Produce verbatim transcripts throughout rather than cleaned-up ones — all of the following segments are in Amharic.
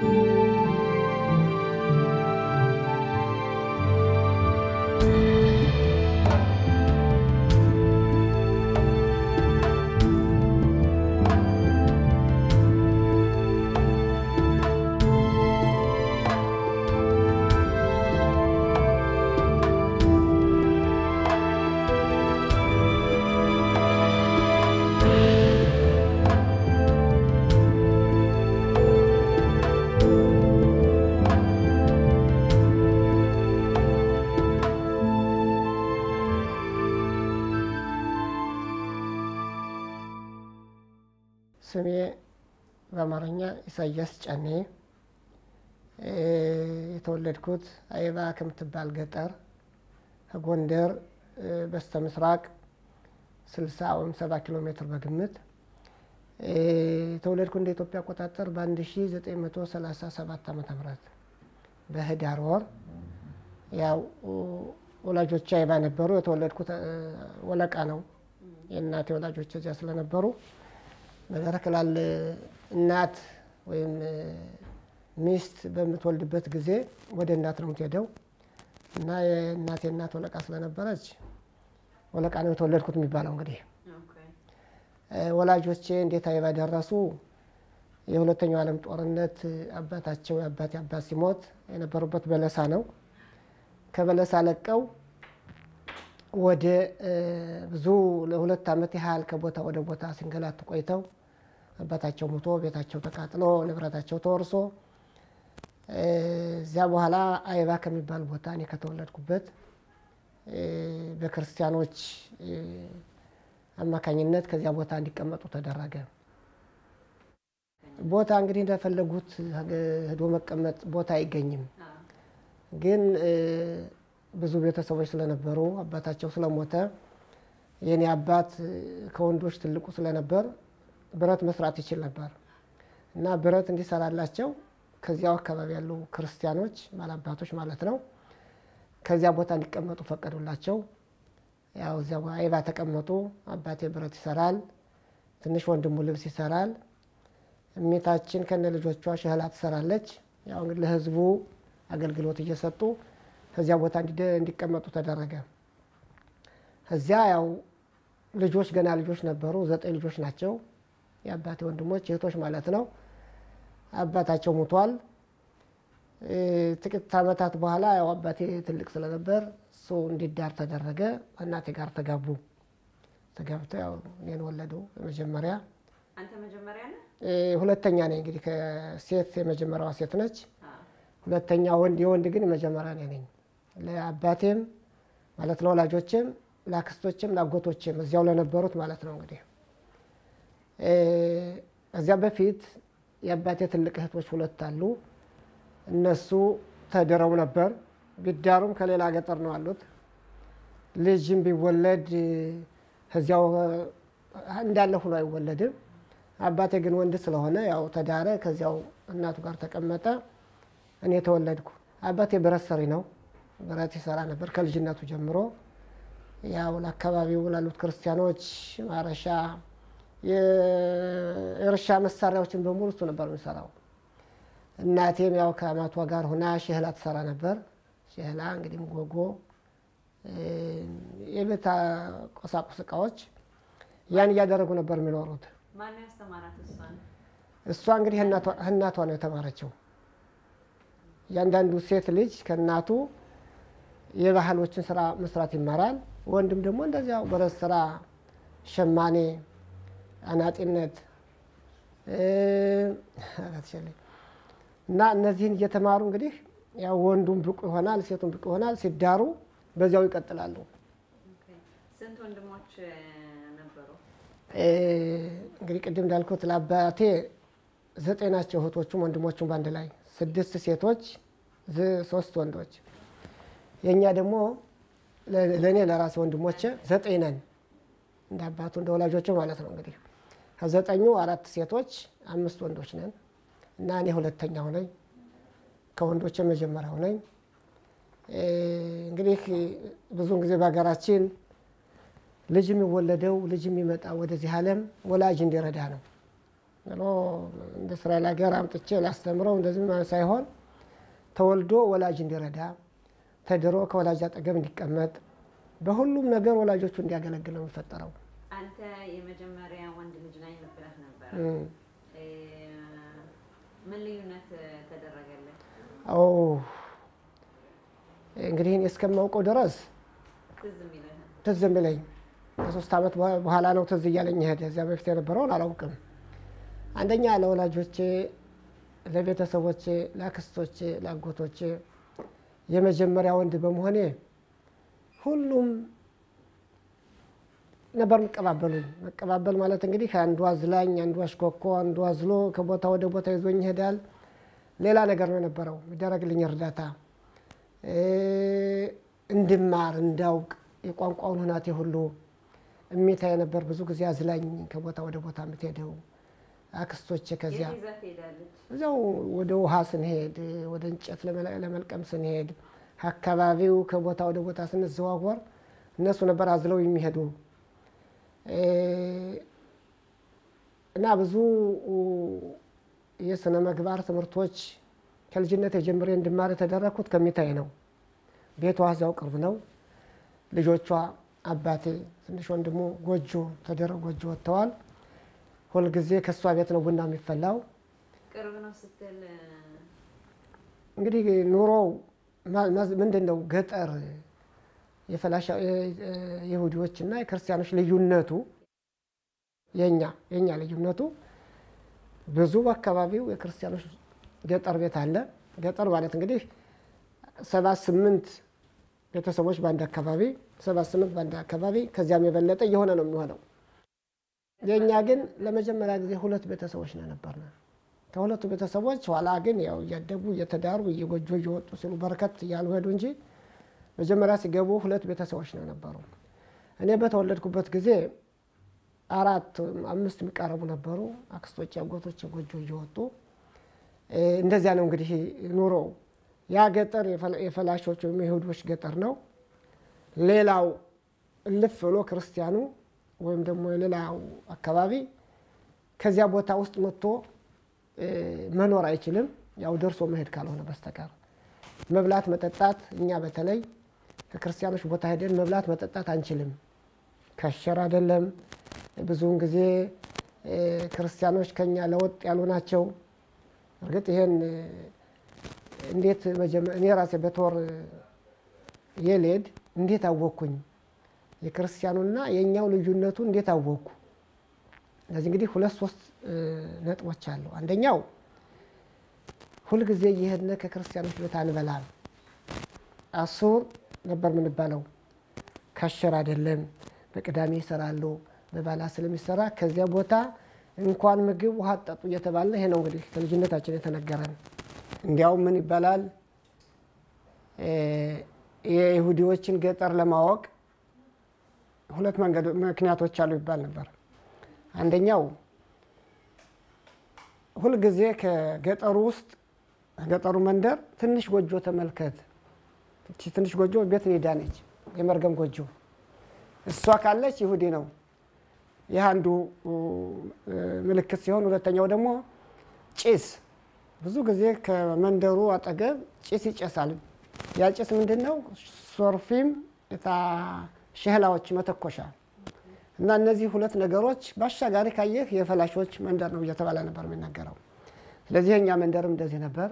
ስሜ በአማርኛ ኢሳያስ ጫኔ የተወለድኩት አይባ ከምትባል ገጠር ከጎንደር በስተምስራቅ ስልሳ ወይም ሰባ ኪሎ ሜትር በግምት የተወለድኩት እንደ ኢትዮጵያ አቆጣጠር በ1937 ዓመተ ምህረት በህዳር ወር ያው ወላጆቼ አይባ ነበሩ። የተወለድኩት ወለቃ ነው። የእናቴ ወላጆች እዚያ ስለነበሩ በተከላል እናት ወይም ሚስት በምትወልድበት ጊዜ ወደ እናት ነው የምትሄደው እና የእናቴ እናት ወለቃ ስለነበረች ወለቃ ነው የተወለድኩት የሚባለው። እንግዲህ ወላጆቼ እንዴት አይባ ደረሱ? የሁለተኛው ዓለም ጦርነት አባታቸው የአባቴ አባት ሲሞት የነበሩበት በለሳ ነው። ከበለሳ ለቀው ወደ ብዙ ለሁለት ዓመት ያህል ከቦታ ወደ ቦታ ሲንገላቱ ቆይተው አባታቸው ሞቶ ቤታቸው ተቃጥሎ ንብረታቸው ተወርሶ እዚያ በኋላ አይባ ከሚባል ቦታ እኔ ከተወለድኩበት በክርስቲያኖች አማካኝነት ከዚያ ቦታ እንዲቀመጡ ተደረገ። ቦታ እንግዲህ እንደፈለጉት ሄዶ መቀመጥ ቦታ አይገኝም። ግን ብዙ ቤተሰቦች ስለነበሩ አባታቸው ስለሞተ የኔ አባት ከወንዶች ትልቁ ስለነበር ብረት መስራት ይችል ነበር እና ብረት እንዲሰራላቸው ከዚያው አካባቢ ያሉ ክርስቲያኖች ባላባቶች ማለት ነው ከዚያ ቦታ እንዲቀመጡ ፈቀዱላቸው። ያው እዚያው አይባ ተቀመጡ። አባቴ ብረት ይሰራል፣ ትንሽ ወንድሙ ልብስ ይሰራል፣ እሜታችን ከነ ልጆቿ ሸህላ ትሰራለች። ያው እንግዲህ ለህዝቡ አገልግሎት እየሰጡ ከዚያ ቦታ እንዲቀመጡ ተደረገ። ከዚያ ያው ልጆች ገና ልጆች ነበሩ፣ ዘጠኝ ልጆች ናቸው የአባቴ ወንድሞች እህቶች ማለት ነው። አባታቸው ሞቷል። ጥቂት ዓመታት በኋላ ያው አባቴ ትልቅ ስለነበር እሱ እንዲዳር ተደረገ። እናቴ ጋር ተጋቡ። ተጋብተው ያው እኔን ወለዱ። መጀመሪያ አንተ መጀመሪያ ነህ? ሁለተኛ ነኝ እንግዲህ ከሴት የመጀመሪያዋ ሴት ነች። ሁለተኛ ወንድ የወንድ ግን መጀመሪያ ነኝ። ለአባቴም ማለት ለወላጆቼም ለአክስቶቼም ለአጎቶቼም እዚያው ለነበሩት ማለት ነው። እንግዲህ እዚያ በፊት የአባቴ ትልቅ እህቶች ሁለት አሉ። እነሱ ተድረው ነበር። ቢዳሩም ከሌላ ገጠር ነው አሉት። ልጅም ቢወለድ እዚያው እንዳለ ሆኖ አይወለድም። አባቴ ግን ወንድ ስለሆነ ያው ተዳረ። ከዚያው እናቱ ጋር ተቀመጠ። እኔ ተወለድኩ። አባቴ ብረት ሰሪ ነው። ብረት ይሰራ ነበር ከልጅነቱ ጀምሮ። ያው ለአካባቢው ላሉት ክርስቲያኖች ማረሻ የእርሻ መሳሪያዎችን በሙሉ እሱ ነበር የሚሰራው። እናቴም ያው ከአማቷ ጋር ሆና ሸህላ ትሰራ ነበር። ሸህላ እንግዲህ ጎጎ የቤት ቁሳቁስ እቃዎች ያን እያደረጉ ነበር የሚኖሩት። ማን ያስተማራት እሷን? እሷ እንግዲህ እናቷ ነው የተማረችው። ያንዳንዱ ሴት ልጅ ከእናቱ የባህሎችን ስራ መስራት ይማራል። ወንድም ደግሞ እንደዚያው ብረት ስራ፣ ሸማኔ፣ አናጢነት እና እነዚህን እየተማሩ እንግዲህ ያው ወንዱም ብቁ ይሆናል፣ ሴቱም ብቁ ይሆናል። ሲዳሩ በዚያው ይቀጥላሉ። ስንት ወንድሞች ነበሩ? እንግዲህ ቅድም እንዳልኩት ለአባቴ ዘጠኝ ናቸው እህቶቹም ወንድሞቹም በአንድ ላይ ስድስት ሴቶች ሶስት ወንዶች። የኛ ደግሞ ለኔ ለራሴ ወንድሞቼ ዘጠኝ ነን እንደ አባቱ እንደ ወላጆቹ ማለት ነው። እንግዲህ ከዘጠኙ አራት ሴቶች አምስት ወንዶች ነን እና እኔ ሁለተኛው ነኝ፣ ከወንዶቼ መጀመሪያው ነኝ። እንግዲህ ብዙውን ጊዜ በሀገራችን ልጅ የሚወለደው ልጅ የሚመጣ ወደዚህ ዓለም ወላጅ እንዲረዳ ነው። ነው እንደ እስራኤል ሀገር አምጥቼ ላስተምረው እንደዚህ ሳይሆን ተወልዶ ወላጅ እንዲረዳ ተድሮ ከወላጅ አጠገብ እንዲቀመጥ በሁሉም ነገር ወላጆቹ እንዲያገለግል ነው የሚፈጠረው። አንተ የመጀመሪያ ወንድ ልጅ ነኝ ብለህ ነበር። ምን ልዩነት ተደረገለት? አዎ እንግዲህ እኔ እስከማውቀው ድረስ ትዝ የሚለኝ ትዝ የሚለኝ ከሶስት ዓመት በኋላ ነው ትዝ እያለኝ ሄደ። እዚያ በፊት የነበረውን አላውቅም። አንደኛ ለወላጆቼ፣ ለቤተሰቦቼ፣ ለአክስቶቼ፣ ለአጎቶቼ የመጀመሪያ ወንድ በመሆኔ ሁሉም ነበር መቀባበሉኝ። መቀባበል ማለት እንግዲህ አንዱ አዝላኝ፣ አንዱ አሽኮኮ፣ አንዱ አዝሎ ከቦታ ወደ ቦታ ይዞኝ ይሄዳል። ሌላ ነገር ነው የነበረው የሚደረግልኝ እርዳታ እንድማር እንዳውቅ የቋንቋውን ሁናቴ ሁሉ እሚታይ ነበር። ብዙ ጊዜ አዝላኝ ከቦታ ወደ ቦታ የምትሄደው አክስቶቼ ከዚያ እዛው ወደ ውሃ ስንሄድ ወደ እንጨት ለመልቀም ስንሄድ አካባቢው ከቦታ ወደ ቦታ ስንዘዋወር እነሱ ነበር አዝለው የሚሄዱ እና ብዙ የስነ ምግባር ትምህርቶች ከልጅነት ጀምሬ እንድማር የተደረኩት ከሚታይ ነው። ቤቷ እዛው ቅርብ ነው። ልጆቿ አባቴ ትንሽ ወንድሙ ጎጆ ተደረገ ጎጆ ወጥተዋል። ሁል ጊዜ ከሷ ቤት ነው ቡና የሚፈላው። ቅርብ ነው ስትል እንግዲህ ኑሮው ምንድነው ገጠር የፈላሻ ይሁዲዎችና የክርስቲያኖች ልዩነቱ የኛ የኛ ልዩነቱ ብዙ በአካባቢው የክርስቲያኖች ገጠር ቤት አለ። ገጠር ማለት እንግዲህ ሰባት ስምንት ቤተሰቦች በአንድ አካባቢ ሰባት ስምንት በአንድ አካባቢ ከዚያም የበለጠ የሆነ ነው የሚሆነው። የኛ ግን ለመጀመሪያ ጊዜ ሁለት ቤተሰቦች ነው ነበርና ከሁለቱ ቤተሰቦች ኋላ ግን ያው እያደጉ እየተዳሩ እየጎጆ እየወጡ ሲሉ በርከት እያሉ ሄዱ እንጂ መጀመሪያ ሲገቡ ሁለት ቤተሰቦች ነው ነበሩ። እኔ በተወለድኩበት ጊዜ አራት አምስት የሚቀርቡ ነበሩ። አክስቶች አጎቶች ጎጆ እየወጡ እንደዚያ ነው እንግዲህ ኑሮ። ያ ገጠር የፈላሾች ወይም የይሁዶች ገጠር ነው። ሌላው እልፍ ብሎ ክርስቲያኑ ወይም ደግሞ ሌላው አካባቢ ከዚያ ቦታ ውስጥ መጥቶ መኖር አይችልም። ያው ደርሶ መሄድ ካልሆነ በስተቀር መብላት መጠጣት እኛ በተለይ ከክርስቲያኖች ቦታ ሄደን መብላት መጠጣት አንችልም። ከሸራ አይደለም። ብዙውን ጊዜ ክርስቲያኖች ከኛ ለወጥ ያሉ ናቸው። እርግጥ ይሄን እንዴት መጀመር እኔ ራሴ በቶር የሌድ እንዴት አወኩኝ የክርስቲያኑና የኛው ልዩነቱ እንዴት አወኩ? ስለዚህ እንግዲህ ሁለት ሶስት ነጥቦች አሉ። አንደኛው ሁሉ ጊዜ ይሄን ከክርስቲያኖች ቤት አንበላም። አሱር ነበር ምን ባለው ከሸራ አይደለም። በቅዳሜ ይሰራሉ በባላ ስለሚሰራ ከዚያ ቦታ እንኳን ምግብ ውሃ ጠጡ እየተባለ ይሄ ነው እንግዲህ ከልጅነታችን የተነገረን። እንዲያው ምን ይባላል የይሁዲዎችን ገጠር ለማወቅ ሁለት መንገድ ምክንያቶች አሉ ይባል ነበር። አንደኛው ሁሉ ጊዜ ከገጠሩ ውስጥ ገጠሩ መንደር ትንሽ ጎጆ ተመልከት። እቺ ትንሽ ጎጆ ቤት ኔዳ ነች፣ የመርገም ጎጆ። እሷ ካለች ይሁዲ ነው። የአንዱ ምልክት ሲሆን ሁለተኛው ደግሞ ጭስ። ብዙ ጊዜ ከመንደሩ አጠገብ ጭስ ይጨሳል። ያ ጭስ ምንድነው? ሶርፊም እታ ሸህላዎች መተኮሻ እና እነዚህ ሁለት ነገሮች ባሻጋሪ ካየህ የፈላሾች መንደር ነው እየተባለ ነበር የሚነገረው። ስለዚህ እኛ መንደርም እንደዚህ ነበር።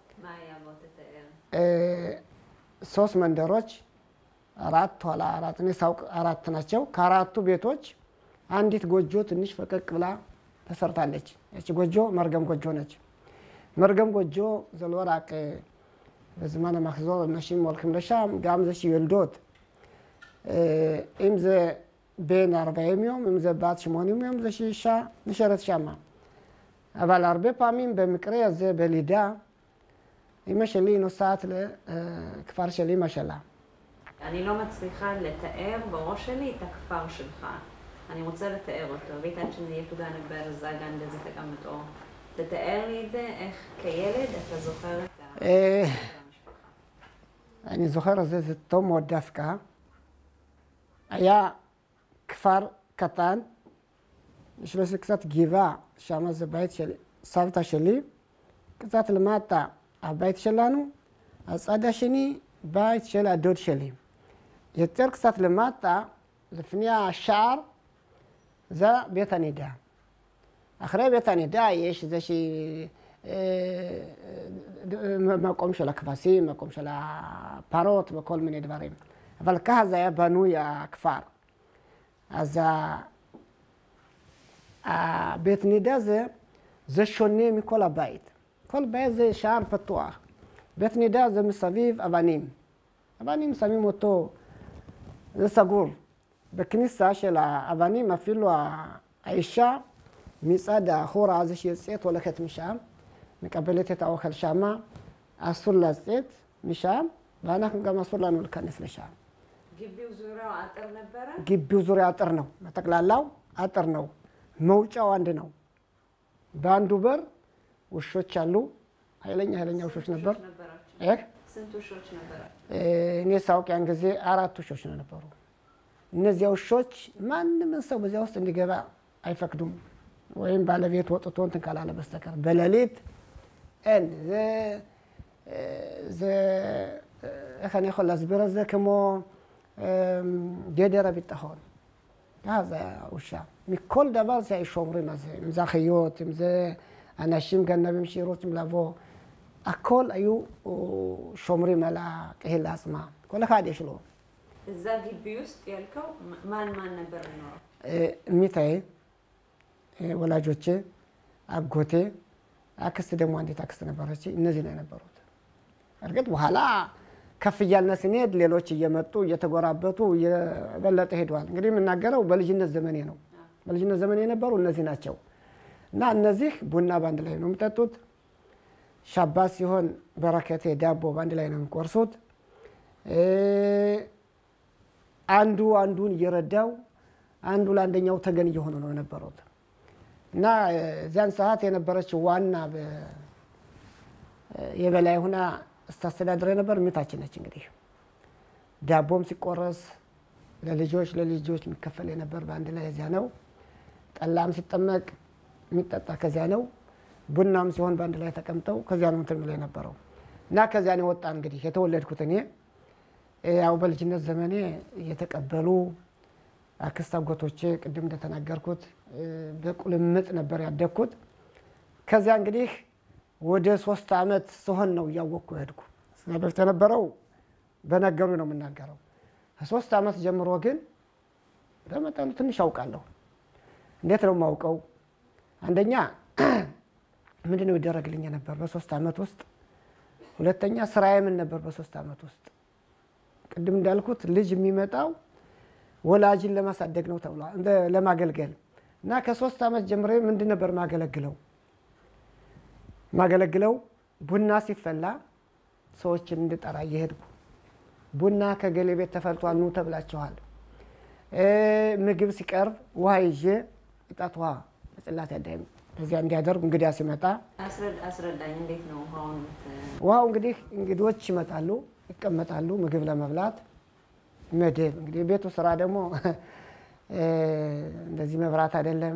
ሶስት መንደሮች አራት ኋላ አራት ነው ሳውቅ አራት ናቸው። ከአራቱ ቤቶች አንዲት ጎጆ ትንሽ ፈቀቅ ብላ ተሰርታለች። እቺ ጎጆ መርገም ጎጆ ነች። መርገም ጎጆ ዘልወራቅ በዘመነ ማክዞር ነሽም ወልክም ለሻም ጋም ዘሽ ይልዶት ኢምዘ בין ארבעים יום, אם זה בת שמונים יום, זה שאישה נשארת שמה. אבל הרבה פעמים במקרה הזה בלידה, אמא שלי נוסעת לכפר של אמא שלה. אני לא מצליחה לתאר בראש שלי את הכפר שלך. אני רוצה לתאר אותו. ואיתן שאני תודה נבר זגן לזה תקמתו. תתאר לי את זה, איך כילד אתה זוכר את המשפחה. אני זוכר את זה, זה טוב מאוד דווקא. היה כפר קטן, יש לו קצת גבעה שם זה בית של סבתא שלי, קצת למטה הבית שלנו, הצד השני בית של הדוד שלי. יותר קצת למטה, לפני השער, זה בית הנידה. אחרי בית הנידה יש איזושהי מקום של הכבשים, מקום של הפרות וכל מיני דברים. אבל ככה זה היה בנוי הכפר. אז הבית נידה זה, זה שונה מכל הבית. כל בית זה שער פתוח. בית נידה זה מסביב אבנים. אבנים שמים אותו, זה סגור. בכניסה של האבנים אפילו האישה מצד האחורה הזה שיוצאת הולכת משם, מקבלת את האוכל שמה, אסור לצאת משם, ואנחנו גם אסור לנו להיכנס לשם. ግቢው ዙሪያው አጥር ነበረ? ግቢው ዙሪያ አጥር ነው። በጠቅላላው አጥር ነው። መውጫው አንድ ነው። በአንዱ በር ውሾች አሉ። ኃይለኛ ኃይለኛ ውሾች ነበር። እህ ስንት ውሾች ነበራቸው? እኔ ሳውቅ ያን ጊዜ አራት ውሾች ነው ነበሩ። እነዚያ ውሾች ማንም ሰው በዚያ ውስጥ እንዲገባ አይፈቅዱም። ወይም ባለቤት ወጥቶ እንትን ካላለ በስተቀር በሌሊት ان זה זה איך אני יכול להסביר את זה כמו גדר הביטחון. אז האושה. מכל דבר זה שומרים על זה. אם זה החיות, אם זה אנשים גנבים שרוצים לבוא. הכל היו שומרים על הקהילה עצמה. כל אחד יש לו. זה ግቢ ውስጥ ያልከው ማን ማን ነበር የሚኖረው? ሚታዬ፣ ወላጆቼ፣ አጎቴ፣ አክስት ደግሞ አንዲት አክስት ነበረች። እነዚህ ነው የነበሩት። እርግጥ በኋላ ከፍ እያልን ስንሄድ ሌሎች እየመጡ እየተጎራበቱ እየበለጠ ሄደዋል። እንግዲህ የምናገረው በልጅነት ዘመኔ ነው። በልጅነት ዘመኔ የነበሩ እነዚህ ናቸው። እና እነዚህ ቡና ባንድ ላይ ነው የሚጠጡት። ሻባት ሲሆን በረከቴ ዳቦ ባንድ ላይ ነው የሚቆርሱት። አንዱ አንዱን እየረዳው አንዱ ለአንደኛው ተገን እየሆኑ ነው የነበሩት። እና ዚያን ሰዓት የነበረች ዋና የበላይ ሆና ስታስተዳድር የነበር ሚታችን ነች። እንግዲህ ዳቦም ሲቆረስ ለልጆች ለልጆች የሚከፈል የነበር ባንድ ላይ እዚያ ነው። ጠላም ሲጠመቅ የሚጠጣ ከዚያ ነው። ቡናም ሲሆን ባንድ ላይ ተቀምጠው ከዚያ ነው እንትን የሚለው የነበረው። እና ከዚያ ነው ወጣ እንግዲህ የተወለድኩት እኔ ያው በልጅነት ዘመኔ እየተቀበሉ አክስት አጎቶቼ ቅድም እንደተናገርኩት በቁልምጥ ነበር ያደግኩት። ከዚያ እንግዲህ ወደ ሶስት አመት ሲሆን ነው ያወቅኩ ሄድኩ። ስለበፊት የነበረው በነገሩ ነው የምናገረው። ከሶስት አመት ጀምሮ ግን በመጠኑ ትንሽ አውቃለሁ። እንዴት ነው የማውቀው? አንደኛ ምንድነው ይደረግልኝ ነበር በሶስት አመት ውስጥ? ሁለተኛ ስራዬ ምን ነበር በሶስት አመት ውስጥ? ቅድም እንዳልኩት ልጅ የሚመጣው ወላጅን ለማሳደግ ነው ተብሏል፣ እንደ ለማገልገል። እና ከሶስት አመት ጀምሬ ምንድን ነበር ማገለግለው? ማገለግለው ቡና ሲፈላ ሰዎችን እንድጠራ እየሄድኩ ቡና ከገሌ ቤት ተፈልቷል ኑ ተብላችኋል። ምግብ ሲቀርብ ውሃ ይዤ እጣት ውሃ ጽላት ያዳይም እዚያ እንዲያደርጉ እንግዲያ ሲመጣ አስረዳኝ። እንዴት ነው ውሃውን? ውሃው እንግዲህ እንግዶች ይመጣሉ፣ ይቀመጣሉ ምግብ ለመብላት መደብ። እንግዲህ ቤቱ ስራ ደግሞ እንደዚህ መብራት አይደለም፣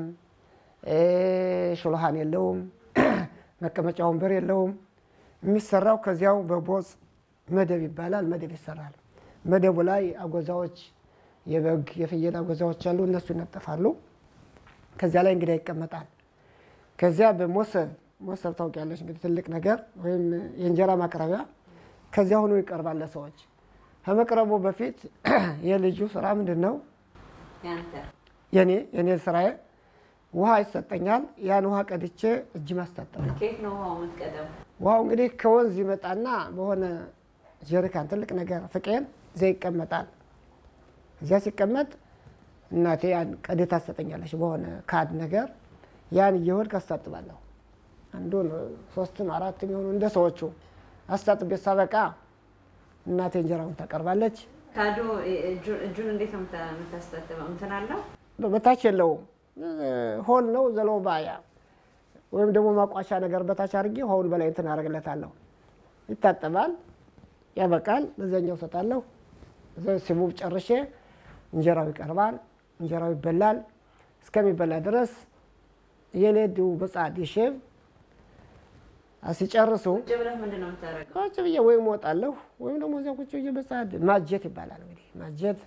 ሹልሃን የለውም፣ መቀመጫ ወንበር የለውም። የሚሰራው ከዚያው በቦጽ መደብ ይባላል። መደብ ይሰራል። መደቡ ላይ አጎዛዎች የበግ የፍየል አጎዛዎች አሉ፣ እነሱ ይነጠፋሉ። ከዚያ ላይ እንግዲህ ይቀመጣል። ከዚያ በሞሰብ ሞሰብ ታውቂያለሽ እንግዲህ ትልቅ ነገር ወይም የእንጀራ ማቅረቢያ ከዚያ ሆኖ ይቀርባል ለሰዎች። ከመቅረቡ በፊት የልጁ ስራ ምንድነው? ያንተ የኔ የኔ ስራዬ ውሃ ይሰጠኛል። ያን ውሃ ቀድቼ እጅ ማስታጠብ ነው። ከየት ነው ውሃው የምትቀዳው? ውሃው እንግዲህ ከወንዝ ይመጣና በሆነ ጀሪካን ትልቅ ነገር ፍቄን ዘይ ይቀመጣል። እዚያ ሲቀመጥ እናቴ ያን ቀድታ ትሰጠኛለች በሆነ ካድ ነገር። ያን እየወድቅ አስታጥባለሁ። አንዱን ሶስትም አራትም ይሆኑ እንደ ሰዎቹ አስታጥቤ ሳበቃ እናቴ እንጀራውን ታቀርባለች። ካዶ እጁን እንዴት ነው የምታስታጥበው? እንትን አለው? በታች የለውም፣ ሆል ነው ዘሎባያ ወይም ደግሞ ማቋሻ ነገር በታች አድርጌ ሆል በላይ እንትን አደርግለታለሁ። ይታጠባል፣ ያበቃል። በዛኛው ሰጣለሁ። ሲሙብ ጨርሼ እንጀራው ይቀርባል። እንጀራው ይበላል። እስከሚበላ ድረስ የሌዱ በጻድ ይሸብ አሲጨርሱ ጀብራ ምንድነው የምታረጋው? ቁጭ ብዬ ወይም እወጣለሁ ወይም ደግሞ እዚያ ቁጭ ብዬ በጻድ ማጀት ይባላል እንግዲህ ማጀት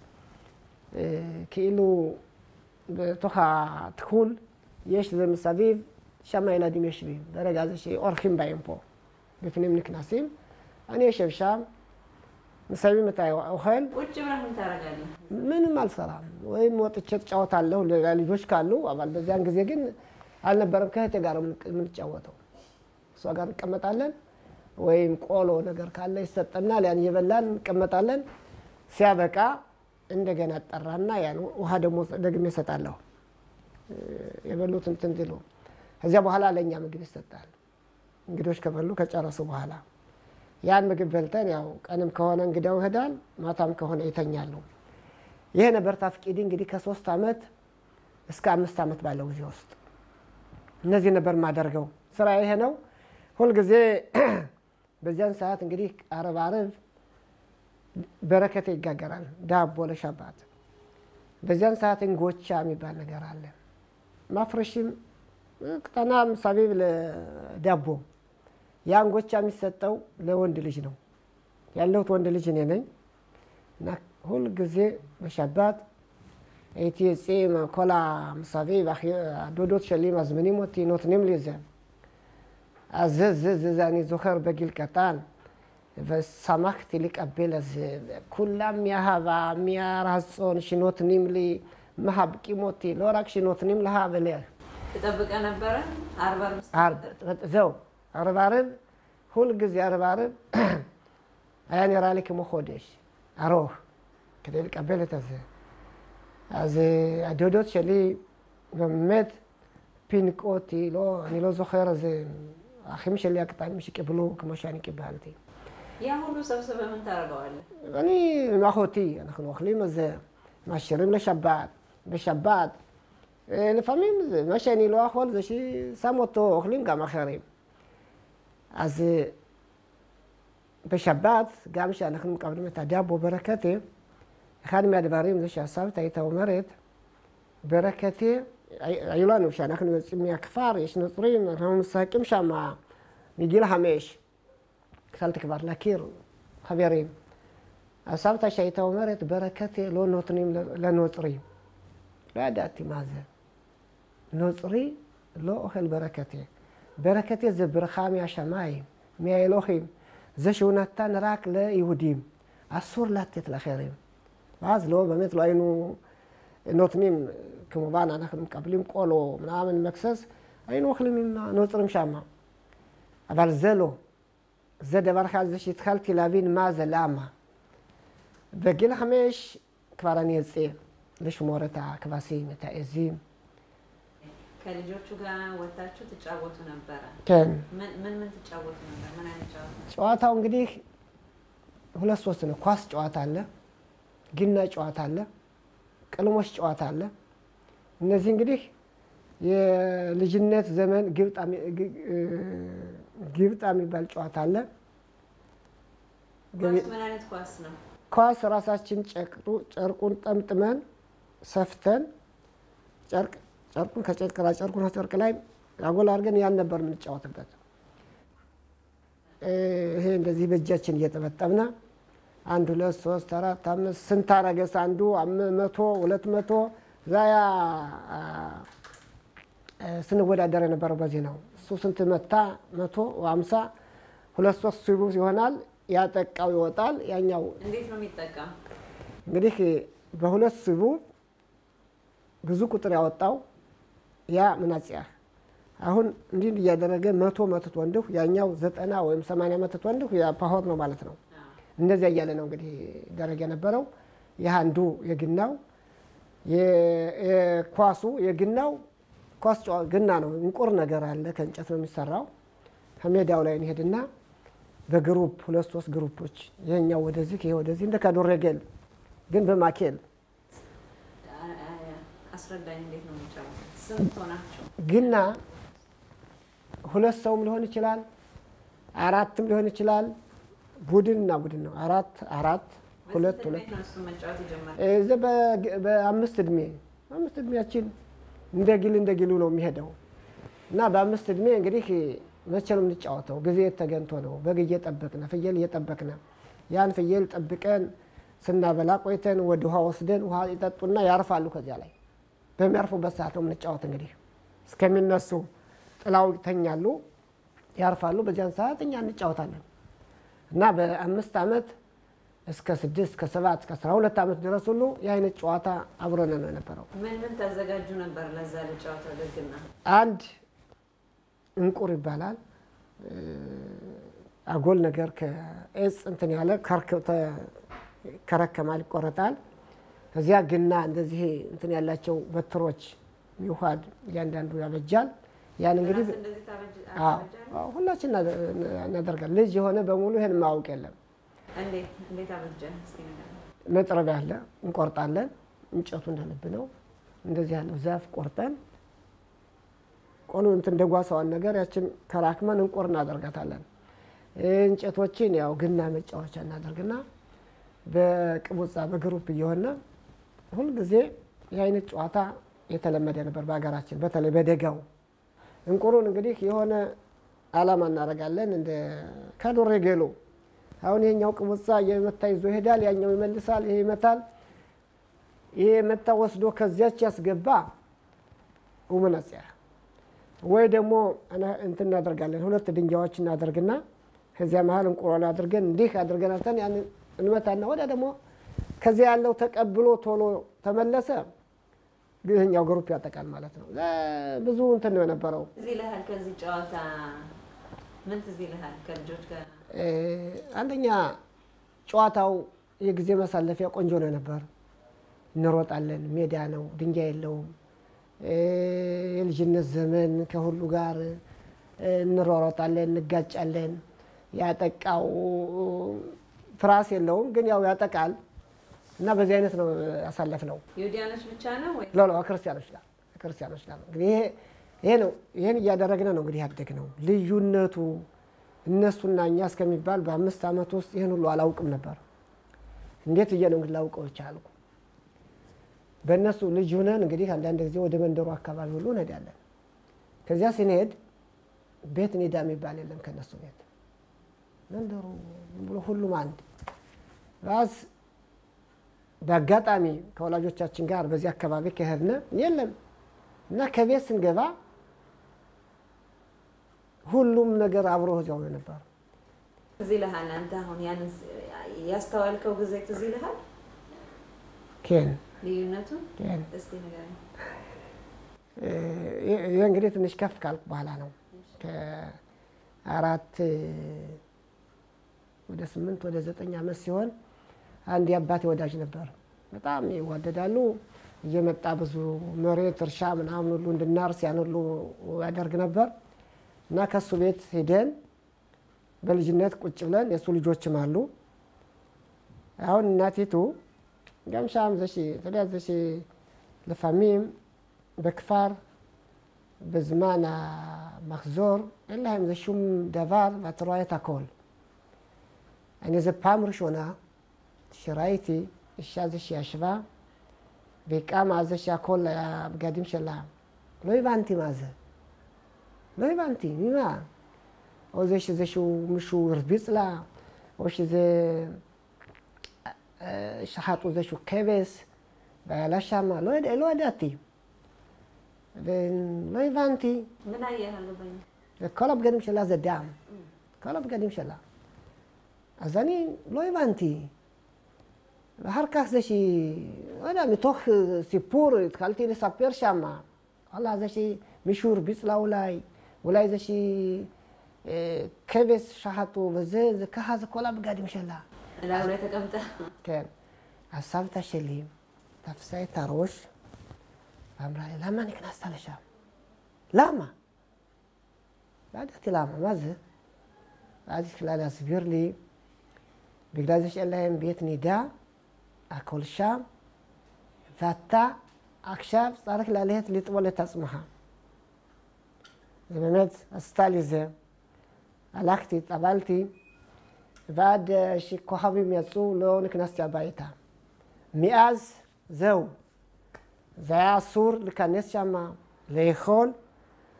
כאילו בתוך התחול יש מסביב שם הילדים יושבים. ברגע הזה שאורחים באים פה, בפנים נכנסים, אני יושב שם, מסיימים את האוכל. ቁጭ ብለህ ምን ታረጋለህ? ምንም አልሰራም ወይም ወጥቼ እጫወታለሁ ለልጆች ካሉ አባል በዚያን ጊዜ ግን አልነበረም ከእህቴ ጋር የምንጫወተው እሷ ጋር እንቀመጣለን ወይም ቆሎ ነገር ካለ ይሰጠናል ያን እየበላን እንቀመጣለን ሲያበቃ እንደገና ጠራና ያን ውሃ ደግሞ ደግሜ እሰጣለሁ የበሉት እንትን እንዲሉ ከዚያ በኋላ ለኛ ምግብ ይሰጣል እንግዶች ከበሉ ከጨረሱ በኋላ ያን ምግብ በልተን ያው ቀንም ከሆነ እንግዳው ይሄዳል ማታም ከሆነ ይተኛሉ ይሄ ነበር ታፍቂዲ እንግዲህ ከሶስት አመት እስከ አምስት አመት ባለው ጊዜ ውስጥ እነዚህ ነበር ማደርገው ስራ ይሄ ነው ሁሉ ጊዜ በዚያን ሰዓት እንግዲህ አረብ አረብ በረከት ይጋገራል ዳቦ ለሻባት በዚያን ሰዓት እንጎቻ የሚባል ነገር አለ ማፍረሽም ቅጠናም ሳቢብ ለዳቦ ያ እንጎቻ የሚሰጠው ለወንድ ልጅ ነው ያለውት ወንድ ልጅ እኔ ነኝ እና ሁሉ ጊዜ በሻባት ኤቲኤም ኮላ ሳቢብ ዶዶት שלי מזמינים אותי נותנים לי זה אז זה זה זה אני זוכר בגיל קטן ושמחתי לקבל את זה, כולם מהאהבה, מהרצון שנותנים לי, מחבקים אותי, לא רק שנותנים לה ולך. תדבק נברה? ארבע ערב? זהו, ערב ערב, כל גיዜ ערב ערב, היה נראה לי כמו חודש, ארוך, כדי לקבל את זה. אז הדודות שלי באמת פינקו אותי, לא, אני לא זוכר, אז האחים שלי הקטנים שקיבלו כמו שאני קיבלתי. ያ ሁሉ ሰብስበህ ምን ታረጋዋለህ? እኔ ማሆቲ אנחנו אוכלים את זה, מאשרים לשבת, בשבת. לפעמים מה שאני לא יכול זה ששם אותו, אוכלים גם אחרים. אז בשבת, גם שאנחנו מקבלים את הדאבו ברקתי, אחד מהדברים זה שהסבתא הייתה אומרת, ברקתי, היו לנו שאנחנו יוצאים מהכפר, יש נוצרים, אנחנו משחקים שם מגיל חמש. התחלתי כבר להכיר חברים. הסבתא שהייתה אומרת, ברקתי לא נותנים לנוצרים. לא ידעתי מה זה. נוצרי לא אוכל ברקתי. ברקתי זה ברכה מהשמיים, מהאלוהים. זה שהוא נתן רק ליהודים. אסור לתת לאחרים. ואז לא, באמת לא היינו נותנים, כמובן אנחנו מקבלים קול או מנהמן מקסס, היינו אוכלים עם הנוצרים שם. אבל זה לא. זה דבר אחד, זה שהתחלתי להבין מה זה, למה. בגיל חמש כבר אני יוצא לשמור את הכבשים, את העזים. ከልጆቹ ጋር ወጣችሁ ተጫወቱ ነበር? כן. ምን ምን ምን ተጫወቱ ነበር? ምን አይነት ጨዋታ? ጨዋታው እንግዲህ ሁለት ሶስት ነው። ኳስ ጨዋታ አለ፣ ግና ጨዋታ አለ፣ ቅልሞሽ ጨዋታ አለ። እነዚህ እንግዲህ የልጅነት ዘመን ግብጣ ግብጣ የሚባል ጨዋታ አለ። ምን አይነት ኳስ ነው? ኳስ ራሳችን ጨርቁን ጠምጥመን ሰፍተን ጨርቅ ጨርቁን ከጨርቅ ላይ ጨርቁን ከጨርቅ ላይ አጎል አድርገን ያን ነበር የምንጫወትበት። ይሄ እንደዚህ በእጃችን እየጠመጠምና አንድ ሁለት ሶስት አራት አምስት ስንት አረገስ አንዱ መቶ ሁለት መቶ ዛያ ስንወዳደር የነበረው በዚህ ነው። እሱ ስንት መታ መቶ ሃምሳ ሁለት ሶስት ሲቡ ይሆናል ያጠቃው ይወጣል ያኛው። እንዴት ነው የሚጠቃው? እንግዲህ በሁለት ሲቡ ብዙ ቁጥር ያወጣው ያ ምናጽያ አሁን እንዲህ እያደረገ መቶ መቶ ወንድሁ ያኛው ዘጠና ወይም ሰማንያ መቶ ወንድሁ ያ ፓሆር ነው ማለት ነው። እንደዚህ ያያለ ነው እንግዲህ ደረጃ ነበረው። ያንዱ የግናው የኳሱ የግናው ኳስ ግና ነው እንቁር ነገር አለ ከእንጨት ነው የሚሰራው። ከሜዳው ላይ እንሄድና በግሩፕ ሁለት ሶስት ግሩፖች የኛው ወደዚህ ይሄ ወደዚህ እንደ ካዶረገል ግን በማኬል አስረዳኝ። እንዴት ነው የሚጫወቱት? ስንት ሆናችሁ? ግና ሁለት ሰውም ሊሆን ይችላል አራትም ሊሆን ይችላል። ቡድንና ቡድን ነው። አራት አራት ሁለት ሁለት ነው እሱ መጫወት ይጀምራል። እዛ በአምስት እድሜ አምስት እድሜያችን እንደ ግል እንደ ግሉ ነው የሚሄደው። እና በአምስት እድሜ እንግዲህ መቼ ነው የምንጫወተው? ጊዜ ተገንቶ ነው። በግ እየጠበቅን ፍየል እየጠበቅን ያን ፍየል ጠብቀን ስናበላ ቆይተን ወደ ውሃ ወስደን ውሃ ይጠጡና ያርፋሉ። ከዚያ ላይ በሚያርፉበት ሰዓት ነው የምንጫወት። እንግዲህ እስከሚነሱ ጥላው ይተኛሉ፣ ያርፋሉ። በዚያን ሰዓት እኛ እንጫወታለን። እና በአምስት ዓመት እስከ ስድስት እስከ ሰባት እስከ አስራ ሁለት ዓመት ድረስ ሁሉ የአይነት ጨዋታ አብሮን ነው የነበረው። ምን ምን ተዘጋጁ ነበር ለዛ ለጨዋታ ደግና? አንድ እንቁር ይባላል። አጎል ነገር ከእጽ እንትን ያለ ከረከማል ይቆረጣል። ከዚያ ግና እንደዚህ እንትን ያላቸው በትሮች ሚውሃድ እያንዳንዱ ያበጃል። ያን እንግዲህ አዎ ሁላችን እናደርጋለን። ልጅ የሆነ በሙሉ ይሄን ማውቅ የለም። እንዴት እንዴት አበጀን? እስቲ ነገር መጥረቢያ አለ፣ እንቆርጣለን። እንጨቱ እንደልብ ነው። እንደዚህ ያለው ዛፍ ቆርጠን ቆሎ እንትን እንደጓሳዋን ነገር ያችን ከራክመን እንቆር እናደርጋታለን። እንጨቶችን ያው ግና መጫወቻ እናደርግና በቅቡጻ በግሩፕ እየሆነ ሁሉ ጊዜ የአይነት ጨዋታ የተለመደ ነበር በአገራችን፣ በተለይ በደጋው። እንቁሩን እንግዲህ የሆነ አላማ እናደርጋለን። እንደ ከዶሬ ገሎ አሁን ይሄኛው ቅቡጻ የመታ ይዞ ይሄዳል፣ ያኛው ይመልሳል፣ ይሄ ይመታል። ይሄ መታ ወስዶ ከዚያች ያስገባ ወመናጽያ ወይ ደግሞ እንትን እናደርጋለን። ሁለት ድንጋዮች እናደርግና ከዚያ መሃል እንቁራን አድርገን እንዲህ አድርገን አተን ያን እንመታና ወደ ደግሞ ከዚያ ያለው ተቀብሎ ቶሎ ተመለሰ፣ ግህኛው ግሩፕ ያጠቃል ማለት ነው። ብዙ እንትን ነው የነበረው። እዚህ ለሃል ከዚህ ጨዋታ ምን ትዝ ይልሃል ከልጆች ጋር? አንደኛ ጨዋታው የጊዜ ማሳለፊያ ቆንጆ ነው ነበር። እንሮጣለን፣ ሜዳ ነው፣ ድንጋይ የለውም። የልጅነት ዘመን ከሁሉ ጋር እንሮጣለን፣ እንጋጫለን። ያጠቃው ፍራስ የለውም ግን ያው ያጠቃል እና በዚህ አይነት ነው ያሳለፍነው። ይሁዲያኖች ብቻ ነው ወይ? ሎሎ ክርስቲያኖች ጋር ክርስቲያኖች ጋር እንግዲህ ይሄ ይሄ ነው ይሄን እያደረግን ነው እንግዲህ ያደግነው። ልዩነቱ እነሱና እኛ እስከሚባል በአምስት ዓመት ውስጥ ይሄን ሁሉ አላውቅም ነበር። እንዴት እየ ነው እንግዲህ ላውቀው ይቻላል። በእነሱ ልጅ ሆነን እንግዲህ አንዳንድ ጊዜ ወደ መንደሩ አካባቢ ሁሉ እንሄዳለን። ከዚያ ስንሄድ ቤት ኒዳ የሚባል የለም ከነሱ ቤት መንደሩ ብሎ ሁሉም አንድ ራስ በአጋጣሚ ከወላጆቻችን ጋር በዚህ አካባቢ ከሄድን የለም እና ከቤት ስንገባ ሁሉም ነገር አብሮ እዛው ነበር። እዚህ ለሃል አንተ አሁን ያን ያስተዋልከው ጊዜ ትዝ ይልሃል? ከን ልዩነቱ ከን እስቲ ንገረኝ። ይሄ እንግዲህ ትንሽ ከፍ ካልኩ በኋላ ነው። ከአራት ወደ ስምንት ወደ ዘጠኝ ዓመት ሲሆን አንድ የአባቴ ወዳጅ ነበር። በጣም ይዋደዳሉ። እየመጣ ብዙ መሬት እርሻ ምናምን ሁሉ እንድናርስ ያን ሁሉ ያደርግ ነበር እና ከሱ ቤት ሄደን በልጅነት ቁጭ ብለን የሱ ልጆችም አሉ። አሁን እናቲቱ ጋምሻም ዘሺ ተዳዘሺ ለፋሚም በክፋር በዝማና מחזור אין להם זה שום דבר ואת רואה את הכל. אני זו פעם ראשונה שראיתי אישה זה שישבה והיא קמה על זה שהכל היה בגדים שלה. לא הבנתי מה זה. לא הבנתי, ממה? או זה שזה שהוא מישהו הרביץ לה, או שזה שחטו איזשהו כבש והיה לה שמה, לא, יודע, לא ידעתי. ולא הבנתי. ምን አየህ? וכל הבגדים שלה זה דם. כל הבגדים שלה. אז אני לא הבנתי. ואחר כך זה שהיא, לא יודע, מתוך סיפור התחלתי לספר שם. וואלה, זה שמישהו הרביץ לה אולי, אולי זה שהיא כבש שחטו וזה, זה ככה, זה כל הבגדים שלה. אולי אולי תקמת. כן. אז סבתא שלי תפסה את הראש ואמרה לי, למה נכנסת לשם? למה? לא ידעתי למה, מה זה? ואז התחילה להסביר לי, בגלל זה שאין להם בית נידה, הכל שם, ואתה עכשיו צריך ללכת לטבול את עצמך. זה באמת עשתה לי זה. הלכתי, טבלתי, ועד שכוכבים יצאו לא נכנסתי הביתה. מאז זהו. זה היה אסור להיכנס שם, לאכול,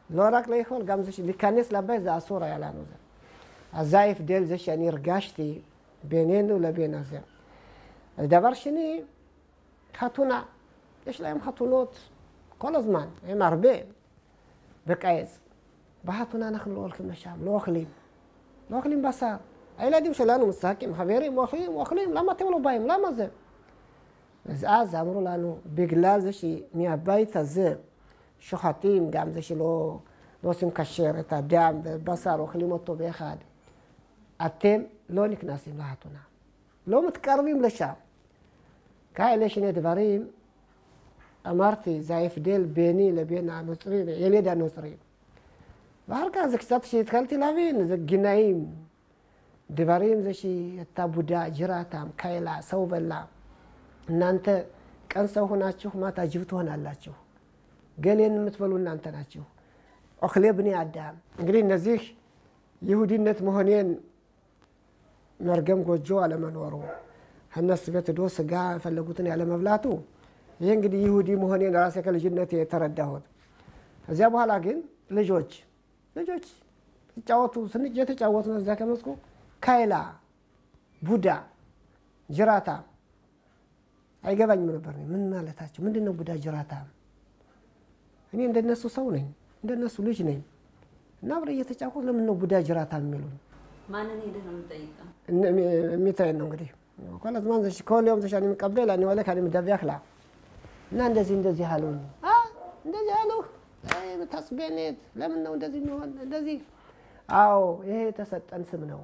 לא רק לאכול, גם זה להיכנס לבית זה אסור היה לנו זה. אז זה ההבדל זה שאני הרגשתי בינינו לבין הזה. הדבר שני, חתונה. יש להם חתונות כל הזמן, הם הרבה בקיץ. בחתונה אנחנו לא הולכים לשם, לא אוכלים. לא אוכלים בשר. הילדים שלנו משחקים, חברים, אוכלים, אוכלים, למה אתם לא באים? למה זה? אז אז אמרו לנו, בגלל זה שמהבית הזה שוחטים, גם זה שלא לא עושים כשר את הדם ובשר, אוכלים אותו באחד. אתם לא נכנסים לחתונה. לא מתקרבים לשם. כאלה שני דברים, אמרתי, זה ההבדל ביני לבין הנוצרי, ילד הנוצרי. ואחר כך זה קצת שהתחלתי להבין, זה גנאים. דברים זה שאתה בודה, ጅራታም ካይላ ሰው በላ እናንተ ቀን ሰው ሆናችሁ ማታ ጅብ ትሆናላችሁ ገሌን የምትበሉ እናንተ ናችሁ አኽሌ ብኒ አዳም እንግዲህ እነዚህ ይሁዲነት መሆኔን መርገም ጎጆ አለመኖሩ እነሱ ቤት ዶ ስጋ ፈለጉትን ያለ መብላቱ ይሄ እንግዲህ ይሁዲ መሆኔን ራሴ ከልጅነት የተረዳሁት እዚያ በኋላ ግን ልጆች ልጆች ተጫወቱ ስንጀ ተጫወቱ ነው እዛ ከመስኩ ካይላ ቡዳ ጅራታ አይገባኝም ነበር ምን ማለታቸው ምንድነው ቡዳ ጅራታ እኔ እንደነሱ ሰው ነኝ እንደነሱ ልጅ ነኝ እና አብረ እየተጫወቱ ለምን ነው ቡዳ ጅራታ የሚሉኝ ማንን ሄደ ነው የምጠይቀው የሚታይ ነው እንግዲህ ኮላዝ ማንዘሽ ኮሊዮም ተሻኒ መቀበል አኒ ወለ ካሊ መዳቢያክላ እና እንደዚህ እንደዚህ አሉኝ አ እንደዚህ አሉ አይ ተስበኔት ለምን ነው እንደዚህ ነው እንደዚህ አዎ ይሄ ተሰጠን ስም ነው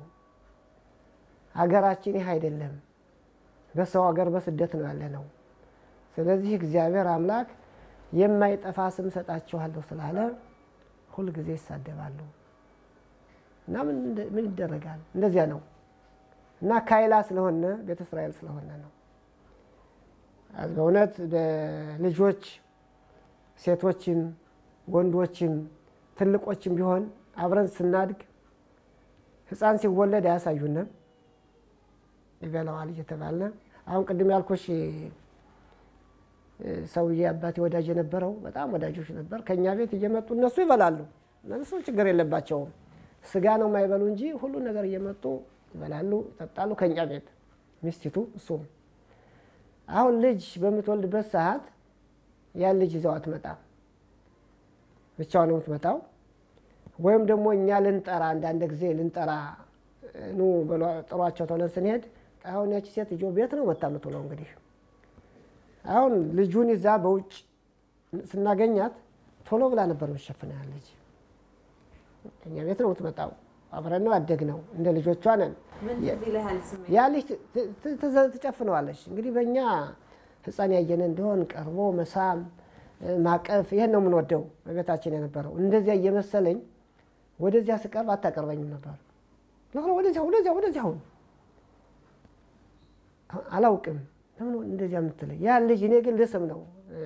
ሀገራችን ይሄ አይደለም በሰው ሀገር በስደት ነው ያለነው ስለዚህ እግዚአብሔር አምላክ የማይጠፋ ስም ሰጣችኋለሁ ስላለ ሁሉ ጊዜ ይሳደባሉ እና ምን ምን ይደረጋል እንደዚያ ነው እና ካይላ ስለሆነ ቤተ እስራኤል ስለሆነ ነው በእውነት ልጆች ሴቶችም ወንዶችም ትልቆችም ቢሆን አብረን ስናድግ ህፃን ሲወለድ ያሳዩና ይበላዋል እየተባለ አሁን ቅድም ያልኩሽ ሰውዬ አባቴ ወዳጅ የነበረው በጣም ወዳጆች ነበር ከኛ ቤት እየመጡ እነሱ ይበላሉ እነሱ ችግር የለባቸው ስጋ ነው ማይበሉ እንጂ ሁሉ ነገር እየመጡ ይበላሉ ተጣሉ ከኛ ቤት ሚስቲቱ እሱ አሁን ልጅ በምትወልድበት ሰዓት ያ ልጅ ይዘው አትመጣ ብቻውን ነው የምትመጣው ወይም ደግሞ እኛ ልንጠራ አንዳንድ ጊዜ ልንጠራ ኑ ጥሯቸው ተወለን ስንሄድ አሁን ያቺ ሴት ልጅ ቤት ነው መጣመጡ ነው እንግዲህ አሁን ልጁን ይዛ በውጭ ስናገኛት ቶሎ ብላ ነበር መሸፈና ልጅ እኛ ቤት ነው የምትመጣው አብረን ነው አደግነው እንደ ልጆቿ ነን ምን ይልሃል ስሜት ያ ልጅ ተጨፍነዋለች እንግዲህ በእኛ ህፃን ያየነ እንደሆን ቀርቦ መሳም ማቀፍ ይሄን ነው ምን ወደው በቤታችን የነበረው እንደዚያ እየመሰለኝ ወደዚያ ስቀርብ አታቀርበኝም ነበር ነው ወደዚያ ወደዚያ ወደዚያ ሁን አላውቅም ለምን እንደዚያ የምትለኝ ያ ልጅ እኔ ግን ለስም ነው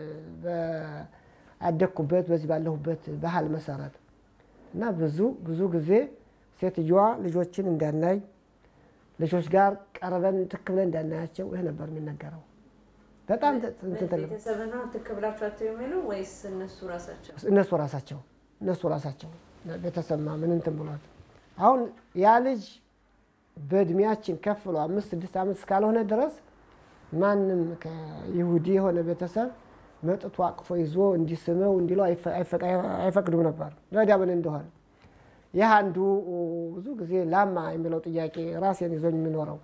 በአደኩበት በዚህ ባለሁበት ባህል መሰረት እና ብዙ ብዙ ጊዜ ሴትየዋ ልጆችን እንዳናይ ልጆች ጋር ቀርበን ተከብለን እንዳናያቸው ይሄ ነበር የሚነገረው በጣም እንትን ቤተሰብና ተከብራቸው አትየሚሉ ወይስ እነሱ ራሳቸው እነሱ ራሳቸው እነሱ ራሳቸው ቤተሰብማ ምን እንትን ብሏት አሁን ያ ልጅ በእድሜያችን ከፍሎ አምስት ስድስት አመት እስካልሆነ ድረስ ማንንም ከይሁዲ የሆነ ቤተሰብ መጥቶ አቅፎ ይዞ እንዲስመው እንዲለው አይፈቅዱም ነበር ወዲያ ምን እንደሆነ ያ አንዱ ብዙ ጊዜ ላማ የሚለው ጥያቄ ራሴን ይዞኝ የሚኖረው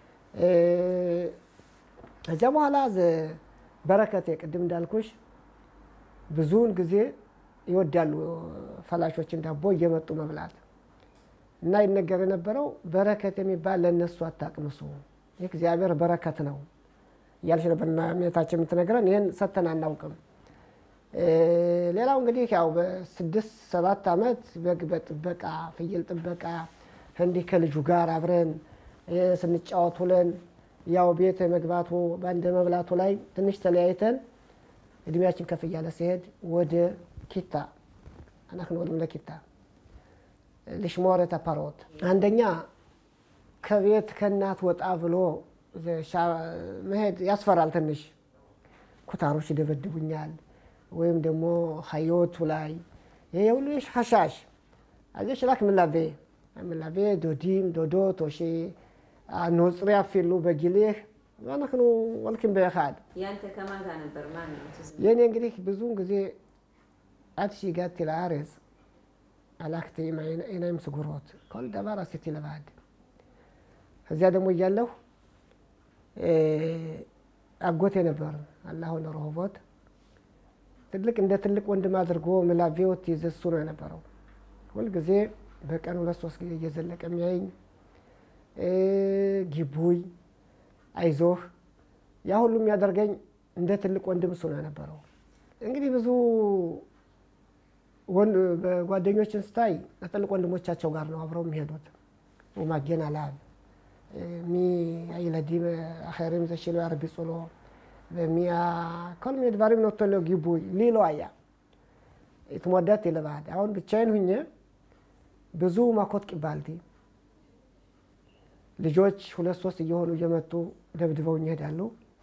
እዛ በኋላ በረከቴ ቅድም እንዳልኩሽ ብዙውን ጊዜ ይወዳሉ ፈላሾች እንዳቦ እየመጡ መብላት እና ይነገር የነበረው በረከት የሚባል ለነሱ አታቅምሱ እግዚአብሔር በረከት ነው ያልሽ ነበርና ሜታችን የምትነግረን ይሄን ሰተና እናውቅም ሌላው እንግዲህ ያው በስድስት ሰባት አመት በግ በጥበቃ ፍየል ጥበቃ እንዲህ ከልጁ ጋር አብረን ስንጫወቱለን ያው ቤት መግባቱ ባንደ መብላቱ ላይ ትንሽ ተለያይተን እድሜያችን ከፍ ያለ ሲሄድ ወደ ኪታ አናክን ወደ ለኪታ ለሽሞረ ተፓሮት አንደኛ ከቤት ከናት ወጣ ብሎ መሄድ ያስፈራል ትንሽ ኩታሮች ይደበድቡኛል ወይም ደግሞ ሀይወቱ ላይ ይሄ ሁሉ יש חשש. אז יש רק מלווה. המלווה דודים, דודות, או שהנוצרי אפילו בגילך, ואנחנו הולכים ביחד. ያንተ ከማን ጋር ነበር? ማን ነው ትዝ? የኔ እንግዲህ ብዙውን ጊዜ עד שהגעתי לארץ, הלכתי עם עיניים סגורות. כל דבר עשיתי לבד. እዚያ ደግሞ እያለሁ አጎቴ ነበር አላሁ ለረሆቦት ትልቅ እንደ ትልቅ ወንድም አድርጎ መላቪዮት ይዘሱ ነው የነበረው። ሁል ጊዜ በቀን ሁለት ሶስት ጊዜ እየዘለቀ የሚያየኝ ጊቡይ አይዞህ ያ ሁሉ የሚያደርገኝ እንደ ትልቅ ወንድም እሱ ነው የነበረው። እንግዲህ ብዙ ወንድ ጓደኞችን ስታይ ትልቅ ወንድሞቻቸው ጋር ነው አብረው የሚሄዱት። ወማገን አላብ مي ايلادي اخرين زي شلو عربي صلو بميا كل مي دباري نوتلو جيبوي ليلو ايا اتمودات الى بعد አሁን ብቻዬን ሁኜ ብዙ ማኮት ቅባልዲ ልጆች ሁለት ሶስት እየሆኑ እየመጡ ደብድበውኝ ይሄዳሉ።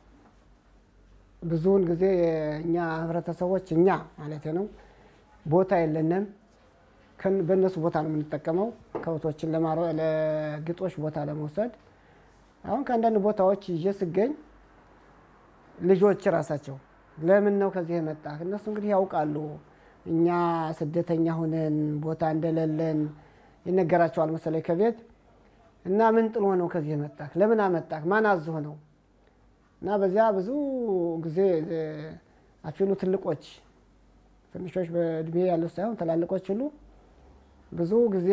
ብዙውን ጊዜ እኛ ህብረተሰቦች እኛ ማለት ነው ቦታ የለንም ከን በእነሱ ቦታ ነው የምንጠቀመው ከውቶችን ለማሮ ለግጦሽ ቦታ ለመውሰድ። አሁን ከአንዳንድ ቦታዎች እየስገኝ ልጆች ራሳቸው ለምን ነው ከዚህ የመጣ እነሱ እንግዲህ ያውቃሉ እኛ ስደተኛ ሆነን ቦታ እንደሌለን ይነገራቸዋል መሰለኝ ከቤት እና ምን ጥሎ ነው ከዚህ የመጣ ለምን አመጣ ማን አዝሆ ነው እና በዚያ ብዙ ጊዜ አፊሉ ትልቆች ትንሾች በእድሜ ያለው ሳይሆን ትላልቆች ሁሉ ብዙ ጊዜ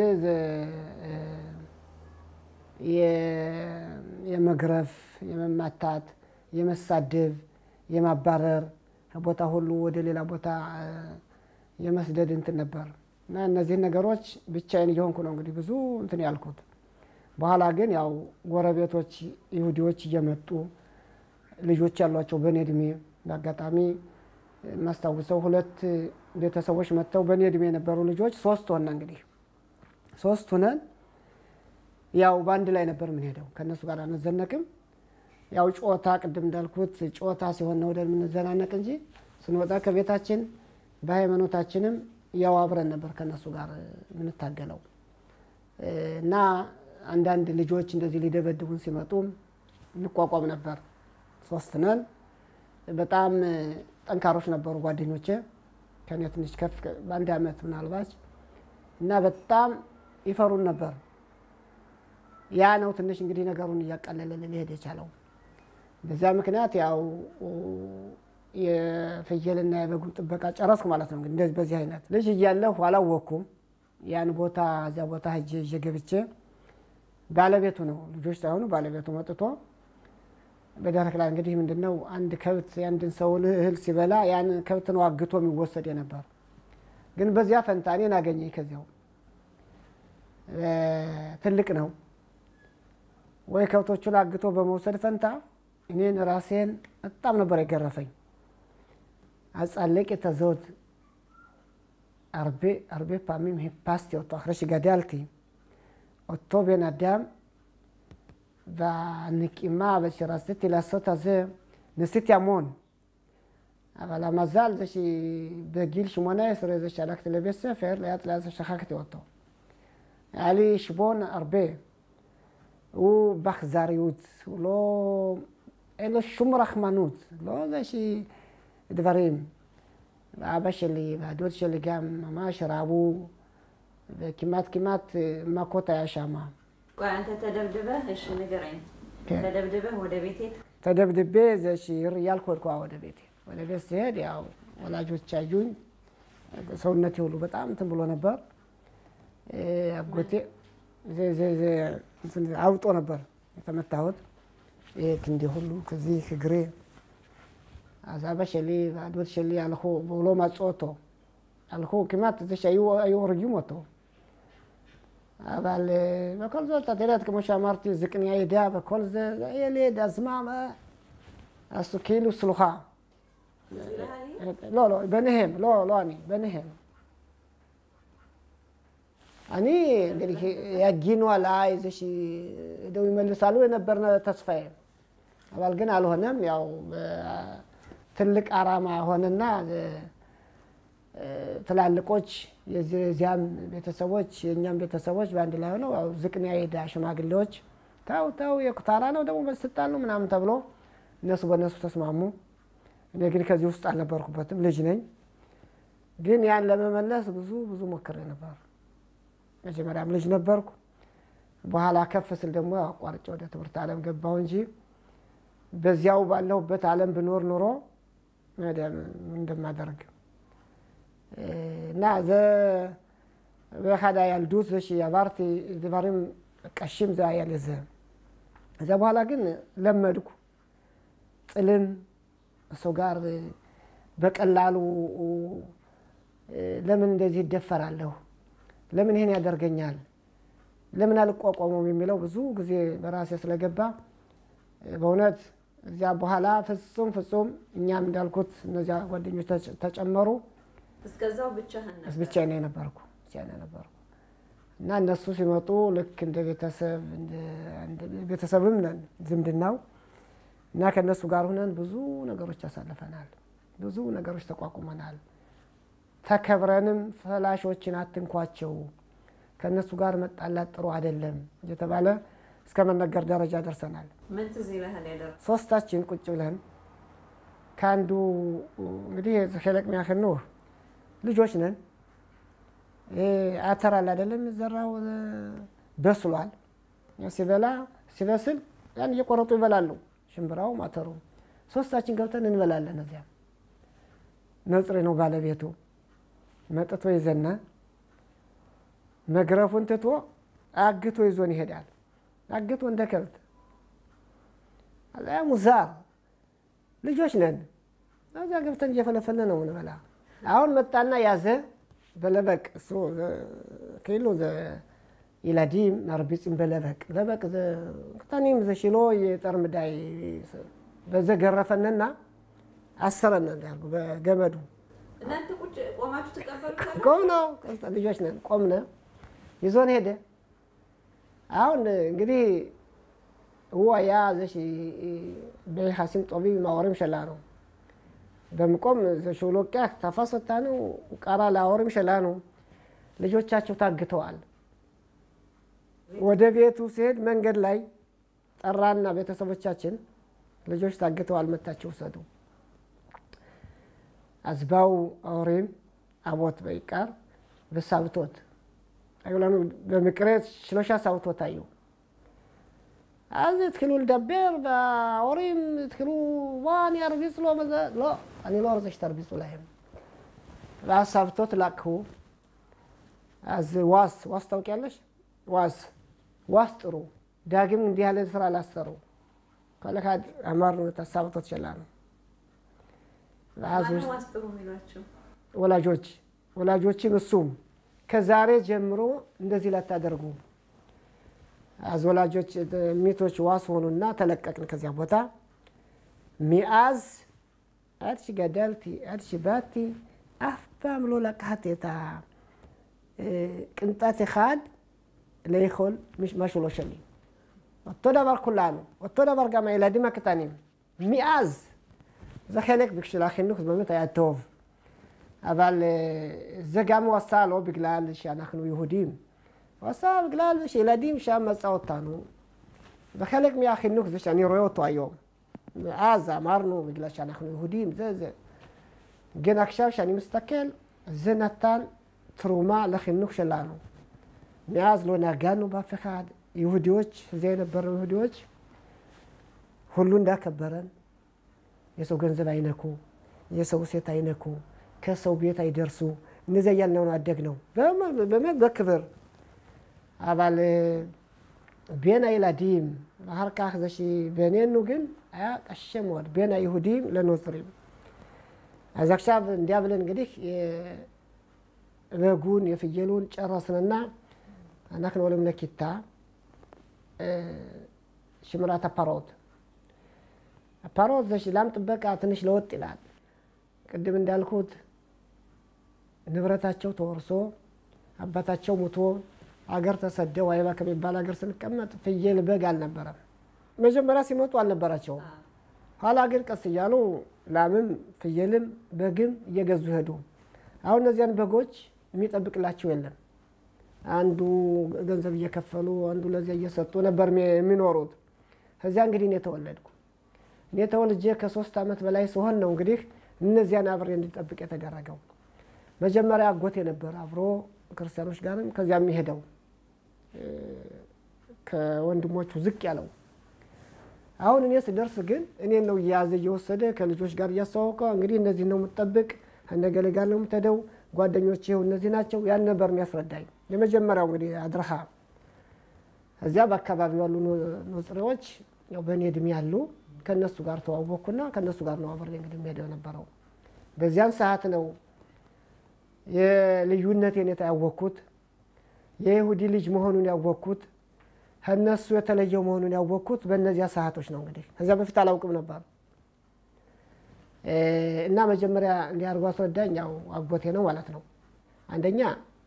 የመግረፍ የመማታት የመሳደብ የማባረር ቦታ ሁሉ ወደ ሌላ ቦታ የመስደድ እንትን ነበር እና እነዚህ ነገሮች ብቻዬን እየሆንኩ ነው እንግዲህ ብዙ እንትን ያልኩት። በኋላ ግን ያው ጎረቤቶች ይሁዲዎች እየመጡ ልጆች ያሏቸው በኔ እድሜ በአጋጣሚ ማስታወሰው ሁለት ቤተሰቦች መጥተው በኔ እድሜ የነበሩ ልጆች ሶስት ሆነ እንግዲህ ሶስት ሆነን ያው ባንድ ላይ ነበር ምን ሄደው ከነሱ ጋር አንዘነቅም። ያው ጮታ ቅድም እንዳልኩት ጮታ ሲሆን ነው ወደ ምን ዘናነቅ እንጂ ስንወጣ ከቤታችን በሃይማኖታችንም ያው አብረን ነበር ከነሱ ጋር ምን ታገለው እና አንዳንድ ልጆች እንደዚህ ሊደበድቡን ሲመጡ እንቋቋም ነበር። ሶስት ነን በጣም ጠንካሮች ነበሩ ጓደኞቼ ከኔ ትንሽ ከፍ በአንድ አመት ምናልባት እና በጣም ይፈሩን ነበር። ያ ነው ትንሽ እንግዲህ ነገሩን እያቀለለልን ሊሄድ የቻለው። በዛ ምክንያት ያው የፍየልና የበጉን ጥበቃ ጨረስኩ ማለት ነው። እንግዲህ በዚህ አይነት ልጅ እያለሁ አላወኩም ያን ቦታ እዛ ቦታ ሄጄ ገብቼ ባለቤቱ ነው ልጆች ሳይሆኑ ባለቤቱ መጥቶ በደረቅ ላይ እንግዲህ ምንድነው አንድ ከብት ያንድን ሰውን እህል ሲበላ ያን ከብት ነው አግቶ የሚወሰድ ነበር። ግን በዚያ ፈንታኔን አገኘኝ ከዚያው ትልቅ ነው ወይ ከብቶቹን አግቶ በመውሰድ ፈንታ እኔን ራሴን በጣም ነበር የገረፈኝ። አጻለቅ የተዘውት አርቤ አርቤ ፓሚም ሄፓስቲ ወጣ አخرش ገዳልቲ ወጥቶ በናዳም והנקימה ושרציתי לעשות את זה, ניסיתי המון. אבל המזל זה שבגיל שמונה עשרה זה שהלכתי לבית ספר, לאט לאט שכחתי אותו. היה לי שבון הרבה. הוא באכזריות, הוא לא... אין לו שום רחמנות. לא זה שדברים. ואבא שלי והדוד שלי גם ממש רעבו, וכמעט כמעט מכות היה שם. አንተ ተደብድበህ እሺ ንገረኝ ተደብድበህ ወደ ቤት ሄድክ? ተደብድቤ ዘሽ ይርያልኩ ወልኩ ወደ ቤት ወደ ቤት ሲሄድ ያው ወላጆች አዩኝ ሰውነቴ ሁሉ በጣም እንትን ብሎ ነበር። አጎቴ ዘ ዘ ዘ እንትን አውጦ ነበር የተመታሁት ይሄ ክንዴ ሁሉ ከዚህ እግሬ አዛባ ሸሊ አዶት ሸሊ አልኹ ብሎ ማጾቶ አልኹ ከማት ዘሽ አዩ አዩ ረጅሞቶ אבל בכל זאת, את יודעת, כמו שאמרתי, זקני העדה, בכל זה, ילד, הזמם, עשו כאילו סלוחה. לא, לא, ביניהם, לא, לא אני, ביניהם. אני, יגינו עליי, זה שידעו ימלסלו, ינבר תספיים. אבל ግን አልሆነም ያው ትልቅ አራማ ሆነና ትላልቆች የዚያም ቤተሰቦች የኛም ቤተሰቦች በአንድ ላይ ሆነው ዝቅሚያ ሄዳ ሽማግሌዎች ታው ታው የኩታራ ነው ደግሞ በስጣሉ ምናምን ተብሎ እነሱ በእነሱ ተስማሙ። እኔ ግን ከዚህ ውስጥ አልነበርኩበትም፣ ልጅ ነኝ። ግን ያን ለመመለስ ብዙ ብዙ ሞክሬ ነበር። መጀመሪያም ልጅ ነበርኩ። በኋላ ከፍ ስል ደግሞ አቋርጬ ወደ ትምህርት ዓለም ገባሁ እንጂ በዚያው ባለሁበት ዓለም ብኖር ኖሮ እንደማደርግ እና ዘ በኻዳ ያልዱት ዘሽ ያባርቲ ድባሪም ቀሽም ዛ ያለዘ እዛ በኋላ ግን ለመድኩ። ጥልን ሰው ጋር በቀላሉ ለምን እንደዚህ ይደፈራለሁ? ለምን ይሄን ያደርገኛል? ለምን አልቋቋመውም የሚለው ብዙ ጊዜ በራሴ ስለገባ በእውነት እዚያ በኋላ ፍጹም ፍጹም እኛም እንዳልኩት እነዚያ ጓደኞች ተጨመሩ። እስከዛው ብቻህን ነበር? ብቻዬን ነበርኩ ብቻዬን ነበርኩ እና እነሱ ሲመጡ ልክ እንደ ቤተሰብ እንደ ቤተሰብም ነን ዝምድናው እና ከነሱ ጋር ሆነን ብዙ ነገሮች አሳልፈናል። ብዙ ነገሮች ተቋቁመናል። ተከብረንም ፈላሾችን አትንኳቸው፣ ከነሱ ጋር መጣላት ጥሩ አይደለም እየተባለ እስከ መነገር ደረጃ ደርሰናል። ምን ትዝ ይልሃል ያደረው? ሶስታችን ቁጭ ብለን ካንዱ እንግዲህ ሸለቅ ሚያክል ነው ልጆች ነን። አተር አለ አይደለም ዘራው በስሏል። ሲበላ ሲበስል ያን እየቆረጡ ይበላሉ፣ ሽምብራው ማተሩ። ሶስታችን ገብተን እንበላለን። እዚያ ነጽሬ ነው ባለቤቱ መጥቶ ይዘና መግረፉን ትቶ አግቶ ይዞን ይሄዳል። አግቶ እንደ ከብት አዛ ሙዛር ልጆች ነን። እዛ ገብተን እየፈለፈልን ነው እንበላ። አሁን መጣና ያዘ በለበቅ እሱ ከይሎ ዘ ኢላዲም አርቢጽም በለበቅ ለበቅ ዘ ከተኒም ዘሽሎ የጠርምዳይ በዘገረፈንና አሰረን እንዳሉ በገመዱ። እናንተ ቁጭ ቆማችሁ ተቀበሉታል? ቆምነ ልጆች ነን ቆምነ ይዞን ሄደ። አሁን እንግዲህ ወያ ዘሽ በሐሲም ጦቢብ ማወርም ሸላ ነው በመቆም ዘሾሎቂያ ተፋሰታ ነው ቃራ ላወርም ሸላ ነው። ልጆቻቸው ታግተዋል። ወደ ቤቱ ሲሄድ መንገድ ላይ ጠራና ቤተሰቦቻችን ልጆች ታግተዋል መታቸው ወሰዱ። አዝባው አውሪም አቦት በይቃር በሳብቶት አይላኑ በመቅረት ሽሎሻ ሳውቶት አዩ አዘት ክሉል ደበር ባውሪም ትክሉ ዋን ያርቢጽ ሎ መዘ ሎ አኒ ሎ አርዘሽ ተርቢጽ ላይም ባሳብቶት ላክሁ አዝ ዋስ ዋስ ታውቂያለሽ? ዋስ ዋስ ጥሩ ዳግም እንዲህ ያለ ስራ ላሰሩ ከለካድ አማር ተሳብቶት ይችላል። ማን ዋስ ጥሩ የሚሏቸው? ወላጆች ወላጆችም እሱም ከዛሬ ጀምሮ እንደዚህ ላታደርጉ አዝወላጆች ሚቶች ዋስ ሆኑና ተለቀቅን። ከዚያ ቦታ ሚአዝ አትሽ ገደልቲ አትሽ ባቲ አፍታም ሎ ለቃቴታ ቅንጣት ኻድ ለይኮል مش ማሽሎ ሸሊ ወተዳባር ኩላኑ ወተዳባር ጋማ ኢላዲ ማክታኒም ሚአዝ ዘኸለክ ብክሽላኺኑክ በመታ ያተውፍ אבל זה גם הוא עשה לא בגלל שאנחנו יהודים, הוא עשה בגלל שילדים שם מצא אותנו, וחלק מהחינוך זה שאני רואה אותו היום. אז אמרנו בגלל שאנחנו יהודים, זה זה. ግን עכשיו שאני מסתכל, זה נתן תרומה לחינוך שלנו. מאז לא נגענו באף אחד, יהודיות, זה ነበሩ יהודיות, ሁሉ እንዳከበረን የሰው ገንዘብ አይነኩ፣ የሰው ሴት አይነኩ፣ ከሰው ቤት አይደርሱ። እነዚያ ያልነው አደግ ነው በመበክብር አባል ቤና ኢላዲም ማርካህ ዘሺ በኔኑ ግን ያ ቀሸሞት ቤና ይሁዲም ለኖስሪም አዛክሻብ እንዲያብለን እንግዲህ የበጉን የፍየሉን ጨረስንና አናክን ወለም ለኪታ ሽምራታ ፓሮት ፓሮት ዘሺ ላም ጥበቃ ትንሽ ለወጥ ይላል። ቅድም እንዳልኩት ንብረታቸው ተወርሶ አባታቸው ሞቶ አገር ተሰደው አይባ ከሚባል አገር ስንቀመጥ ፍየል በግ አልነበረም። መጀመሪያ ሲመጡ አልነበራቸው። ኋላ ግን ቀስ እያሉ ላምም ፍየልም በግም እየገዙ ሄዱ። አሁን እነዚያን በጎች የሚጠብቅላቸው የለም። አንዱ ገንዘብ እየከፈሉ አንዱ ለዚያ እየሰጡ ነበር የሚኖሩት። ከዚያ እንግዲህ እኔ ተወለድኩ። እኔ ተወልጄ ከሶስት ዓመት በላይ ሲሆን ነው እንግዲህ እነዚያን አብሬ እንዲጠብቅ የተደረገው። መጀመሪያ አጎቴ ነበር አብሮ ክርስቲያኖች ጋርም ከዚያ የሚሄደው ከወንድሞቹ ዝቅ ያለው። አሁን እኔ ስደርስ ግን እኔን ነው እየያዘ እየወሰደ ከልጆች ጋር እያስተዋወቀ እንግዲህ እነዚህ ነው የምትጠብቅ እንደገለ ጋር ነው የምትሄደው ጓደኞቼ ይኸው እነዚህ ናቸው ያን ነበር የሚያስረዳኝ። የመጀመሪያው እንግዲህ አድርሃ እዚያ በአካባቢው ያሉ ኖጽሬዎች ያው በእኔ እድሜ ያሉ ከነሱ ጋር ተዋወቅኩና ከነሱ ጋር ነው አብሬ እንግዲህ የሚሄደው ነበረው። በዚያን ሰዓት ነው የልዩነቴን ያወቅኩት የይሁዲ ልጅ መሆኑን ያወቅኩት ከነሱ የተለየው መሆኑን ያወቅኩት በእነዚያ ሰዓቶች ነው። እንግዲህ ከዚያ በፊት አላውቅም ነበር እና መጀመሪያ እንዲያርጓ አስረዳኝ ያው አጎቴ ነው ማለት ነው። አንደኛ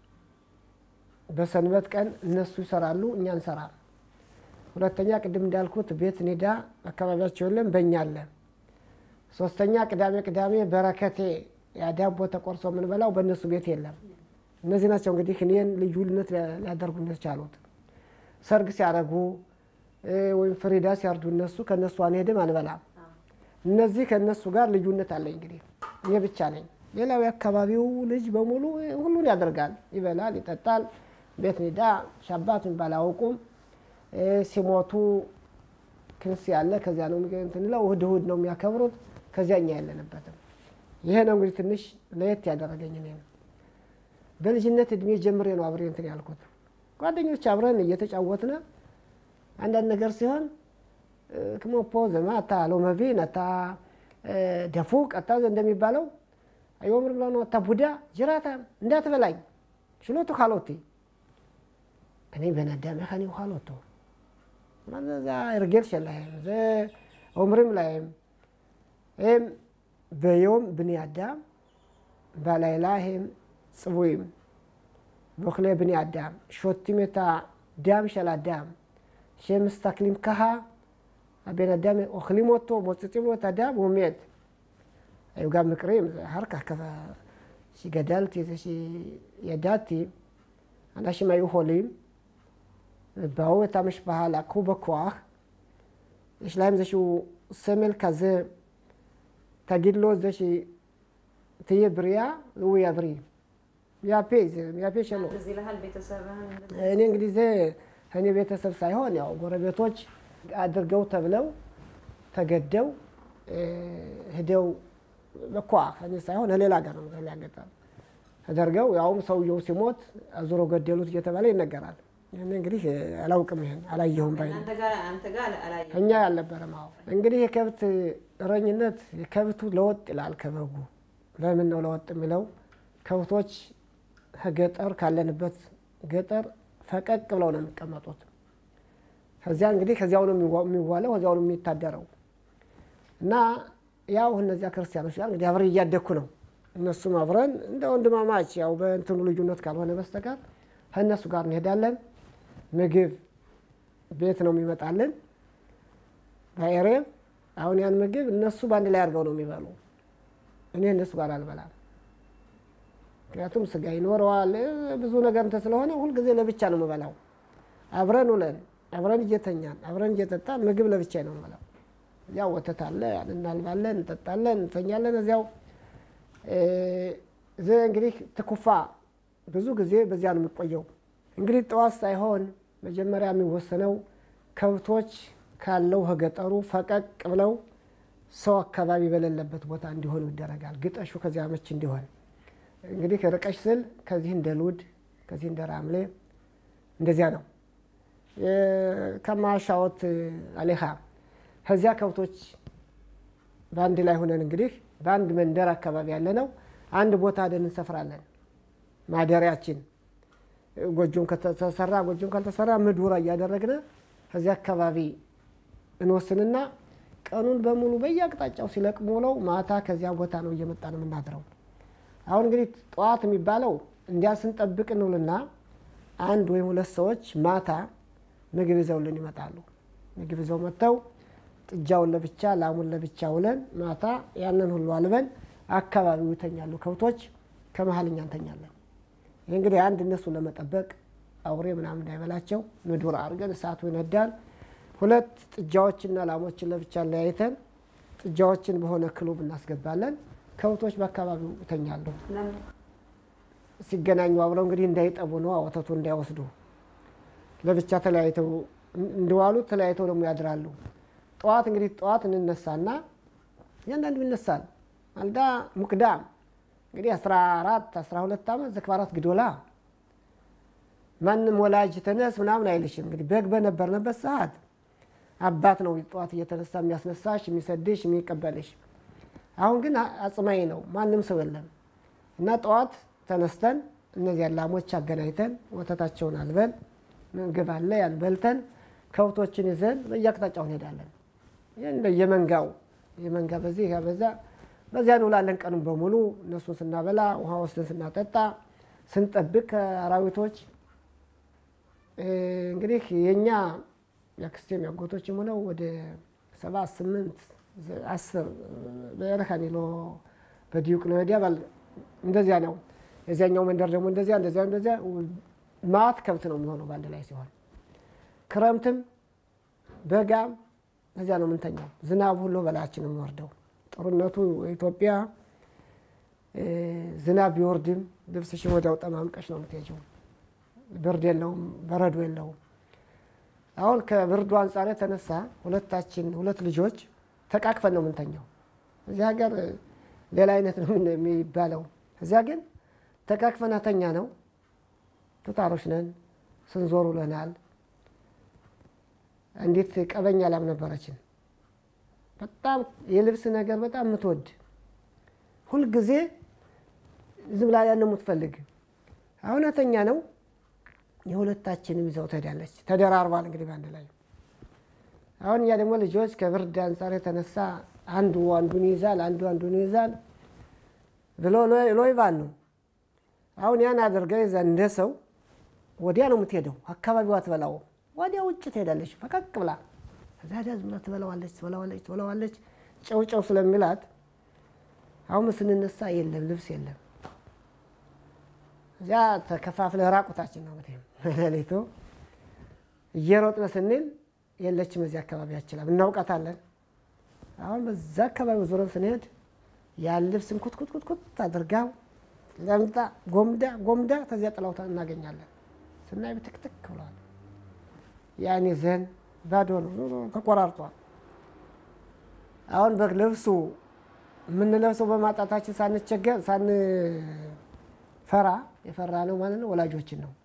በሰንበት ቀን እነሱ ይሰራሉ እኛ እንሰራ። ሁለተኛ ቅድም እንዳልኩት ቤት ኔዳ አካባቢያቸው የለም በእኛ አለ። ሶስተኛ ቅዳሜ ቅዳሜ በረከቴ ያዳቦ ተቆርሶ ምን በላው በእነሱ ቤት የለም። እነዚህ ናቸው እንግዲህ እኔን ልዩነት ሊያደርጉ እንደቻሉት። ሰርግ ሲያደርጉ ወይም ፍሪዳ ሲያርዱ እነሱ ከነሱ አንሄድም አንበላም። እነዚህ ከነሱ ጋር ልዩነት አለኝ እንግዲህ እኔ ብቻ ነኝ። ሌላው የአካባቢው ልጅ በሙሉ ሁሉን ያደርጋል ይበላል ይጠጣል። ቤት ኔዳ ሻባት የሚባል አያውቁም። ሲሞቱ ክንስ ያለ ከዚያ ነው እንትን ነው እሑድ እሑድ ነው የሚያከብሩት። ከዚያኛ ያለንበትም ይሄ ነው እንግዲህ ትንሽ ለየት ያደረገኝ እኔ ነው። በልጅነት እድሜ ጀምሬ ነው አብሬ እንትን ያልኩት። ጓደኞች አብረን እየተጫወትን አንዳንድ ነገር ሲሆን ከሞፖ ዘማታ ሎመቪን አታ ደፉቅ አታ እንደሚባለው አይወምር ብለው ነው አታ ቡዳ ጅራታ እንዳትበላኝ ሽሎቱ ካሎቲ እኔ በነዳም ያኸኒ ካሎቱ ማዘዛ እርገል ሸላይም ዘ ኦምርም ላይም እም በዮም ብኒ አዳም ባላይላህም ጽቡይም በክለ ብኒ አዳም ሾቲሜታ ዳም ሸላዳም ሸምስታክሊም ከሃ አቤን አዳም ኦክሊሞቶ ሞጽጽሞታ ዳም ወሜት አዩ ጋር ምቅሬም ሀርካ ከፋ ሲገዳልቲ ዘሺ የዳቲ አናሽ ማዩ ሆሊም ባው ታምሽ ባህላ ኩበኳህ እስላም ዘሺው ሰሜል ካዘ ታጊድሎ ዘሺ ተየብሪያ ወያብሪ ያፔዝ ያፔሽ ነው እዚህ ለሃል ቤተሰብህን እኔ እንግዲህ ዘ እኔ ቤተሰብ ሳይሆን ያው ጎረቤቶች አድርገው ተብለው ተገደው ሄደው በኳህ እኔ ሳይሆን ሌላ ጋር ነው ያለቀው ተደርገው ያውም ሰውየው ሲሞት አዙሮ ገደሉት እየተባለ ይነገራል። እኔ እንግዲህ አላውቅም ይሄን አላየሁም ባይ አንተ ጋር አንተ ጋር አላየሁም እኛ ያልነበረም አዎ እንግዲህ የከብት እረኝነት የከብቱ ለወጥ ይላል ከበጉ ለምን ነው ለወጥ የሚለው ከብቶች ከገጠር ካለንበት ገጠር ፈቀቅ ብለው ነው የሚቀመጡት። ከዚያ እንግዲህ ከዚያው ነው የሚዋለው ከዚያው ነው የሚታደረው እና ያው እነዚያ ክርስቲያኖች ጋር እንግዲህ አብረን እያደኩ ነው። እነሱም አብረን እንደ ወንድማማች ያው በእንትኑ ልዩነት ካልሆነ በስተቀር ከእነሱ ጋር እንሄዳለን። ምግብ ቤት ነው የሚመጣልን በኤሬብ አሁን ያን ምግብ እነሱ በአንድ ላይ አድርገው ነው የሚበሉ። እኔ እነሱ ጋር አልበላም። ምክንያቱም ስጋ ይኖረዋል ብዙ ነገር እንትን ስለሆነ ሁልጊዜ ለብቻ ነው የምበላው። አብረን ውለን አብረን እየተኛን አብረን እየጠጣን ምግብ ለብቻ ነው የምበላው። ያው ወተት አለ እናልባለን እንጠጣለን እንተኛለን እዚያው ዘ እንግዲህ ተኩፋ ብዙ ጊዜ በዚያ ነው የሚቆየው። እንግዲህ ጠዋት ሳይሆን መጀመሪያ የሚወሰነው ከብቶች ካለው ከገጠሩ ፈቀቅ ብለው ሰው አካባቢ በሌለበት ቦታ እንዲሆኑ ይደረጋል። ግጠሹ ከዚያ መች እንዲሆን እንግዲህ ርቀሽ ስል ከዚህ እንደ ሉድ ከዚህ እንደ ራምሌ እንደዚያ ነው ከማሻወት አለኻ ከዚያ ከብቶች በአንድ ላይ ሆነን እንግዲህ በአንድ መንደር አካባቢ ያለ ነው አንድ ቦታ ደን እንሰፍራለን። ማደሪያችን ጎጆን ከተሰራ ጎጆን ካልተሰራ ምድውራ እያደረግነ ከዚያ አካባቢ እንወስንና ቀኑን በሙሉ በየአቅጣጫው ሲለቅሙ ነው ማታ ከዚያ ቦታ ነው እየመጣን የምናድረው። አሁን እንግዲህ ጠዋት የሚባለው እንዲያ ስንጠብቅ እንውልና አንድ ወይ ሁለት ሰዎች ማታ ምግብ ይዘውልን ይመጣሉ። ምግብ ይዘው መጥተው ጥጃውን ለብቻ ላሙን ለብቻ ውለን ማታ ያንን ሁሉ አልበን አካባቢው ይተኛሉ ከብቶች። ከመሃልኛ እንተኛለን። ይሄ እንግዲህ አንድ እነሱ ለመጠበቅ አውሬ ምናምን እንዳይበላቸው ምድር አድርገን እሳቱ ይነዳል። ሁለት ጥጃዎችና ላሞችን ለብቻ ለያይተን ጥጃዎችን በሆነ ክሉብ እናስገባለን። ከብቶች በአካባቢው ይተኛሉ። ሲገናኙ አብረው እንግዲህ እንዳይጠቡ ነው፣ ወተቱ እንዳይወስዱ ለብቻ ተለያይተው እንደዋሉ ተለያይተው ደግሞ ያድራሉ። ጠዋት እንግዲህ ጠዋት እንነሳና ያንዳንዱ ይነሳል። አልዳ ሙቅዳም እንግዲህ አስራ አራት አስራ ሁለት ዓመት ዘክባራት ግዶላ ማንም ወላጅ ተነስ ምናምን አይልሽም። እንግዲህ በግ በነበርንበት ሰዓት አባት ነው ጠዋት እየተነሳ የሚያስነሳሽ የሚሰድሽ የሚቀበልሽ። አሁን ግን አጽማይ ነው፣ ማንም ሰው የለም እና ጠዋት ተነስተን እነዚህ ላሞች አገናኝተን ወተታቸውን አልበን ምግብ አለ ያን በልተን ከብቶችን ይዘን በየአቅጣጫው እንሄዳለን። እንደ የመንጋው የመንጋ በዚህ ያበዛ በዚያ እንውላለን ቀኑን በሙሉ እነሱን ስናበላ ውሃ ወስደን ስናጠጣ ስንጠብቅ አራዊቶች እንግዲህ የኛ ያክስቴም ያጎቶችም ሆነው ወደ ሰባት ስምንት አስር በረካኒሎ በዲዩቅ ነው ያባል እንደዚያ ነው። የዚያኛው መንደር ደግሞ እንደዚያ እንደዚያ እንደዚያ ማት ከብት ነው የሚሆነው ባንድ ላይ ሲሆን ክረምትም በጋም እዚያ ነው የምንተኛው። ዝናብ ሁሉ በላያችን ነው የሚወርደው። ጦርነቱ ኢትዮጵያ ዝናብ ቢወርድም ልብስሽን ወዲያው ጠማምቀሽ ነው የምትሄጂው። ብርድ የለውም፣ በረዶ የለውም። አሁን ከብርዱ አንጻር የተነሳ ሁለታችን ሁለት ልጆች ተቃቅፈን ነው የምንተኛው። እዚህ ሀገር ሌላ አይነት ነው የሚባለው። እዚያ ግን ተቃቅፈን ተኛ ነው። ቱታሮች ነን፣ ስንዞር ውለናል። እንዴት ቀበኛ ላም ነበረችን። በጣም የልብስ ነገር በጣም የምትወድ ሁልጊዜ ዝም ብላ ያን ነው የምትፈልግ። አሁን ተኛ ነው የሁለታችንም ይዘው ትሄዳለች። ተደራርባል እንግዲህ ባንድ ላይ። አሁን ያ ደግሞ ልጆች ከብርድ አንጻር የተነሳ አንዱ አንዱን ይዛል፣ አንዱ አንዱን ይዛል ብሎ ሎይባን ነው። አሁን ያን አድርገው ይዛ እንደ ሰው ወዲያ ነው የምትሄደው። አካባቢው አትበላው፣ ወዲያ ውጭ ትሄዳለች ፈቀቅ ብላ። እዛ ዳዝ ብላ ትበላዋለች ትበላዋለች ትበላዋለች። ጨው ጨው ስለሚላት አሁን ስንነሳ የለም ልብስ የለም። እዚያ ተከፋፍለ ራቁታችን ነው ማለት ነው። ለሌቶ እየሮጥነ ስንል የለችም እዚህ አካባቢያችን እናውቃታለን። አሁን በዛ አካባቢ ዞረን ስንሄድ ያን ልብስ እንኩትኩትኩት አድርጋው ለምጣ ጎምዳ ጎምዳ ተዚያ ጥላውታ እናገኛለን። ስናይ ብትክትክ ብሏል። ያኔ ዘን ባዶ ነው ተቆራርጧል። አሁን በልብሱ ምን ለብሰው በማጣታችን ሳንቸገር ሳንፈራ የፈራ ነው ማለት ነው ወላጆችን ነው።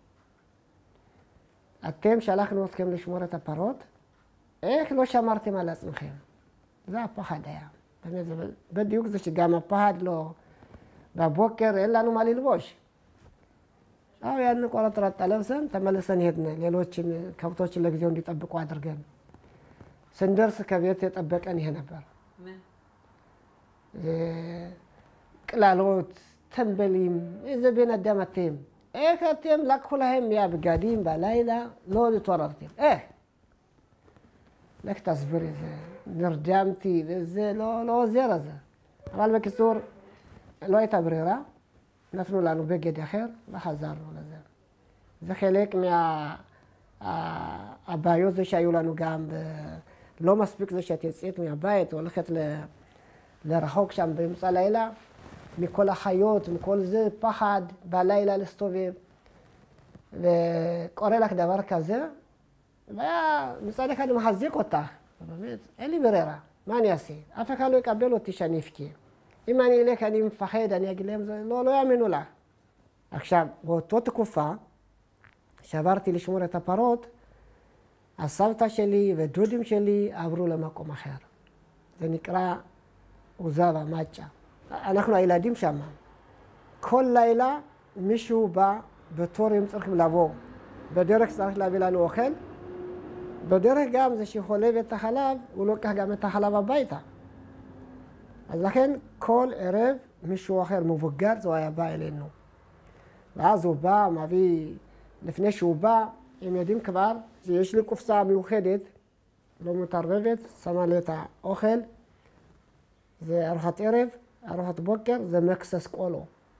አተም ሻላክ ነው ከመ ለሽሞረ ተፓሮት እህ ሎ ሻማርቴ ማለት ነው ኸም ዛ ፓሃዳያ በዲዩክ ዘች ጋማ ፓሃድ ሎ ባቦከር ኤላኑ ማሊልቦሽ አው ያን ቆረጥራጣ ለብሰን ተመለሰን ሄድን። ሌሎችን ከብቶችን ለጊዜው እንዲጠብቁ አድርገን ስንደርስ ከቤት የጠበቀን ይሄ ነበር። ቅላሎት ተንበሊም እዘቤን አዳማቴም እከቴም ላክሁላህም ያ ብጋዲም ባላይላ ሎድ ተወራርቴም እህ ለክ ተስብር ንርዳምቲ ዘ ሎ ሎ ዘረዘ አባል በክሱር ሎ ይታብረራ نفنو لانو بجد آخر لحظار ولا زين ذخيلك مع أبايو زي شايو لانو جنب لو ما سبيك زي شتى سيت مع بايت ولا خت ل لرحوك شام بمسا ليلة مكل حيوت مكل زي بحد بالليلة لستوفي وقرأ لك دبر كذا ما مثلا كانوا محزق وطا اللي بريرة ما نياسي أفكارو يقبلوا تشانيفكي إيماني لك أني مفخد أني أقول لهم لا لا يأمنوا له. עכשיו באותו תקופה שעברתי לשמור את הפרות, הסבתא שלי ודודים שלי עברו למקום אחר. זה נקרא עוזבה, מצ'ה. אנחנו הילדים שם. כל לילה מישהו בא בתור אם צריכים לבוא. בדרך צריך להביא לנו אוכל. בדרך גם זה שחולב את החלב, הוא לוקח גם את החלב הביתה. אז לכן כל ערב מישהו אחר מבוגר זה היה בא אלינו. ואז הוא בא, מביא, לפני שהוא בא, הם יודעים כבר, יש לי קופסה מיוחדת, לא מתערבבת, שמה לי את האוכל, זה ארוחת ערב, ארוחת בוקר, זה מקסס קולו.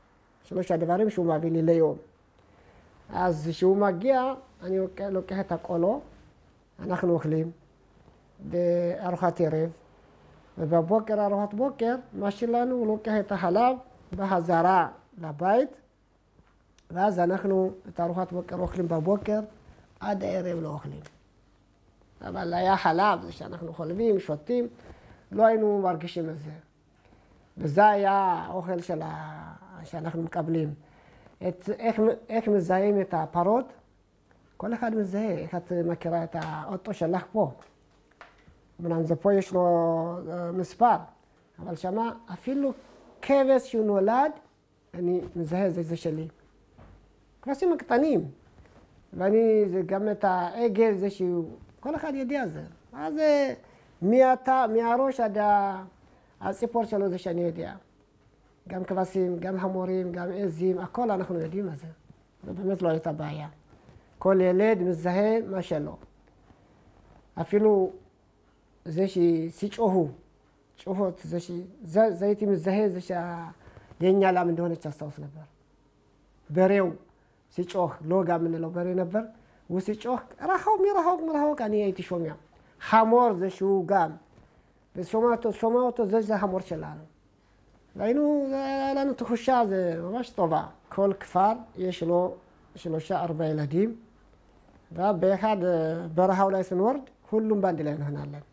שלושה דברים שהוא מביא לי ליום. אז כשהוא מגיע, אני לוקח את הקולו, אנחנו אוכלים בארוחת ערב, ובבוקר, ארוחת בוקר, מה שלנו, הוא לוקח את החלב בחזרה לבית, ואז אנחנו את ארוחת בוקר אוכלים בבוקר, עד הערב לא אוכלים. אבל היה חלב, זה שאנחנו חולבים, שותים, לא היינו מרגישים את זה. וזה היה האוכל של ה... שאנחנו מקבלים. את... איך, איך מזהים את הפרות? כל אחד מזהה, איך את מכירה את האוטו שלך פה. אמנם זה פה יש לו מספר, אבל שמה אפילו כבש שהוא נולד, אני מזהה זה, זה שלי. כבשים הקטנים. ואני, זה גם את העגל, זה שהוא, כל אחד יודע זה. אז זה מהתא, מהראש עד הציפור שלו זה שאני יודע. גם כבשים, גם חמורים, גם עזים, הכל אנחנו יודעים על זה. זה באמת לא הייתה בעיה. כל ילד מזהה מה שלו. אפילו זה שסיצ'והו, ጮחות, זה ש... זה, זה הייתי מזהה, זה שהייኛ לה እንደሆነች አስታውስ ነበር። በሬው ሲጮህ ሎጋ ምንለው በሬ ነበር። הוא ሲጮህ ረሃው ሚረሃው ሚረሃው אני הייתי שומע. חמור זה שהוא גם. ושומע אותו, שומע אותו, זה זה החמור שלנו. והיינו, היה לנו תחושה, זה ממש טובה. כל כפר יש לו שלושה ארבעה ילדים. ובאחד ברכה אולי סנורד, ሁሉም ባንድ ላይ እንሆናለን።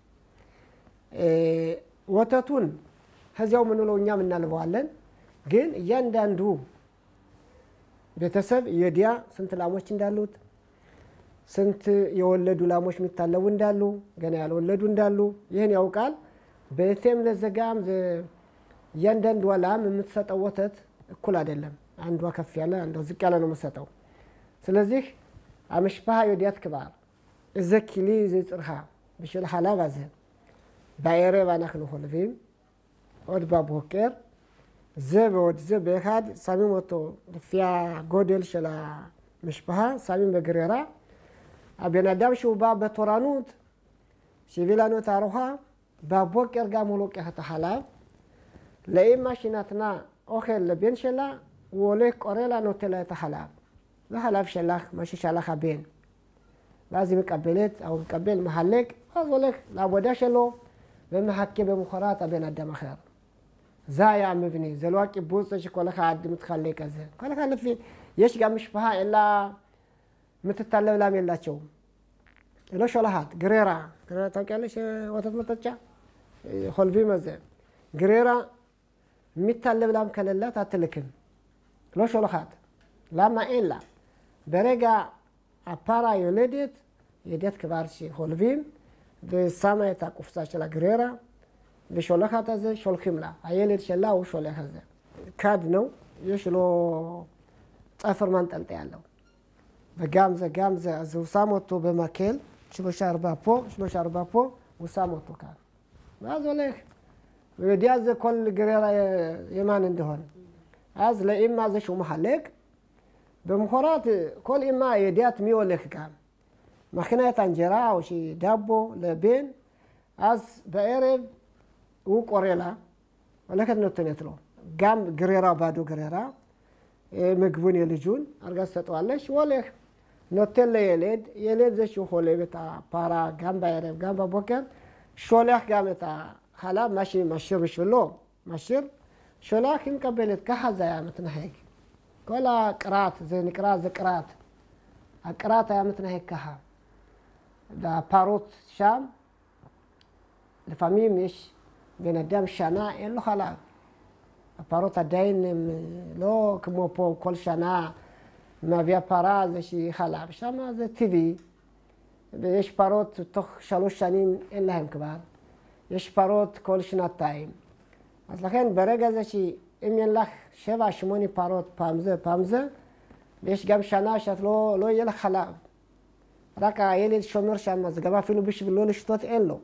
ወተቱን ከዚያው ምንለው እኛ ምናልበዋለን። ግን እያንዳንዱ ቤተሰብ የዲያ ስንት ላሞች እንዳሉት ስንት የወለዱ ላሞች የሚታለቡ እንዳሉ ገና ያልወለዱ እንዳሉ ይሄን ያውቃል። በቴም ለዘጋም እያንዳንዱ ላም የምትሰጠው ወተት እኩል አይደለም። አንዷ ከፍ ያለ አንዷ ዝቅ ያለ ነው የምትሰጠው። ስለዚህ አመሽባህ የዲያት ክባር እዘኪሊ ዝጽርኻ بشل حلاب هذا بعيرة ونحن خلفين עוד בבוקר זה ועוד זה באחד שמים אותו לפי הגודל של המשפחה, שמים בגרירה. הבן אדם שהוא בא בתורנות שהביא לנו את הארוחה, בבוקר גם הוא לוקח את החלב. לאמא שנתנה אוכל לבן שלה, הוא הולך קורא לה נותן לה את החלב. זה חלב שלך, מה ששלח הבן. ואז היא מקבלת, או מקבל מחלק, אז הולך לעבודה שלו ומחכה במחרת הבן אדם אחר. זה היה המבנה, זה לא הקיבוץ שכל אחד מתחלק על זה. כל אחד לפי, יש גם משפחה, אלא מתתלב להם ילדשו. היא לא שולחת, גרירה. גרירה, אתה כאלה שאותת מתתשה? חולבים על זה. גרירה, מתתלב להם כללת התלקים. לא שולחת. למה אין לה? ברגע הפרה יולדת, ידיעת כבר שחולבים, ושמה את הקופסה של הגרירה, ושולחת את זה, שולחים לה. הילד שלה הוא שולח את זה. קדנו, יש לו צפר מנטלטל לו. וגם זה, גם זה, אז הוא שם אותו במקל, שלושה ארבע פה, שלושה ארבע פה, הוא שם אותו כאן. ואז הולך. הוא יודע זה כל גרירה ימן אינדהון. אז לאמא זה שהוא מחלק, במחרת כל אמא ידיעת מי הולך כאן. מכינה את הנג'רה או שדאבו לבן, אז בערב הוא קורא לה, הולכת נותנת לו. גם גרירה בעדו גרירה, מגבון ילג'ון, ארגז סטואלש, הוא הולך. נותן לילד, ילד זה שהוא חולב את הפרה גם בערב, גם בבוקר, שולח גם את החלב, מה שמשאיר בשבילו, משאיר, שולח היא מקבלת, ככה זה היה מתנהג. כל הקראת, זה נקרא, זה קראת. הקראת היה מתנהג ככה. והפרות שם, לפעמים יש בן אדם שנה, אין לו חלב. הפרות עדיין הם לא כמו פה כל שנה מביאה פרה זה שהיא חלב. שם זה טבעי. ויש פרות תוך שלוש שנים אין להם כבר. יש פרות כל שנתיים. אז לכן ברגע זה שאם אין לך שבע, שמונה פרות פעם זה, פעם זה, ויש גם שנה שאת לא, לא יהיה לך חלב. רק הילד שומר שם, אז גם אפילו בשביל לא לשתות אין לו.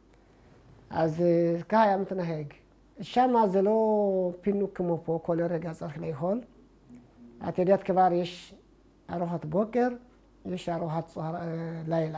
אז ככה היה מתנהג. שם זה לא פינוק כמו פה, כל רגע צריך לאכול. את יודעת כבר יש ארוחת בוקר, יש ארוחת לילה.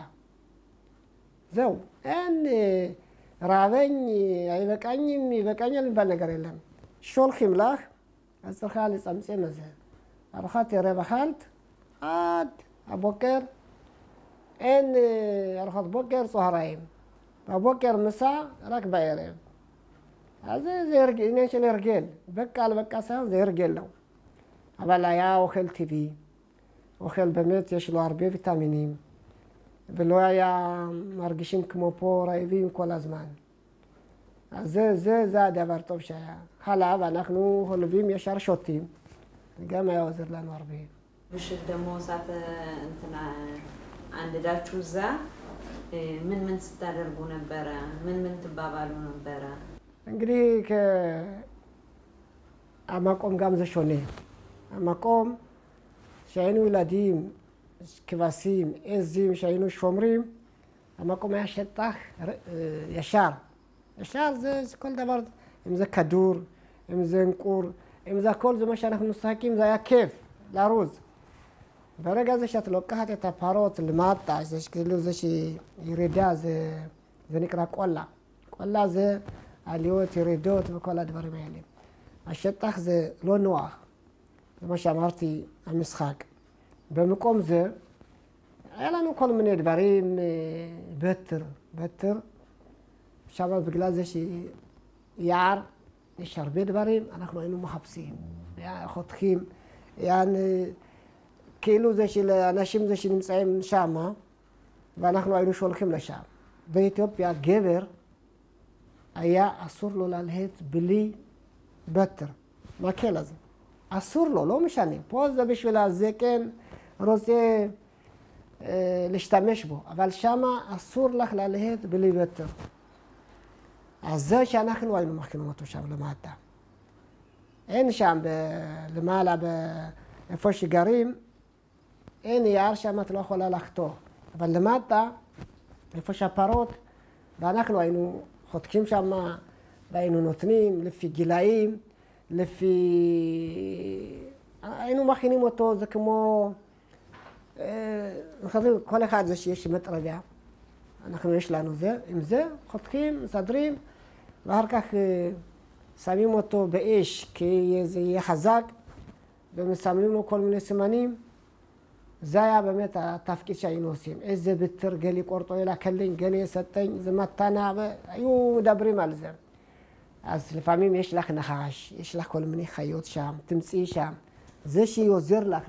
זהו, אין רעבኝ, ይበቃኝም ይበቃኛል የሚባል ነገር የለም። ሾልכים לך, أصرخال يصمصي مزه أرخات يربحالت عاد أبوكر إن أرخات بوكر صهرايم أبوكر مساء راكبة يريم هذا زي رجل إنش الرجال بقى على بقى سان زي رجال له أبلا يا وخل تي في وخل بميت يشلو أربعة فيتامينين بالوعي مرقشين كمو بورا يفيم كل زمان زي زي زاد أبرتوب شيء هلا بنحنو هلبيم يشار شوتيم قام يوزر لنا أربعين بشد دمو ساعة أنتنا عند داتشو زا من من ستدربو نبرة من من تبابالو نبرة እንግዲህ ከአማቆም ጋም ዘሾኔ አማቆም ሻይኑ ላዲም ክባሲም እዚም ሻይኑ ሾምሪም አማቆም ያሸጣህ የሻር የሻር ዘ ኮል ደባር እምዘ ከዱር እምዘ እንቁር እምዘ ኮል ዘመሻነህ ንሳቂም ዛ ያኬፍ ላሩዝ በረጋ ዘሻት ለቀሃት የተፓሮት ልማጣ ዘሽ ክሉ ዘሽ ይረዳ ዘ ዘንቅራ ቆላ ቆላ ዘ اليوت يريدوت بكل أدبار مالي الشطخ زي لون نوع ماشي مرتي المسخاك بمقوم زي أنا نقول من أدبارين بتر بتر شباب بجلاز شيء يعر الشرب أدبارين أنا خلوا إنه محبسين يعني خطخيم يعني كيلو زي شيء أنا شيم زي شيء نسعيم شامة وأنا خلوا إنه شغل كم لشام بإثيوبيا جبر أيا أصور له للهيت بلي بتر ما كلازم أصور له لو مشاني بوز بشولا زكين روزي اه لشتمش بو أول شاما أصور لك للهيت بلي بتر عزاي شان أخن وين مخكين ما توشام لما هدا إن شام ب لما لا بفوش قريم إن يار شام تلوخ ولا لختو أول لما هدا بفوش باروت بانخن وينو חותכים שם, והיינו נותנים לפי גילאים, לפי... היינו מכינים אותו, זה כמו... כל אחד זה שיש מטריה. אנחנו יש לנו זה, עם זה חותכים, מסדרים, ואחר כך שמים אותו באש, כי זה יהיה חזק, ומסמלים לו כל מיני סימנים. זה היה באמת התפקיד שהיינו עושים. איזה ביתר גלי קורטו אלא כלין, גלי סטኝ, זה מתנה, והיו מדברים על זה. אז לפעמים יש לך נחש, יש לך כל מיני חיות שם, תמצאי שם. זה שיעוזר לך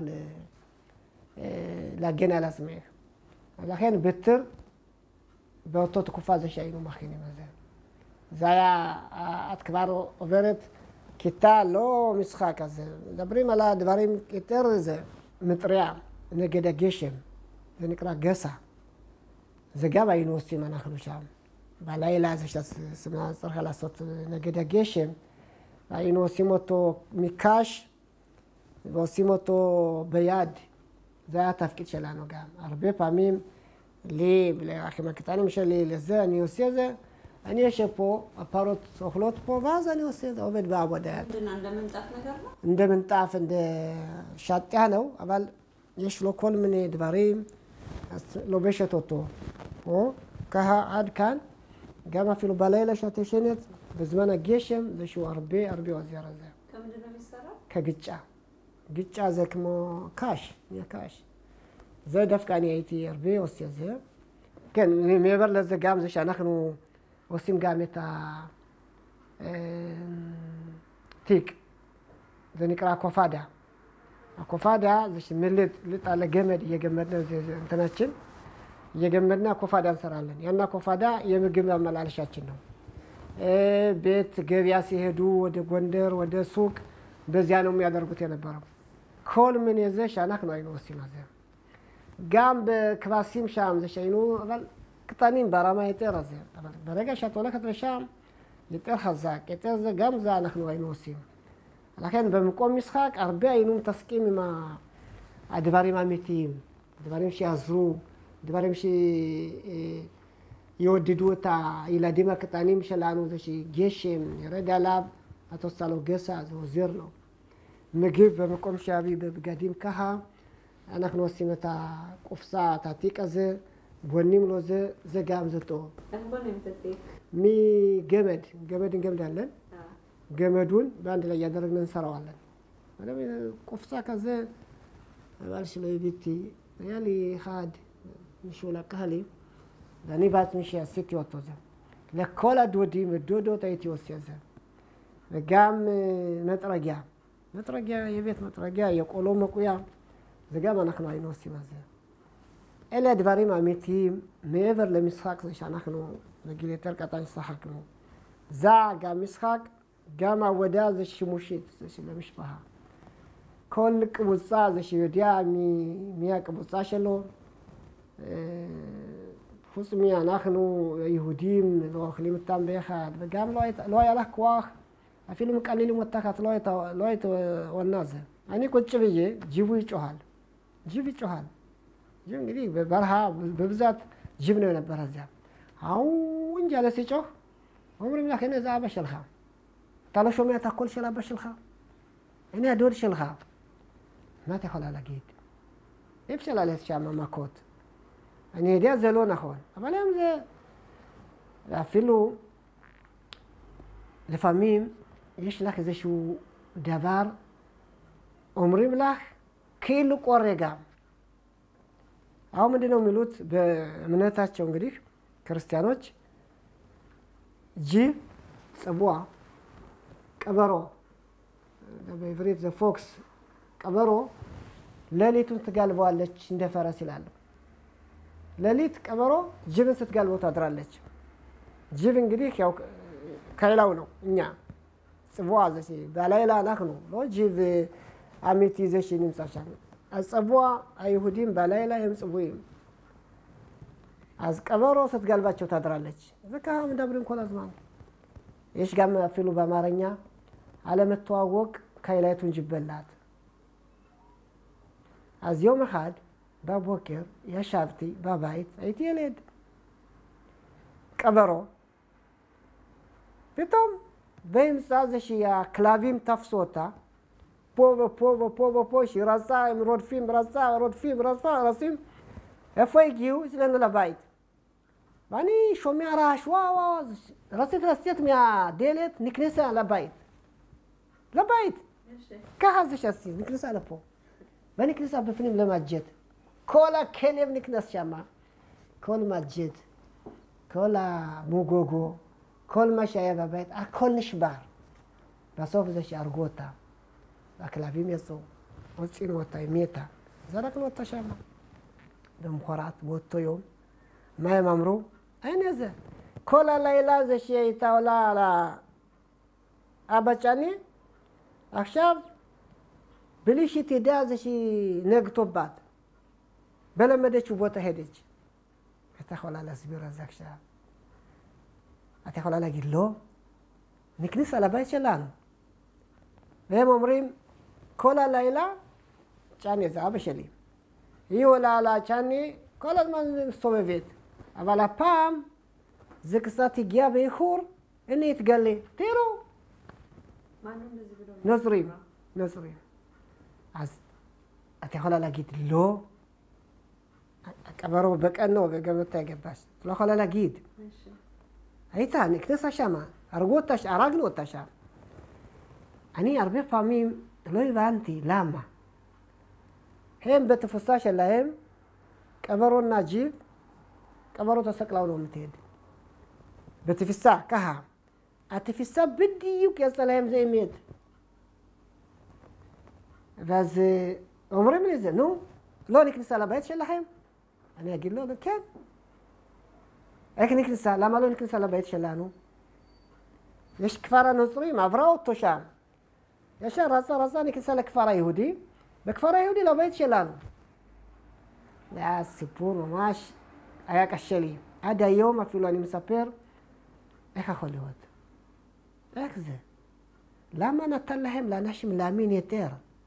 להגן על עצמך. ולכן ביתר, באותו תקופה זה שהיינו מכינים על זה. זה היה, את כבר עוברת כיתה, לא משחק הזה. מדברים על הדברים יותר זה, מטריה. נגד הגשם, זה נקרא גסה. זה גם היינו עושים אנחנו שם. בלילה הזה שצריך לעשות נגד הגשם, היינו עושים אותו מקש ועושים אותו ביד. זה היה התפקיד שלנו גם. הרבה פעמים לי, לאחים הקטנים שלי, לזה, אני עושה את זה. אני יושב פה, הפרות אוכלות פה, ואז אני עושה את זה, עובד בעבודה. እንደ ምንጣፍ ነገር ነው? እንደ ምንጣፍ እንደ ሻጥያ ነው, אבל יש לו כל מיני דברים, אז לובשת אותו. או ככה עד כאן, גם אפילו בלילה שאת ישנת, בזמן הגשם, זה שהוא הרבה הרבה עוזר הזה. ከምንድን ነው የሚሰራው? כגיצ'ה. גיצ'ה זה כמו קש, נהיה קש. זה דווקא אני הייתי הרבה עושה זה. כן, מעבר לזה גם זה שאנחנו עושים גם את התיק. זה נקרא קופדה. הקופדה זה שמילט על הגמד, יגמדנה זה እንትናችን እየገመድና ኮፋዳ እንሰራለን። ያና ኮፋዳ የምግብ ማመላለሻችን ነው። ቤት ገበያ ሲሄዱ ወደ ጎንደር ወደ ሱቅ በዚያ ነው የሚያደርጉት የነበረው። ኮል ምን የዘሽ አናክ ነው አይኖ ሲማዘ ጋም በክባሲም ሻም ዘሸይኑ አባል ክታኒን ባራማ ይተራዘ አባል በረጋ ሻቶላ ከተሻም ይተር ሐዛቅ ይተር ዘ ጋም ዛ አናክ ነው አይኖ ሲም لكن بمقوم مسخاك أربعة ينوم تسكيم مع دباري مامتيم دباري مشي أزرو دباري مشي يوددو تا إلى ديما كتانيم شلانو زشي جيشم يرد على أتوصلو جسا زو زيرلو مجيب بمقوم شابي بقديم كها أنا خنوسيم تا قفصة تا تيك أزي بونيم لو زي زي قام زتو איך בונים את התיק? مي جمد جمد جمد علن ገመዱን በአንድ ላይ ያደረግን እንሰራዋለን። קופסה כזה, אבל שלא הביתי, היה לי אחד, מישהו לקח לי, ואני בעצמי שעשיתי אותו זה. לכל הדודים ודודות הייתי עושה זה. וגם מטרגיה. מטרגיה, יבית מטרגיה, יקולו מקויה. זה גם אנחנו היינו עושים את זה. אלה הדברים האמיתיים, מעבר למשחק זה שאנחנו בגיל יותר קטן שחקנו. זה גם משחק, גם העבודה זה שימושית, זה של המשפחה. כל קבוצה זה שיודע מי, מי הקבוצה שלו. חוץ מאנחנו יהודים לא אוכלים איתם ביחד, וגם לא, לא היה לך כוח, אפילו מקללים אותך, לא הייתה, לא הייתה עונה זה. אני ቁጭ ብዬ ጅቡ ይጮሃል ጅብ ይጮሃል ጅብ እንግዲህ በበረሃ በብዛት ጅብ ነው የነበረ እዚያ አው እንጃለ ሲጮህ عمري ما كان ذا بشلها طالع شو ما تاكل شلا بشلها انا دور شلها ما تاكل على جيد يفشل على الشام ما كوت אני יודע זה לא נכון, אבל היום זה, אפילו לפעמים יש לך איזשהו דבר, אומרים לך כאילו כל רגע. አሁን ምንድነው የሚሉት በእምነታቸው እንግዲህ ክርስቲያኖች ጅብ ጽቡዓ ቀበሮ በኢብሪት ዘ ፎክስ ቀበሮ ሌሊቱን ትጋልበዋለች እንደ ፈረስ ይላሉ። ሌሊት ቀበሮ ጅብን ስትጋልበው ታድራለች። ጅብ እንግዲህ ያው ከሌላው ነው እኛ ጽቡዓ ዘሲ ባላይላ ናክኑ ነው ጅብ አሚቲ ዘሽን ይምጻቻል አጽቡዓ አይሁዲም ባላይላ ይምጽቡይም አዝ ቀበሮ ስትጋልባቸው ታድራለች። ዘካም ደብርን ኮላዝማን እሺ ጋም አፍሉ በአማርኛ አለመተዋወቅ ከይላይቱን ጅበላት አዝ يوم אחד בבוקר ישבתי בבית, הייתי ילד. קברו. פתאום, באמצע זה שהכלבים תפסו אותה, פה ופה ופה ופה, שהיא רצה, הם רודפים, רצה, רודפים, רצה, רצים. איפה הגיעו? אצלנו לבית. ואני שומע רעש, וואו, וואו, רציתי לצאת מהדלת, נכנסה לבית. לבית. ככה זה שעשיתי, נכנסה לפה. ונכנסה בפנים למג'ד. כל הכלב נכנס שם, כל מג'ד, כל המוגוגו, כל מה שהיה בבית, הכל נשבר. בסוף זה שהרגו אותה. הכלבים יצאו, הוצאנו אותה, היא מתה. זרקנו אותה שם. במחרת, באותו יום, מה הם אמרו? אין איזה. כל הלילה זה שהיא הייתה עולה על האבא שני, עכשיו, בלי שתדע זה שהיא נגדו בת. בלמדת תשובות ההדש. אתה יכולה להסביר על זה עכשיו. אתה יכולה להגיד לא? נכניס על הבית שלנו. והם אומרים, כל הלילה, צ'ני זה אבא שלי. היא עולה על הצ'ני, כל הזמן מסתובבת. אבל הפעם, זה קצת הגיע באיחור, הנה התגלה. תראו. מה נגיד בזה? נוזרים. נוזרים. אז אתה יכולה להגיד לא? הקברו בקנו וגם אותה גבש. לא יכולה להגיד. הייתה, נכנסה שמה. הרגו אותה, הרגנו אותה שם. אני הרבה פעמים לא הבנתי למה. הם בתפוסה שלהם, קברו נג'יב, קברו תסקלו לא מתהד. בתפיסה, ככה. התפיסה בדיוק יצא להם זה אמת. ואז אומרים לי זה, נו, לא נכנסה לבית שלהם? אני אגיד לו, כן. איך נכנסה? למה לא נכנסה לבית שלנו? יש כפר הנוצרים, עברה אותו שם. ישר רצה רצה נכנסה לכפר היהודי, בכפר היהודי לבית שלנו. זה היה סיפור ממש, היה קשה לי. עד היום אפילו אני מספר, איך יכול להיות? איך זה? למה נתן להם לאנשים להאמין יותר?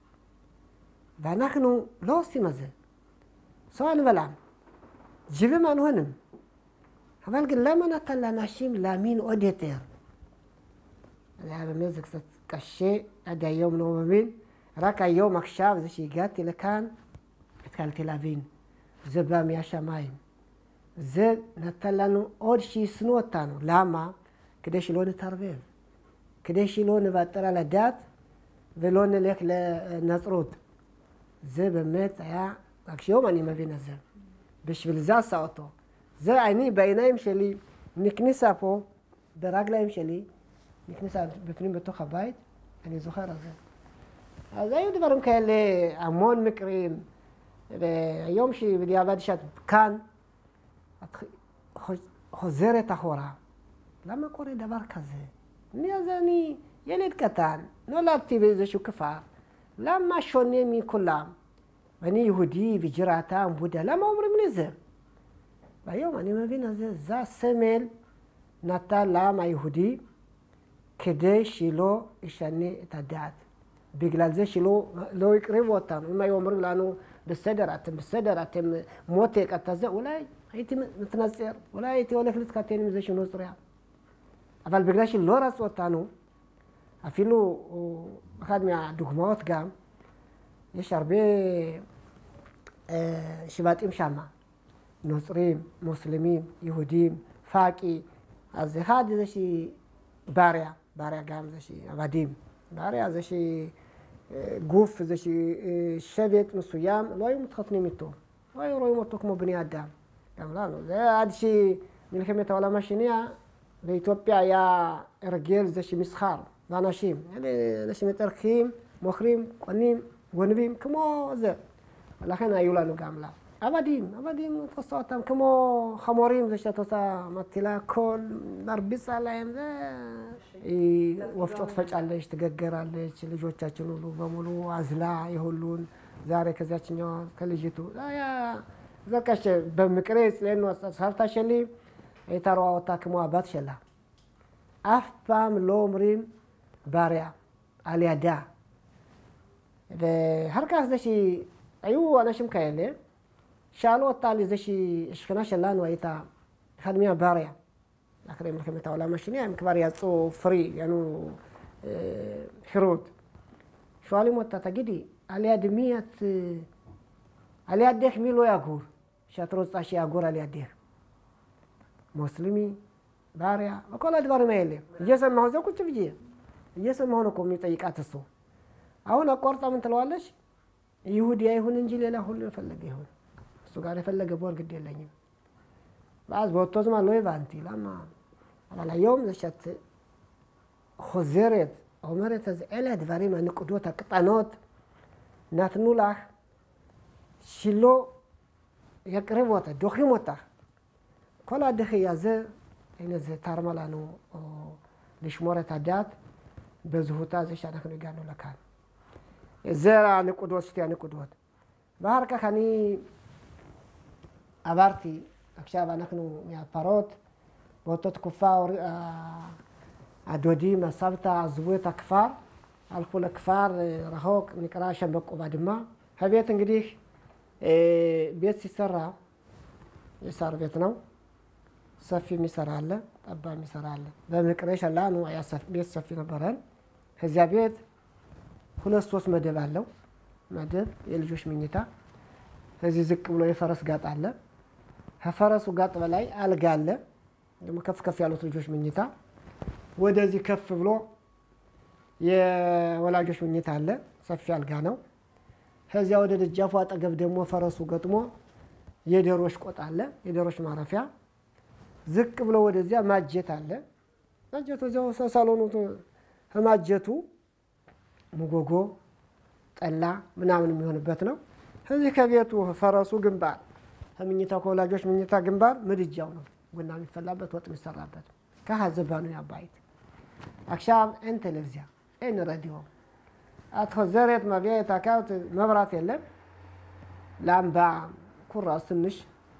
ואנחנו לא עושים את זה. סואל ולעם. ג'יבים אנוהנים. אבל למה נתן לאנשים להאמין עוד יותר? זה היה באמת זה קצת קשה, עד היום לא מבין. רק היום עכשיו, זה שהגעתי לכאן, התחלתי להבין. זה בא מהשמיים. זה נתן לנו עוד שישנו אותנו. למה? כדי שלא נתערבב. כדי שלא נוותר על הדת, ולא נלך לנצרות. זה באמת היה, רק שיום אני מבין את זה. בשביל זה עשה אותו. זה אני בעיניים שלי, נכניסה פה, ברגליים שלי, נכניסה בפנים בתוך הבית, אני זוכר את זה. אז היו דברים כאלה, המון מקרים, והיום שבדיעבד שאת כאן, את חוזרת אחורה. למה קורה דבר כזה? אני, אז אני ילד קטן, נולדתי באיזשהו כפר, למה שונה מכולם? ואני יהודי וג'רעתם, בודה, למה אומרים לי זה? והיום אני מבין את זה, זה הסמל נתן לעם היהודי כדי שלא ישנה את הדעת. בגלל זה שלא לא יקריבו אותנו. אם היו אומרים לנו, בסדר, אתם בסדר, אתם מותק, אתה זה, אולי הייתי מתנצר, אולי הייתי הולך להתחתן עם זה שנוצריה. אבל בגלל שלא רצו אותנו, אפילו אחד מהדוגמאות גם, יש הרבה אה, שבטים שמה, נוצרים, מוסלמים, יהודים, פאקי, אז אחד זה שהיא בריה, בריה גם זה שהיא עבדים, בריה זה שהיא גוף, זה שהיא שבט מסוים, לא היו מתחתנים איתו, לא היו רואים אותו כמו בני אדם, גם לנו, זה עד שמלחמת העולם השנייה, באתיופיה היה הרגל זה שמסחר, ואנשים, אלה אנשים מתארחים, מוכרים, קונים, גונבים, כמו זה. ולכן היו לנו גם לה. עבדים, עבדים, תעשה אותם כמו חמורים, זה שאת עושה מטילה הכל, מרביצה להם, זה... היא ወፍጮ ትፈጫለች, ትገገራለች, ልጆቻችን ሁሉ በሙሉ አዝላ የሁሉን ዛሬ ከዚያችኛው ከልጅቱ ያ ዘካሽ በምቅሬጽ ለኖ ሰርታሽሊ የተራዋውታ ከሞ አባት ሸላ አፍፓም ሎምሪም ባሪያ አልያዳ በሐርካስ ዘሺ አዩ አናሽም ካይለ ሻሎ ወጣል ዘሺ እሽከና ሸላን ወይታ ኸድሚያ ባሪያ አክሬ ምልከመታ ወላ ማሽኒ አም ክባር ያጾ ፍሪ ያኑ ሕሩት ሸዋሊ ሞታ ተግዲ አልያድሚያት አልያደህ ሚሎ ያጉር ሻትሮጻሽ ያጉር አልያደህ ሙስሊሚ ባሪያ ወኮላ ድባር ማይለ እየሰማሁ ዘው ቁጭ ብዬ እየሰማሁ ነው ቆም ይጠይቃት እሱ አሁን አቋርጣ ምን ትለዋለሽ ይሁዲ አይሁን እንጂ ሌላ ሁሉ የፈለገ ይሁን እሱ ጋር የፈለገ ቦር ግድ የለኝም بعض بوتوز ما لوي بانتي لما على اليوم زشت خزرت عمرت از اله دواری من قدوت قطانات ناتنولاح شلو يقربوت دوخيموتا كل دخيا ز اين ز تارملانو لشمورت عدات بزهوتا زش انا كنو قالوا لكان زرا نقدوت شتي نقدوت باركه خني عبرتي עכשיו אנחנו מהפרות, באותה תקופה הדודים, הסבתא עזבו את הכפר, הלכו לכפר רחוק, נקרא שם בקובה דמה. הבית እንግዲህ ቤት ሲሰራ የሳር ቤት ነው። ሰፊ የሚሰራ አለ፣ ጠባ የሚሰራ አለ። በመቅረሻ ላኑ ያሰፍ ቤት ሰፊ ነበረን። ከዚያ ቤት ሁለት ሶስት መደብ አለው። መደብ የልጆች መኝታ። ከዚህ ዝቅ ብሎ የፈረስ ጋጥ አለ። ከፈረሱ ጋጥ በላይ አልጋ አለ ደግሞ ከፍ ከፍ ያሉት ልጆች መኝታ ወደዚህ ከፍ ብሎ የወላጆች መኝታ አለ ሰፊ አልጋ ነው ከዚያ ወደ ደጃፉ አጠገብ ደግሞ ፈረሱ ገጥሞ የደሮች ቆጥ አለ የደሮች ማረፊያ ዝቅ ብሎ ወደዚያ ማጀት አለ ማጀቱ እዛው ሳሎኑ ማጀቱ ሙጎጎ ጠላ ምናምን የሚሆንበት ነው ከዚህ ከቤቱ ፈረሱ ግንባር ከምኝታው ከወላጆች ምኝታ ግንባር ምድጃው ነው ቡና የሚፈላበት ወጥ የሚሰራበት ከሐዘባኑ ያባይት አክሻም እን ቴሌቪዥን እን ራዲዮ አትኸዘረት ማቢያ ታካውት መብራት የለም ላምባ ኩራስ ትንሽ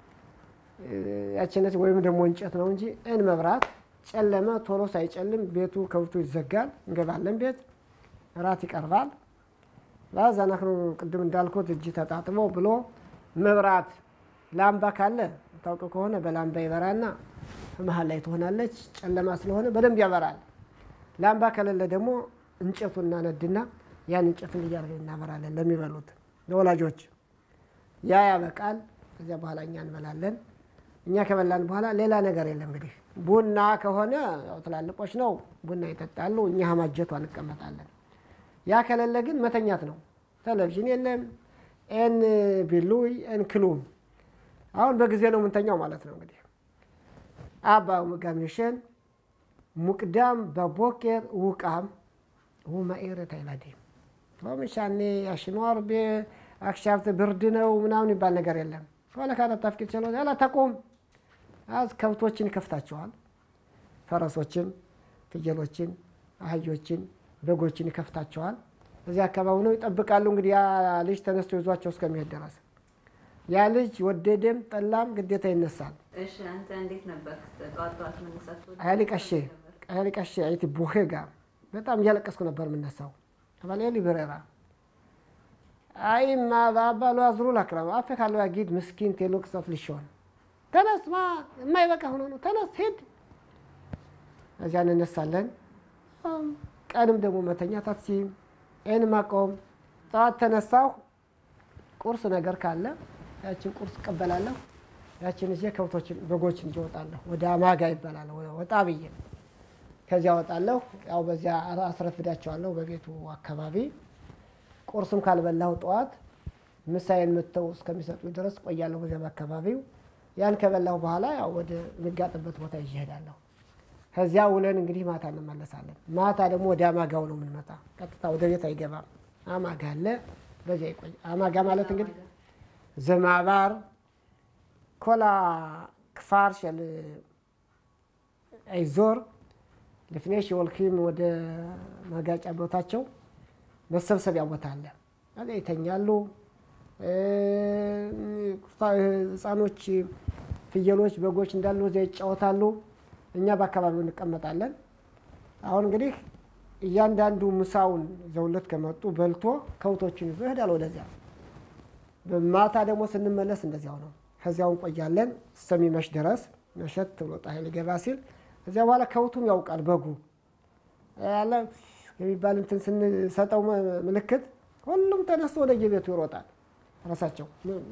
ያችነት ወይም ደግሞ እንጨት ነው እንጂ እን መብራት ጨለመ ቶሎ ሳይጨልም ቤቱ ከብቱ ይዘጋል እንገባለን ቤት ራት ይቀርባል ባዛናክሩ ቅድም እንዳልኩት እጅ ተጣጥሞ ብሎ መብራት ላምባ ካለ ታውቀው ከሆነ በላምባ ይበራና መሃል ላይ ትሆናለች ጨለማ ስለሆነ በደንብ ያበራል ላምባ ከሌለ ደግሞ እንጨቱና ነድና ያን እንጨቱን እያረገ እናበራለን ለሚበሉት ለወላጆች ያ ያበቃል ከዚያ በኋላ እኛ እንበላለን እኛ ከበላን በኋላ ሌላ ነገር የለም እንግዲህ ቡና ከሆነ ያው ትላልቆች ነው ቡና ይጠጣሉ እኛ ማጀቱ አንቀመጣለን ያ ከሌለ ግን መተኛት ነው። ቴሌቪዥን የለም ኤን ቢሉይ ኤን ክሉም አሁን በጊዜ ነው የምንተኛው ማለት ነው። እንግዲህ አባው መጋምሽን ሙቅዳም በቦኬር ውቃም ወማኤረት አይላዲም ወምሻኔ ያሽኗር በአክሻፍተ ብርድ ነው ምናምን ይባል ነገር የለም። ወላ ካለ ታፍቂት ቸሎ ያላ ተቆም አዝ ከብቶችን ይከፍታቸዋል። ፈረሶችን፣ ፍየሎችን፣ አህዮችን፣ በጎችን ይከፍታቸዋል። እዚህ አካባቢ ነው ይጠብቃሉ። እንግዲህ ያ ልጅ ተነስቶ ይዟቸው እስከሚሄድ ድረስ ያ ልጅ ወደደም ጠላም ግዴታ ይነሳል። እሺ አንተ እንዴት ነበር ጧት ጧት መነሳት? አያሊ ቀሼ አያሊ ቀሼ አይቲ ቦሄጋ በጣም እያለቀስኩ ነበር የምነሳው። አባሌሊ በረራ አይማ ባባሉ አዝሩ ላክራም አፈካሉ ያጊድ ምስኪን ቴሎክስ አፍሊሾን ተነስ ማ የማይበቃ ሆኖ ነው ተነስ ሂድ። እዚያ እንነሳለን። ቀንም ደግሞ መተኛት አትችይም። ኤን ማቆም ጧት ተነሳሁ ቁርስ ነገር ካለ ያችን ቁርስ ቀበላለሁ። ያችን እዚህ ከብቶችን በጎችን ይወጣለሁ። ወደ አማጋ ይባላል ወጣ ብዬ ከዚያ ወጣለሁ። ያው በዚያ አስረፍዳቸዋለሁ በቤቱ አካባቢ። ቁርስም ካልበላሁ ጧት ምሳዬን መተው እስከሚሰጡ ድረስ ቆያለሁ በዚያ አካባቢው። ያን ከበላሁ በኋላ ያው ወደ ምጋጥበት ቦታ ይሄዳለሁ። ከዚያ ውለን እንግዲህ ማታ እንመለሳለን። ማታ ደግሞ ወደ አማጋው ነው የምንመጣ። ቀጥታ ወደ ቤት አይገባም። አማጋ አለ በዚያ ይቆይ። አማጋ ማለት እንግዲህ ዘማባር ኮላ ክፋር ሸል አይዞር ለፍኔሽ ወልኪም ወደ ማጋጫ ቦታቸው መሰብሰቢያ ቦታ አለ። አለ ይተኛሉ። ህፃኖች፣ ፍየሎች፣ በጎች እንዳሉ እዚያ ይጫወታሉ። እኛ በአካባቢው እንቀመጣለን። አሁን እንግዲህ እያንዳንዱ ምሳውን ዘውለት ከመጡ በልቶ ከውቶችን ይዞ ይሄዳል ወደዚያ። በማታ ደግሞ ስንመለስ እንደዚያው ነው። ከዚያው እንቆያለን እስከሚመሽ ድረስ። መሸት ብሎ ፀሐይ ሊገባ ሲል እዚያ በኋላ ከውቱም ያውቃል በጉ ያለ የሚባል እንትን ስንሰጠው ምልክት ሁሉም ተነስቶ ወደ የቤቱ ይሮጣል። ራሳቸው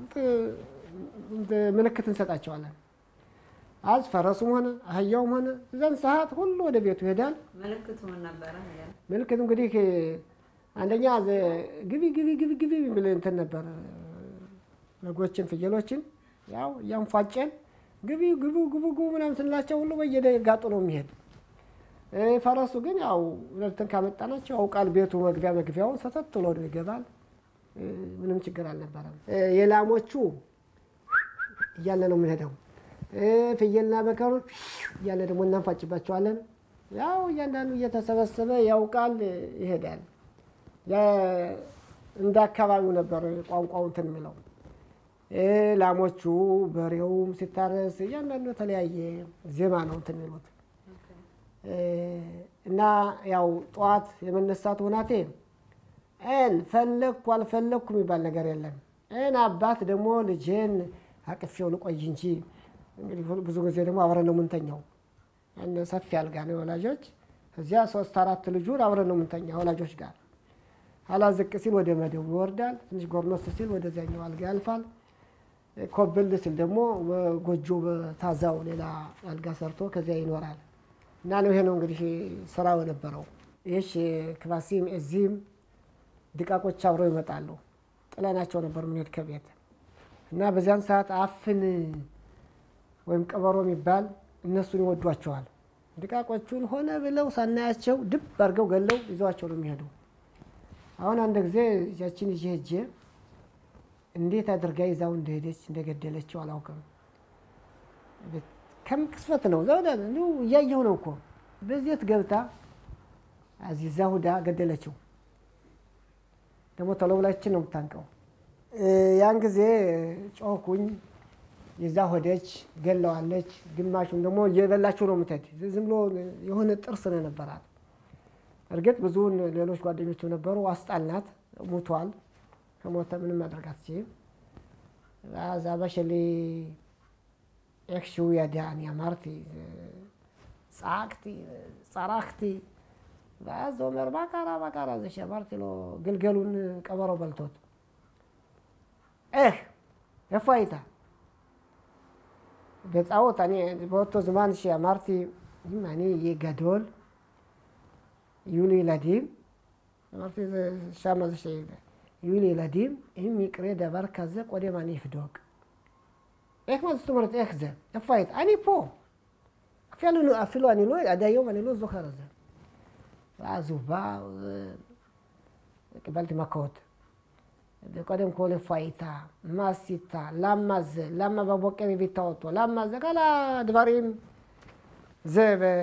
ምልክት እንሰጣቸዋለን። አዝ ፈረሱም ሆነ አህያውም ሆነ እዛን ሰዓት ሁሉ ወደ ቤቱ ይሄዳል። ምልክቱ ምን ነበር? ምልክቱ እንግዲህ አንደኛ ግቢ ግቢ ግቢ ግቢ የሚል እንትን ነበር። በጎችን ፍየሎችን ያው ያንፏጨን ግቢ ግቡ ግቡ ግቡ ምናምን ስንላቸው ሁሉ በየጋጡ ነው የሚሄድ። ፈረሱ ግን ያው ለልተን ካመጣናቸው ያውቃል ቤቱ መግቢያ መግቢያውን ሰተት ብሎ ነው ይገባል። ምንም ችግር አልነበረም። የላሞቹ እያለ ነው የምንሄደው። ፍየልና በከሩ እያለ ደግሞ እናንፋጭባቸዋለን። ያው እያንዳንዱ እየተሰበሰበ ያውቃል ይሄዳል። እንደ አካባቢው ነበር ቋንቋው እንትን የሚለው። ላሞቹ በሬውም ሲታረስ እያንዳንዱ የተለያየ ዜማ ነው እንትን የሚሉት እና ያው ጠዋት የመነሳት ሁናቴ እን ፈለግኩ አልፈለግኩ የሚባል ነገር የለም። እን አባት ደግሞ ልጄን አቅፌው ልቆይ እንጂ እንግዲህ ብዙ ጊዜ ደግሞ አብረን ነው የምንተኛው። እነ ሰፊ አልጋ ነው ወላጆች። እዚያ ሶስት አራት ልጁን አብረን ነው የምንተኛው ወላጆች ጋር። አላዝቅ ሲል ወደ መደቡ ይወርዳል። ትንሽ ጎርመስ ሲል ወደዚያኛው አልጋ ያልፋል። ኮብል ሲል ደግሞ ጎጆ በታዛው ሌላ አልጋ ሰርቶ ከዚያ ይኖራል። እና ነው ይሄ ነው እንግዲህ ስራው የነበረው። እሺ ክባሲም እዚህም ድቃቆች አብረው ይመጣሉ። ጥለናቸው ነበር ምን ሄድ ከቤት እና በዚያን ሰዓት አፍን ወይም ቀበሮ የሚባል እነሱን ይወዷቸዋል። ድቃቆቹን ሆነ ብለው ሳናያቸው ድብ አድርገው ገለው ይዘዋቸው ነው የሚሄዱ። አሁን አንድ ጊዜ ያችን ይዤ ሄጄ እንዴት አድርጋ ይዛው እንደሄደች እንደገደለችው አላውቅም። ከም ክስፈት ነው ዘውዳ ነው እያየሁ ነው እኮ በዚህት ገብታ አዚዛ ሁዳ ገደለችው። ደግሞ ተለውላችን ነው የምታንቀው። ያን ጊዜ ጮኩኝ። ይዛ ሆደች ገለዋለች። ግማሹን ደግሞ እየበላችሁ ነው የምትሄድ። ዝም ብሎ የሆነ ጥርስ ነው ነበራት። እርግጥ ብዙ ሌሎች ጓደኞች ነበሩ። አስጣልናት። ሞቷል። ከሞተ ምንም ማድረግ አትችልም። አዛ በሸሊ ኤክሽው ያዳን ያማርቲ ጻክቲ ጻራክቲ ባዞ መርባ ካራ ባካራ ዘሽ ያማርቲ ሎ ግልገሉን ቀበሮ በልቶት እህ የፋይታ በጣውት አኒ ቦቶ ዘማን ሺ ያማርቲ ማኒ የጋዶል ዩኒ ላዲም אמרתי, שם זה שיהיה. יהיו לי ילדים, אם יקרה דבר כזה, קודם אני אבדוק. איך מה זאת אומרת, איך זה? איפה היית? אני פה. אפילו, אפילו אני לא, עד היום אני לא זוכר את זה. ואז הוא בא, קיבלתי מכות. וקודם כל איפה היית? מה עשית? למה זה? למה בבוקר הבאת אותו? למה זה? כל הדברים. זה ו...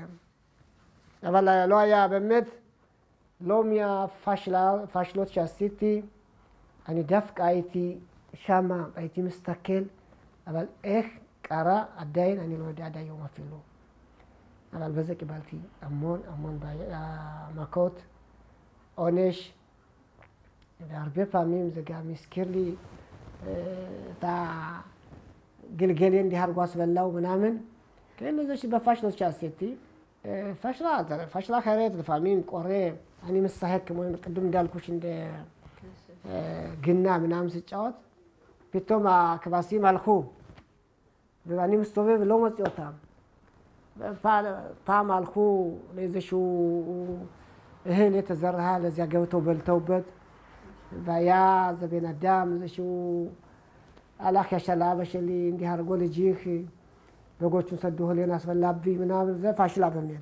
אבל לא היה באמת, לא מהפשלות שעשיתי, אני דווקא הייתי שמה, הייתי מסתכל, אבל איך קרה עדיין, אני לא יודע עד היום אפילו. אבל בזה קיבלתי המון המון מכות, עונש, והרבה פעמים זה גם הזכיר לי את הגלגלים להרגוס ולאו מנאמן, כאילו זה שבפשלות שעשיתי, פשלה, פשלה אחרת, לפעמים קורה, אני משחק כמו קדום እንዳልኩሽ እንደ ግና ምናምን ስጫወት פתאום הכבשים הלכו ואני מסתובב ולא מוצא אותם. פעם הלכו לאיזשהו እህል የተዘራ ለዚያ ገብተው በልተውበት והיה זה בן אדם איזשהו הלך ישל אבא שלי እንዲህ አድርጎ ልጅህ በጎቹን ሰዶ ሆሌን አስበላብኝ ምናምን זה ፋሽላ በሚል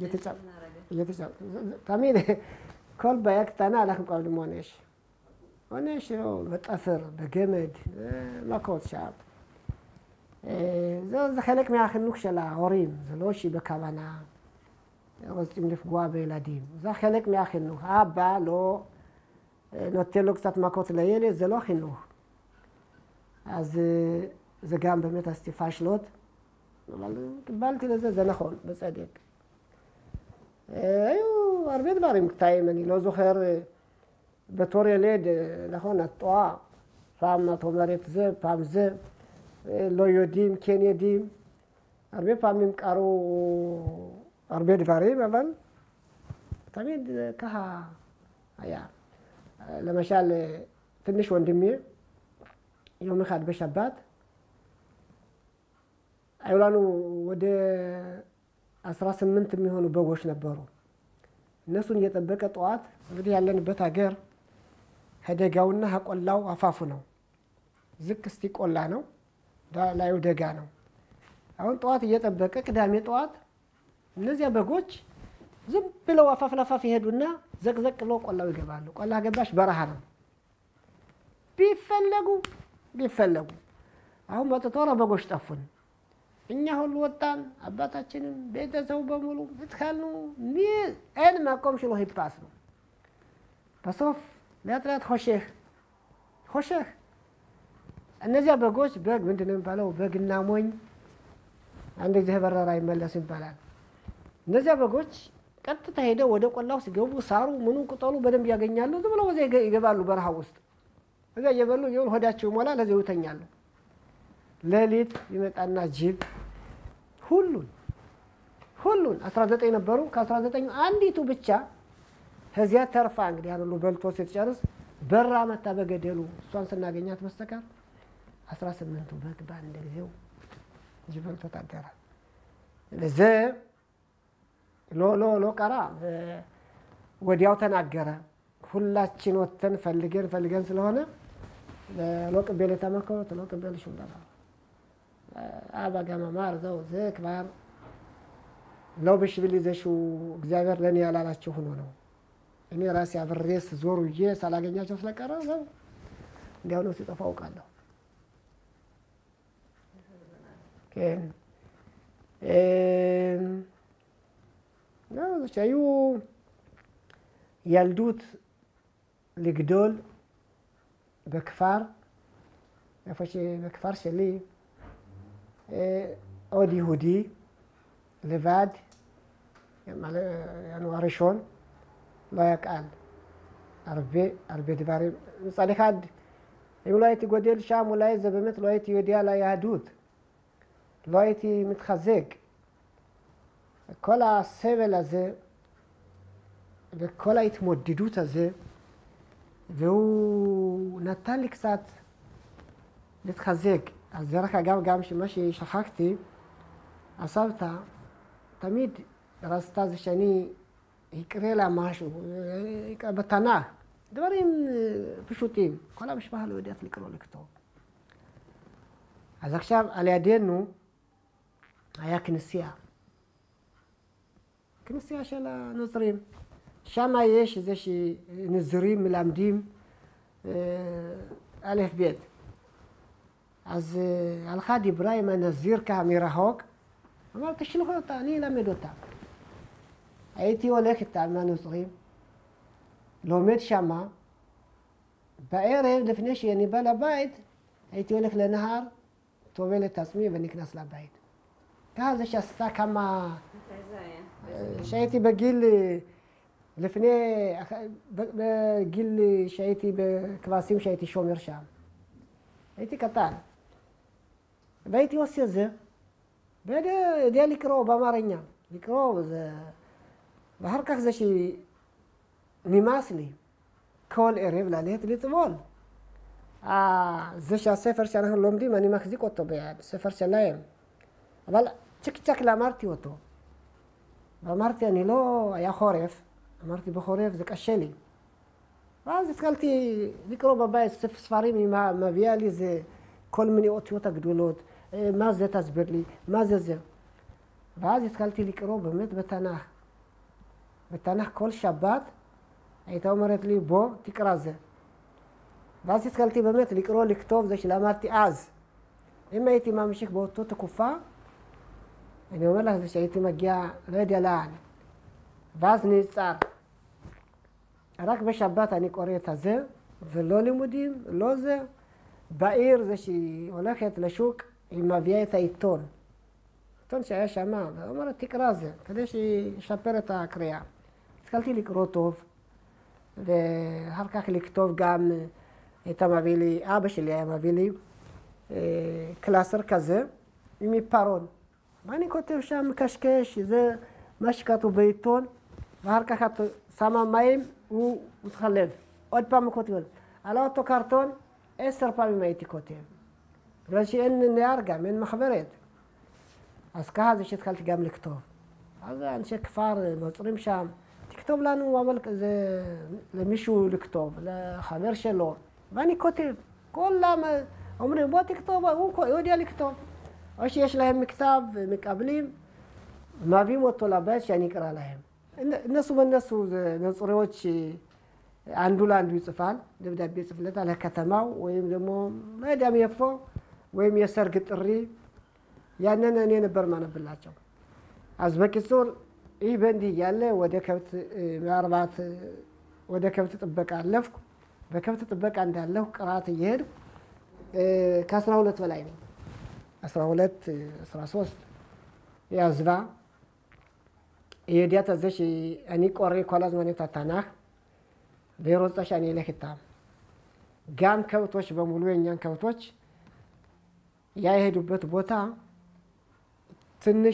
תמיד כל בעיה קטנה אנחנו מקבלים עונש. עונש בטפר, בגמד, מכות שם. זה, זה חלק מהחינוך של ההורים, זה לא שבכוונה רוצים לפגוע בילדים. זה חלק מהחינוך. האבא לא נותן לו קצת מכות לילד, זה לא חינוך. אז זה גם באמת עשיתי פשלות, אבל קיבלתי לזה, זה נכון, בצדק. היו הרבה דברים קטעים, אני לא זוכר, בתור ילד, נכון, את טועה, פעם את אומרת זה, פעם זה, לא יודעים, כן יודעים, הרבה פעמים קרו הרבה דברים, אבל תמיד ככה היה. למשל, ትንሽ ወንድሜ יום אחד בשבת, היו לנו ወደ አስራ ስምንት የሚሆኑ በጎች ነበሩ። እነሱን እየጠበቀ ጠዋት እንግዲህ ያለንበት ሀገር ከደጋውና ከቆላው አፋፉ ነው። ዝቅ እስቲ ቆላ ነው፣ ላዩ ደጋ ነው። አሁን ጠዋት እየጠበቀ ቅዳሜ ጠዋት እነዚያ በጎች ዝም ብለው አፋፍ ለአፋፍ ይሄዱና ዘቅዘቅ ብለው ቆላው ይገባሉ። ቆላ ገባሽ በረሃ ነው። ቢፈለጉ ቢፈለጉ አሁን በተቶራ በጎች ጠፉን። እኛ ሁሉ ወጣን፣ አባታችንም ቤተሰቡ በሙሉ እትካልኑ ሚል ማቆም ሽሎ ይባስ ነው። በሶፍ ለጥራት ሆሸህ ሆሸህ እነዚያ በጎች በግ ምንድነው የሚባለው? በግና ሞኝ አንድ ጊዜ በረራ ይመለስ ይባላል። እነዚያ በጎች ቀጥታ ሄደው ወደ ቆላው ሲገቡ ሳሩ ምኑ ቅጠሉ በደንብ ያገኛሉ። ዝም ብለው ወዘይ ይገባሉ በረሃ ውስጥ። እዛ እየበሉ ይውል ሆዳቸው ይሞላል፣ ለዚህ ይተኛሉ። ሌሊት ይመጣና ጅብ ሁሉን ሁሉን አስራ ዘጠኝ ነበሩ። ከአስራ ዘጠኝ አንዲቱ ብቻ ከዚያ ተርፋ እንግዲህ ያሉ በልቶ ሲጨርስ በራ መታ በገደሉ እሷን ስናገኛት በስተቀር አስራ ስምንቱ በግ በአንድ ጊዜው ጅብ በልቶ ታደረ። ለዚህ ሎ ሎ ሎ ቀራ ወዲያው ተናገረ። ሁላችን ወተን ፈልገን ፈልገን ስለሆነ ለሎቅቤል ተመከሩት ለሎቅቤል ሽምዳራ አባ ጋማ ማር ዘው ዘክባር ለው በሽብል ይዘሹ እግዚአብሔር ለኔ ያላላችሁ ሆኖ ነው። እኔ ራሴ አብሬስ ዞሩዬ ሳላገኛቸው ስለቀረ ዘው እንዲያው ነው ሲጠፋው ቃለሁ ከን እም ነው ቻዩ ያልዱት לגדול בכפר, איפה שבכפר שלי, עוד יהודי, לבד, יענו הראשון, לא היה קל. הרבה, הרבה דברים. מצד אחד, אם לא הייתי גודל שם, אולי זה באמת לא הייתי יודע על היהדות. לא הייתי מתחזק. כל הסבל הזה, וכל ההתמודדות הזה, והוא נתן לי קצת להתחזק. אז דרך אגב, גם שמה ששכחתי, הסבתא תמיד רצתה זה שאני יקרה לה משהו, יקרה בתנ"ך, דברים פשוטים. כל המשפחה לא יודעת לקרוא לכתוב. אז עכשיו על ידינו היה כנסייה. כנסייה של הנוצרים. שם יש איזה שנזירים מלמדים א' ב'. אז הלכה דיברה עם הנזיר ככה מרחוק, אמר תשלחו אותה, אני אלמד אותה. הייתי הולך איתה עם הנוצרים, לומד שמה, בערב לפני שאני בא לבית, הייתי הולך לנהר, טובל את עצמי ונכנס לבית. ככה זה שעשתה כמה... מתי זה היה? שהייתי בגיל, לפני, בגיל שהייתי בכבשים שהייתי שומר שם. הייתי קטן. והייתי עושה זה, ויודע לקרוא באמרኛ. לקרוא זה... ואחר כך זה שנמאס לי כל ערב ללכת לטבול. זה שהספר שאנחנו לומדים, אני מחזיק אותו בספר שלהם. אבל צ'ק צ'ק למדתי אותו. ואמרתי, אני לא... היה חורף. אמרתי, בחורף זה קשה לי. ואז התחלתי לקרוא בבית ספרים, היא מביאה לי זה כל מיני אותיות הגדולות. מה זה תסביר לי? מה זה זה? ואז התחלתי לקרוא באמת בתנ"ך. בתנ"ך כל שבת הייתה אומרת לי, בוא תקרא זה. ואז התחלתי באמת לקרוא, לכתוב זה שלמדתי אז. אם הייתי ממשיך באותו תקופה, אני אומר לך זה שהייתי מגיע, לא יודע לאן. ואז נעצר. רק בשבת אני קורא את הזה, ולא לימודים, לא זה. בעיר זה שהיא הולכת לשוק, היא מביאה את העיתון. עיתון שהיה שמה, ואומרת תקרא זה, כדי שישפר את הקריאה. התחלתי לקרוא טוב, ואחר כך לכתוב גם, הייתה מביא לי, אבא שלי היה מביא לי, קלאסר כזה, עם עיפרון. ואני כותב שם מקשקש, זה מה שכתוב בעיתון, ואחר כך את שמה מים, הוא מתחלב. עוד פעם הוא כותב. על אותו קרטון, עשר פעמים הייתי כותב. בגלל שאין נייר גם, אין מחברת. אז ככה זה שהתחלתי גם לכתוב. אז אנשי כפר נוצרים שם, תכתוב לנו, אבל זה למישהו לכתוב, לחבר שלו. ואני כותב. כולם אומרים, בוא תכתוב, הוא יודע לכתוב. או שיש להם מכתב ומקבלים, מביאים אותו לבית שאני אקרא להם. እነሱ በእነሱ ነጽሬዎች አንዱ ለአንዱ ይጽፋል ደብዳቤ ይጽፍለታል ለከተማው ወይም ደግሞ ማዳም የፎ ወይም የሰርግ ጥሪ ያንን እኔ ነበር ማነብላቸው አዝበቂሶር ይህ በእንዲህ ያለ ወደ ከብት ማርባት ወደ ከብት ጥበቃ አለፍኩ በከብት ጥበቃ እንዳለሁ ቅራት ይሄድ ከአስራ ሁለት በላይ ነው አስራ ሁለት አስራ ሶስት ያዝባ የዲያታ ዘሽ አኒ ቆሬ ኮላዝ ማኔታ ታናህ በሮጻሽ አኒ ለክታ ጋም ከብቶች በሙሉ የኛን ከብቶች ያይሄዱበት ቦታ ትንሽ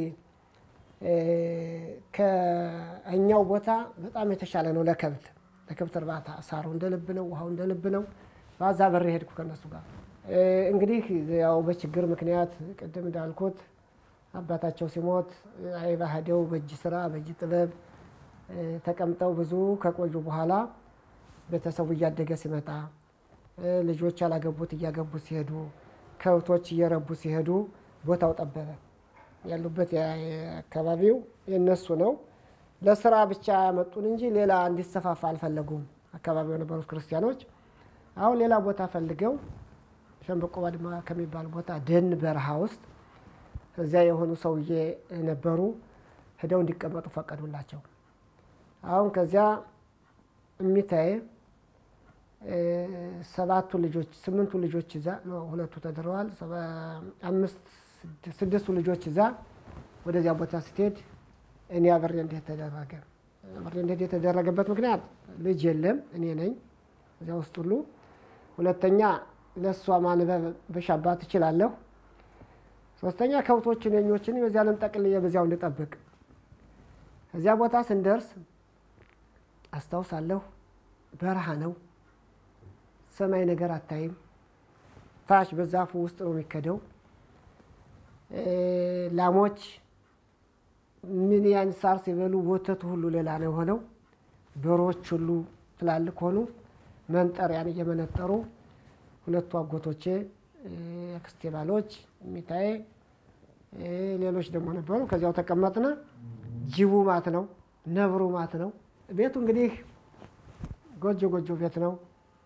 ከኛው ቦታ በጣም የተሻለ ነው ለከብት ለከብት እርባታ ሳሩ እንደልብ ነው ውሃው እንደልብ ነው ባዛ በር ሄድኩ ከነሱ ጋር እንግዲህ ያው በችግር ምክንያት ቀደም እንዳልኩት አባታቸው ሲሞት አይባ ሄደው በእጅ ስራ በእጅ ጥበብ ተቀምጠው ብዙ ከቆዩ በኋላ ቤተሰቡ እያደገ ሲመጣ ልጆች ያላገቡት እያገቡ ሲሄዱ ከብቶች እየረቡ ሲሄዱ ቦታው ጠበበ ያሉበት አካባቢው የነሱ ነው ለስራ ብቻ ያመጡን እንጂ ሌላ እንዲሰፋፋ አልፈለጉም አካባቢው የነበሩት ክርስቲያኖች አሁን ሌላ ቦታ ፈልገው ሸምበቆ ባድማ ከሚባል ቦታ ደን በረሃ ውስጥ እዚያ የሆኑ ሰውዬ ነበሩ ሄደው እንዲቀመጡ ፈቀዱላቸው አሁን ከዚያ እሚታይ ሰባቱ ልጆች ስምንቱ ልጆች እዛ ነው ሁለቱ ተደረዋል አምስት ስድስቱ ልጆች እዛ ወደዚያ ቦታ ስትሄድ እኔ አብሬ እንዴት ተደረገ አብሬ እንዴት የተደረገበት ምክንያት ልጅ የለም እኔ ነኝ እዚያ ውስጥ ሁሉ ሁለተኛ ለሷ ማንበብ በሻባት ይችላልው ሶስተኛ ከብቶችን የኞችን በዚያንም ጠቅልዬ በዚያው እንድጠብቅ እዚያ ቦታ ስንደርስ አስተውሳለሁ በረሃ ነው ሰማይ ነገር አታይም ታች በዛፉ ውስጥ ነው የሚከደው ላሞች ምን ያን ሳር ሲበሉ ወተቱ ሁሉ ሌላ ነው የሆነው። ዶሮዎች ሁሉ ትላልቅ ሆኑ። መንጠሪያን እየመነጠሩ ሁለቱ አጎቶቼ አክስቴ ባሎች ሚታዬ ሌሎች ደግሞ ነበሩ። ከዚያው ተቀመጥና ጅቡ ማት ነው ነብሩ ማት ነው። ቤቱ እንግዲህ ጎጆ ጎጆ ቤት ነው።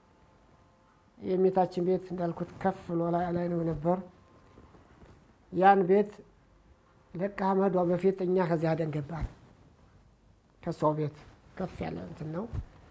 የሚታችን ቤት እንዳልኩት ከፍ ብሎ ላይ ነው ነበር። ያን ቤት ለቃ መዷ በፊት እኛ ከዚያ ሄደን ገባን። ከሷው ቤት ከፍ ያለ እንትን ነው።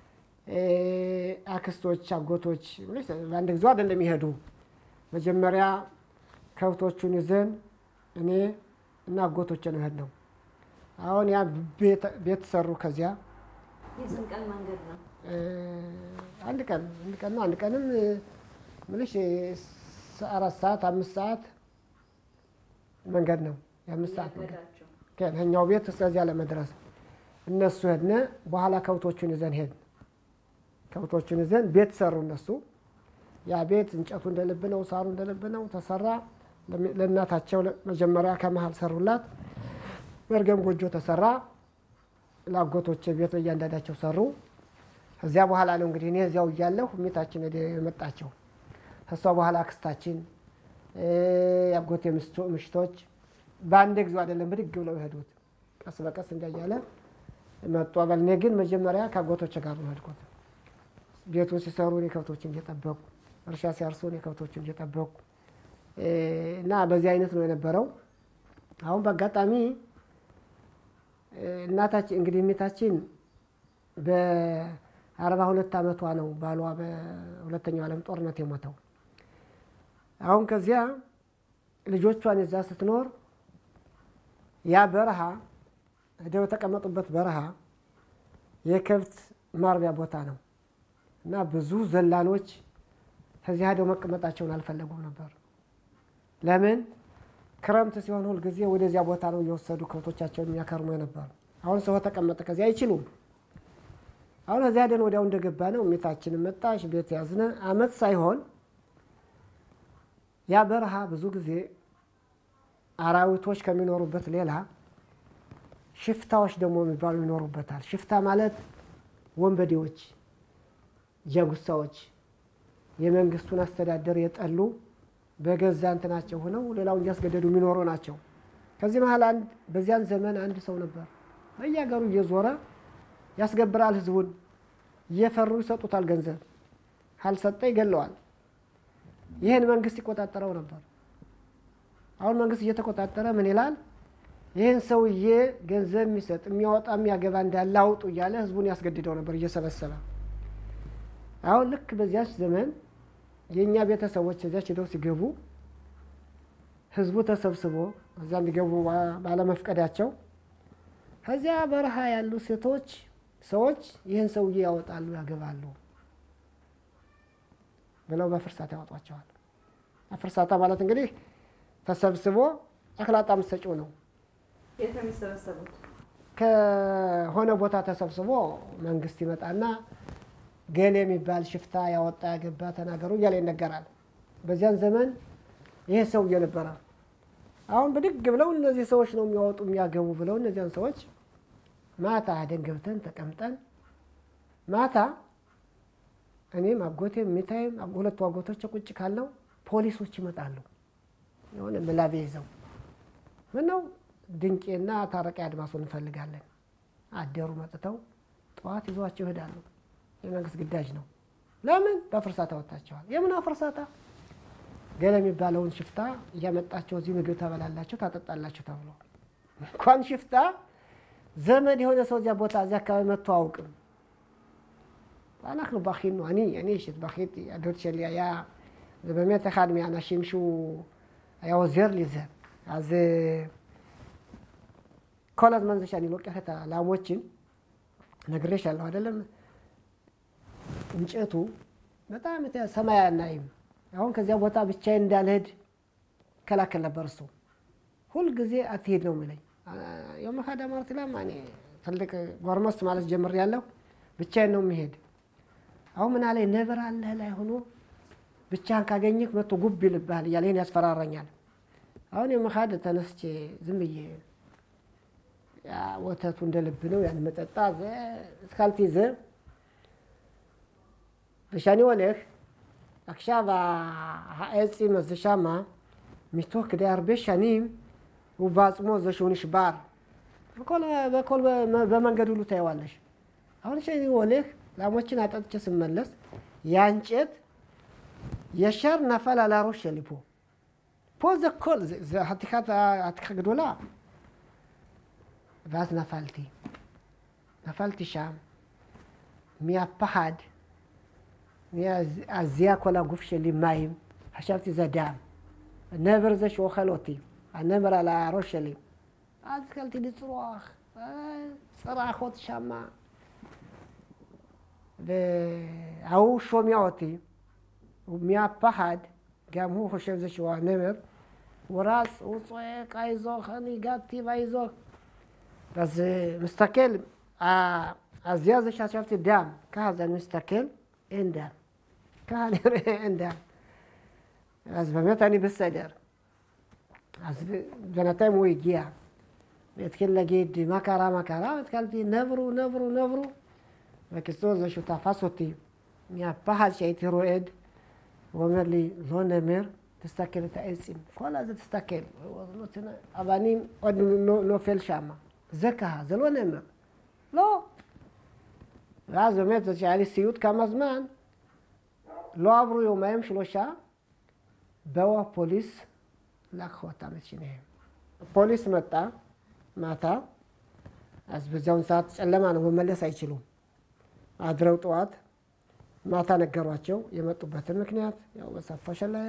አክስቶች አጎቶች በአንድ ጊዜ አይደለም የሚሄዱ። መጀመሪያ ከብቶቹን ይዘን እኔ እና አጎቶቼ ነው የሄድነው። አሁን ያ ቤት ሰሩ። ከዚያ የስንት ቀን መንገድ ነው? አንድ ቀን አንድ ቀን ነው። አንድ ቀንም ምንሽ አራት ሰዓት አምስት ሰዓት መንገድ ነው። የአምስት ሰዓት መንገድ ከኛው ቤት እስከዚያ ለመድረስ እነሱ ሄድነ። በኋላ ከብቶቹን ይዘን ሄድን። ከብቶቹን ይዘን ቤት ሰሩ እነሱ። ያ ቤት እንጨቱ እንደልብ ነው፣ ሳሩ እንደልብ ነው ተሰራ። ለእናታቸው መጀመሪያ ከመሃል ሰሩላት። መርገም ጎጆ ተሰራ። ለአጎቶቼ ቤት እያንዳንዳቸው ሰሩ። ከዚያ በኋላ ነው እንግዲህ እኔ እዚያው እያለሁ ሚታችን የመጣቸው። ከሷ በኋላ አክስታችን ያጎቴ ምሽቶች በአንድ ጊዜ አይደለም ብድግ ብለው የሄዱት። ቀስ በቀስ እንዳያለ መጡ። አበል እኔ ግን መጀመሪያ ከአጎቶቼ ጋር ነው የሄድኩት። ቤቱን ሲሰሩ እኔ ከብቶችን እየጠበቁ፣ እርሻ ሲያርሱ እኔ ከብቶችን እየጠበቁ እና በዚህ አይነት ነው የነበረው። አሁን በአጋጣሚ እናታችን እንግዲህ ሚታችን በአርባ ሁለት ዓመቷ ነው ባሏ በሁለተኛው ዓለም ጦርነት የሞተው። አሁን ከዚያ ልጆቿን እዛ ስትኖር ያ በረሃ ሄደው የተቀመጡበት በረሃ የከብት ማርቢያ ቦታ ነው እና ብዙ ዘላኖች ከዚያ ሄደው መቀመጣቸውን አልፈለጉም ነበር። ለምን? ክረምት ሲሆን ሁል ጊዜ ወደዚያ ቦታ ነው እየወሰዱ ከብቶቻቸውን የሚያከርሙ የነበሩ። አሁን ሰው ተቀመጠ ከዚያ አይችሉም። አሁን እዚያ ደን ወዲያው እንደገባ ነው ሚታችን መጣሽ፣ ቤት ያዝነ። አመት ሳይሆን ያ በረሃ ብዙ ጊዜ አራዊቶች ከሚኖሩበት ሌላ ሽፍታዎች ደግሞ የሚባሉ ይኖሩበታል። ሽፍታ ማለት ወንበዴዎች፣ ጃጉሳዎች የመንግስቱን አስተዳደር የጠሉ በገዛ እንትናቸው ሆነው ሌላውን እያስገደዱ የሚኖሩ ናቸው። ከዚህ መሀል አንድ በዚያን ዘመን አንድ ሰው ነበር። በየሀገሩ እየዞረ ያስገብራል ህዝቡን። እየፈሩ ይሰጡታል ገንዘብ፣ ካልሰጠ ይገለዋል። ይህን መንግስት ይቆጣጠረው ነበር። አሁን መንግስት እየተቆጣጠረ ምን ይላል? ይህን ሰውዬ ገንዘብ የሚሰጥ የሚያወጣ የሚያገባ እንዳለ አውጡ እያለ ህዝቡን ያስገድደው ነበር እየሰበሰበ። አሁን ልክ በዚያች ዘመን የኛ ቤተሰቦች እዚያች ሄደው ሲገቡ ህዝቡ ተሰብስቦ እዛ እንዲገቡ ባለመፍቀዳቸው ከዚያ በረሃ ያሉ ሴቶች ሰዎች ይህን ሰውዬ ያወጣሉ ያገባሉ ብለው በፍርሳታ ያወጧቸዋል። ፍርሳታ ማለት እንግዲህ ተሰብስቦ አክላጣ ምሰጪው ነው። የት ነው የሚሰበሰቡት? ከሆነ ቦታ ተሰብስቦ መንግስት ይመጣና ገሌ የሚባል ሽፍታ ያወጣ ያገባ ተናገሩ እያለ ይነገራል። በዚያን ዘመን ይሄ ሰውዬ ነበረ። አሁን ብድግ ብለው እነዚህ ሰዎች ነው የሚያወጡ የሚያገቡ ብለው እነዚያን ሰዎች ማታ ሄደን ገብተን ተቀምጠን ማታ እኔም አጎቴም ሚታይም ሁለቱ አጎቶች ቁጭ ካለው ፖሊሶች ይመጣሉ። የሆነ ምላቤ ይዘው ምነው ድንቄና ታረቀ አድማሱን እንፈልጋለን። አደሩ መጥተው ጠዋት ይዟቸው ይሄዳሉ። የመንግስት ግዳጅ ነው። ለምን? በፍርሳታ ወጣቸዋል። የምን ፍርሳታ? ገለ የሚባለውን ሽፍታ እያመጣቸው እዚህ ምግብ ተበላላቸው ታጠጣላቸው ተብሎ እንኳን ሽፍታ ዘመድ የሆነ ሰው እዚያ ቦታ እዚያ አካባቢ መጥቶ አውቅም። አናክሉ ባኺን ነው እኔ እኔ ሽት ባኺት አዶት ሸሊያ ያ በመተ ኻድሚ አና ሽምሹ ያው ዘር ሊዘ አዘ ኮላት መንዘሻኒ ወቀታ ላሞችን ነግሬሻለሁ አይደለም? እንጨቱ በጣም ሰማይ አናይም። አሁን ከዚያ ቦታ ብቻዬን እንዳልሄድ ከላከል ነበር እሱ። ሁል ጊዜ አትሄድ ነው የሚለኝ። የውም ሀዳ ማለት ላ ማኔ ትልቅ ጎርመስ ማለት ጀምሬያለሁ። ብቻዬን ነው የሚሄድ። አሁን ምን አለኝ ነብር አለ ላይ ሆኖ ብቻህን ካገኘህ መጥቶ ጉብ ይልብሃል እያለ ይሄን ያስፈራራኛል። አሁን የመኻድ ተነስቼ ዝም ብዬ ወተቱ እንደልብ ነው ያን መጠጣ ዘ እስካልቲ ዘ ושאני הולך, עכשיו העץ עם הזה שמה, מתוך כדי הרבה שנים, הוא בעצמו זה שהוא נשבר. וכל, וכל במנגד ሁሉ ታየዋለሽ. አሁን ሸኒ ወለክ ላሞችን አጠጥቼ ስመለስ ያንጨት የሸር ነፈል አላሮሽ ሊፖ ፖዘ ኮል ዘ ሀቲካት አትከ ግዶላ ואז נפלתי. נפלתי שם, מהפחד, מהזיע כל הגוף שלי מים, חשבתי זה דם. הנבר זה שאוכל אותי, הנבר על הראש שלי. אז התחלתי לצרוח, צרחות שמה. והוא שומע אותי, ומהפחד, גם הוא חושב זה שהוא הנבר, הוא רץ, הוא צועק, איזוך, אני הגעתי ואיזוך. אז מסתכל, הזיע הזה שחשבתי דם, ככה אז אני מסתכל, אין דם. ככה נראה אין דם. אז באמת אני בסדר. אז בינתיים הוא הגיע. והתחיל להגיד, מה קרה, מה קרה? והתחלתי, נברו, נברו, נברו. וקיצור זה שהוא תפס אותי, מהפחד שהייתי רועד, הוא אומר לי, לא נמר, תסתכל את העצים. כל הזה תסתכל. אבל אני עוד נופל שם. זה ככה, זה לא נמר. לא. ואז באמת, זה שהיה לי סיוט כמה זמן, לא עברו יומיים שלושה, באו הפוליס, לקחו אותם את שניהם. הפוליס מתה, מתה, אז בזהו ሰዓት ጨለማ ነው መመለስ አይችሉም። አድረው ጠዋት ማታ ነገሯቸው የመጡበትን ምክንያት ያው በሳፋሸ ላይ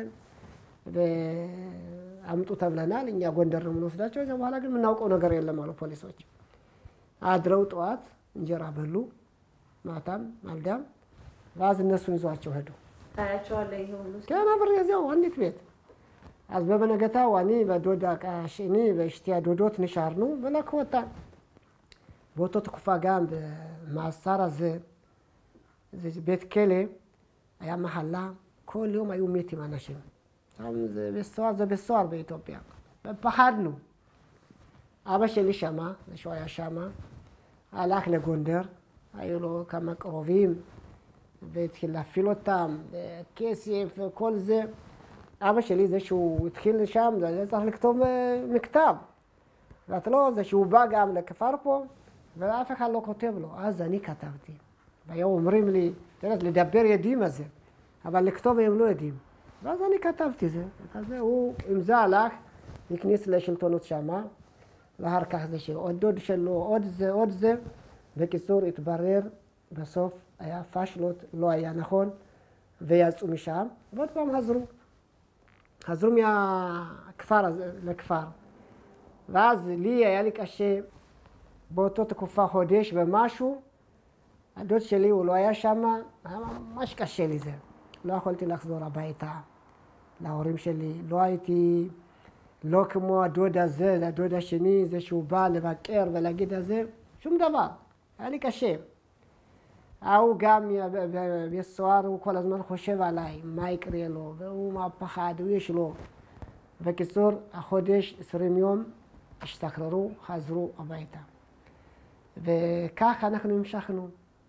አምጡ ተብለናል እኛ ጎንደር ነው የምንወስዳቸው ከዛ በኋላ ግን ምናውቀው ነገር የለም አሉ ፖሊሶች። አድረው ጠዋት እንጀራ በሉ ማታም ማልዳም ባዝ እነሱን ይዟቸው ሄዱ። ታያቸዋለ ይሁሉ ከና ብር ያዘው አንዲት ቤት አዝበበ ነገታ ዋኒ በዶዳ ቃሽኒ በሽቲያ ዶዶት ንሻርኑ በለከወጣ ቦቶት ኩፋጋም በማሳራ ዘ ዘ ቤት ከለ አያ መሐላ ኮል يوم አዩ ሜት ማናሽም አም በስተዋር ዘ በስተዋር በኢትዮጵያ በባህር ነው አበሸሊ ሸማ ለሾያ ሸማ አላክ ለጎንደር አይሎ ከመቅሮቪም ቤት ለፊሎታም ኬሲፍ ኮል ዘ አበሸሊ ዘ ሹ ትኪል ሻም ዘ ጻፍ ለክቶም መክታብ ואתלו זה שהוא בא גם לכפר פה, ואף אחד לא כותב לו. אז אני כתבתי. והיום אומרים לי, תראה, לדבר ידים הזה, אבל לכתוב הם לא ידים. ואז אני כתבתי זה. אז הוא, עם זה הלך, נכניס לשלטונות שמה, ואחר כך זה שעוד דוד שלו, עוד זה, עוד זה. בקיצור, התברר, בסוף היה פשלות, לא היה נכון, ויצאו משם, ועוד פעם חזרו. חזרו מהכפר הזה, לכפר. ואז לי היה לי קשה באותו תקופה חודש ומשהו, הדוד שלי הוא לא היה שם, היה ממש קשה לי זה. לא יכולתי לחזור הביתה להורים שלי, לא הייתי, לא כמו הדוד הזה, הדוד השני, זה שהוא בא לבקר ולהגיד את זה, שום דבר, היה לי קשה. הוא גם בסוהר, הוא כל הזמן חושב עליי, מה יקרה לו, והוא מהפחד, הוא יש לו. בקיצור, החודש, עשרים יום, השתחררו, חזרו הביתה. וכך אנחנו המשכנו.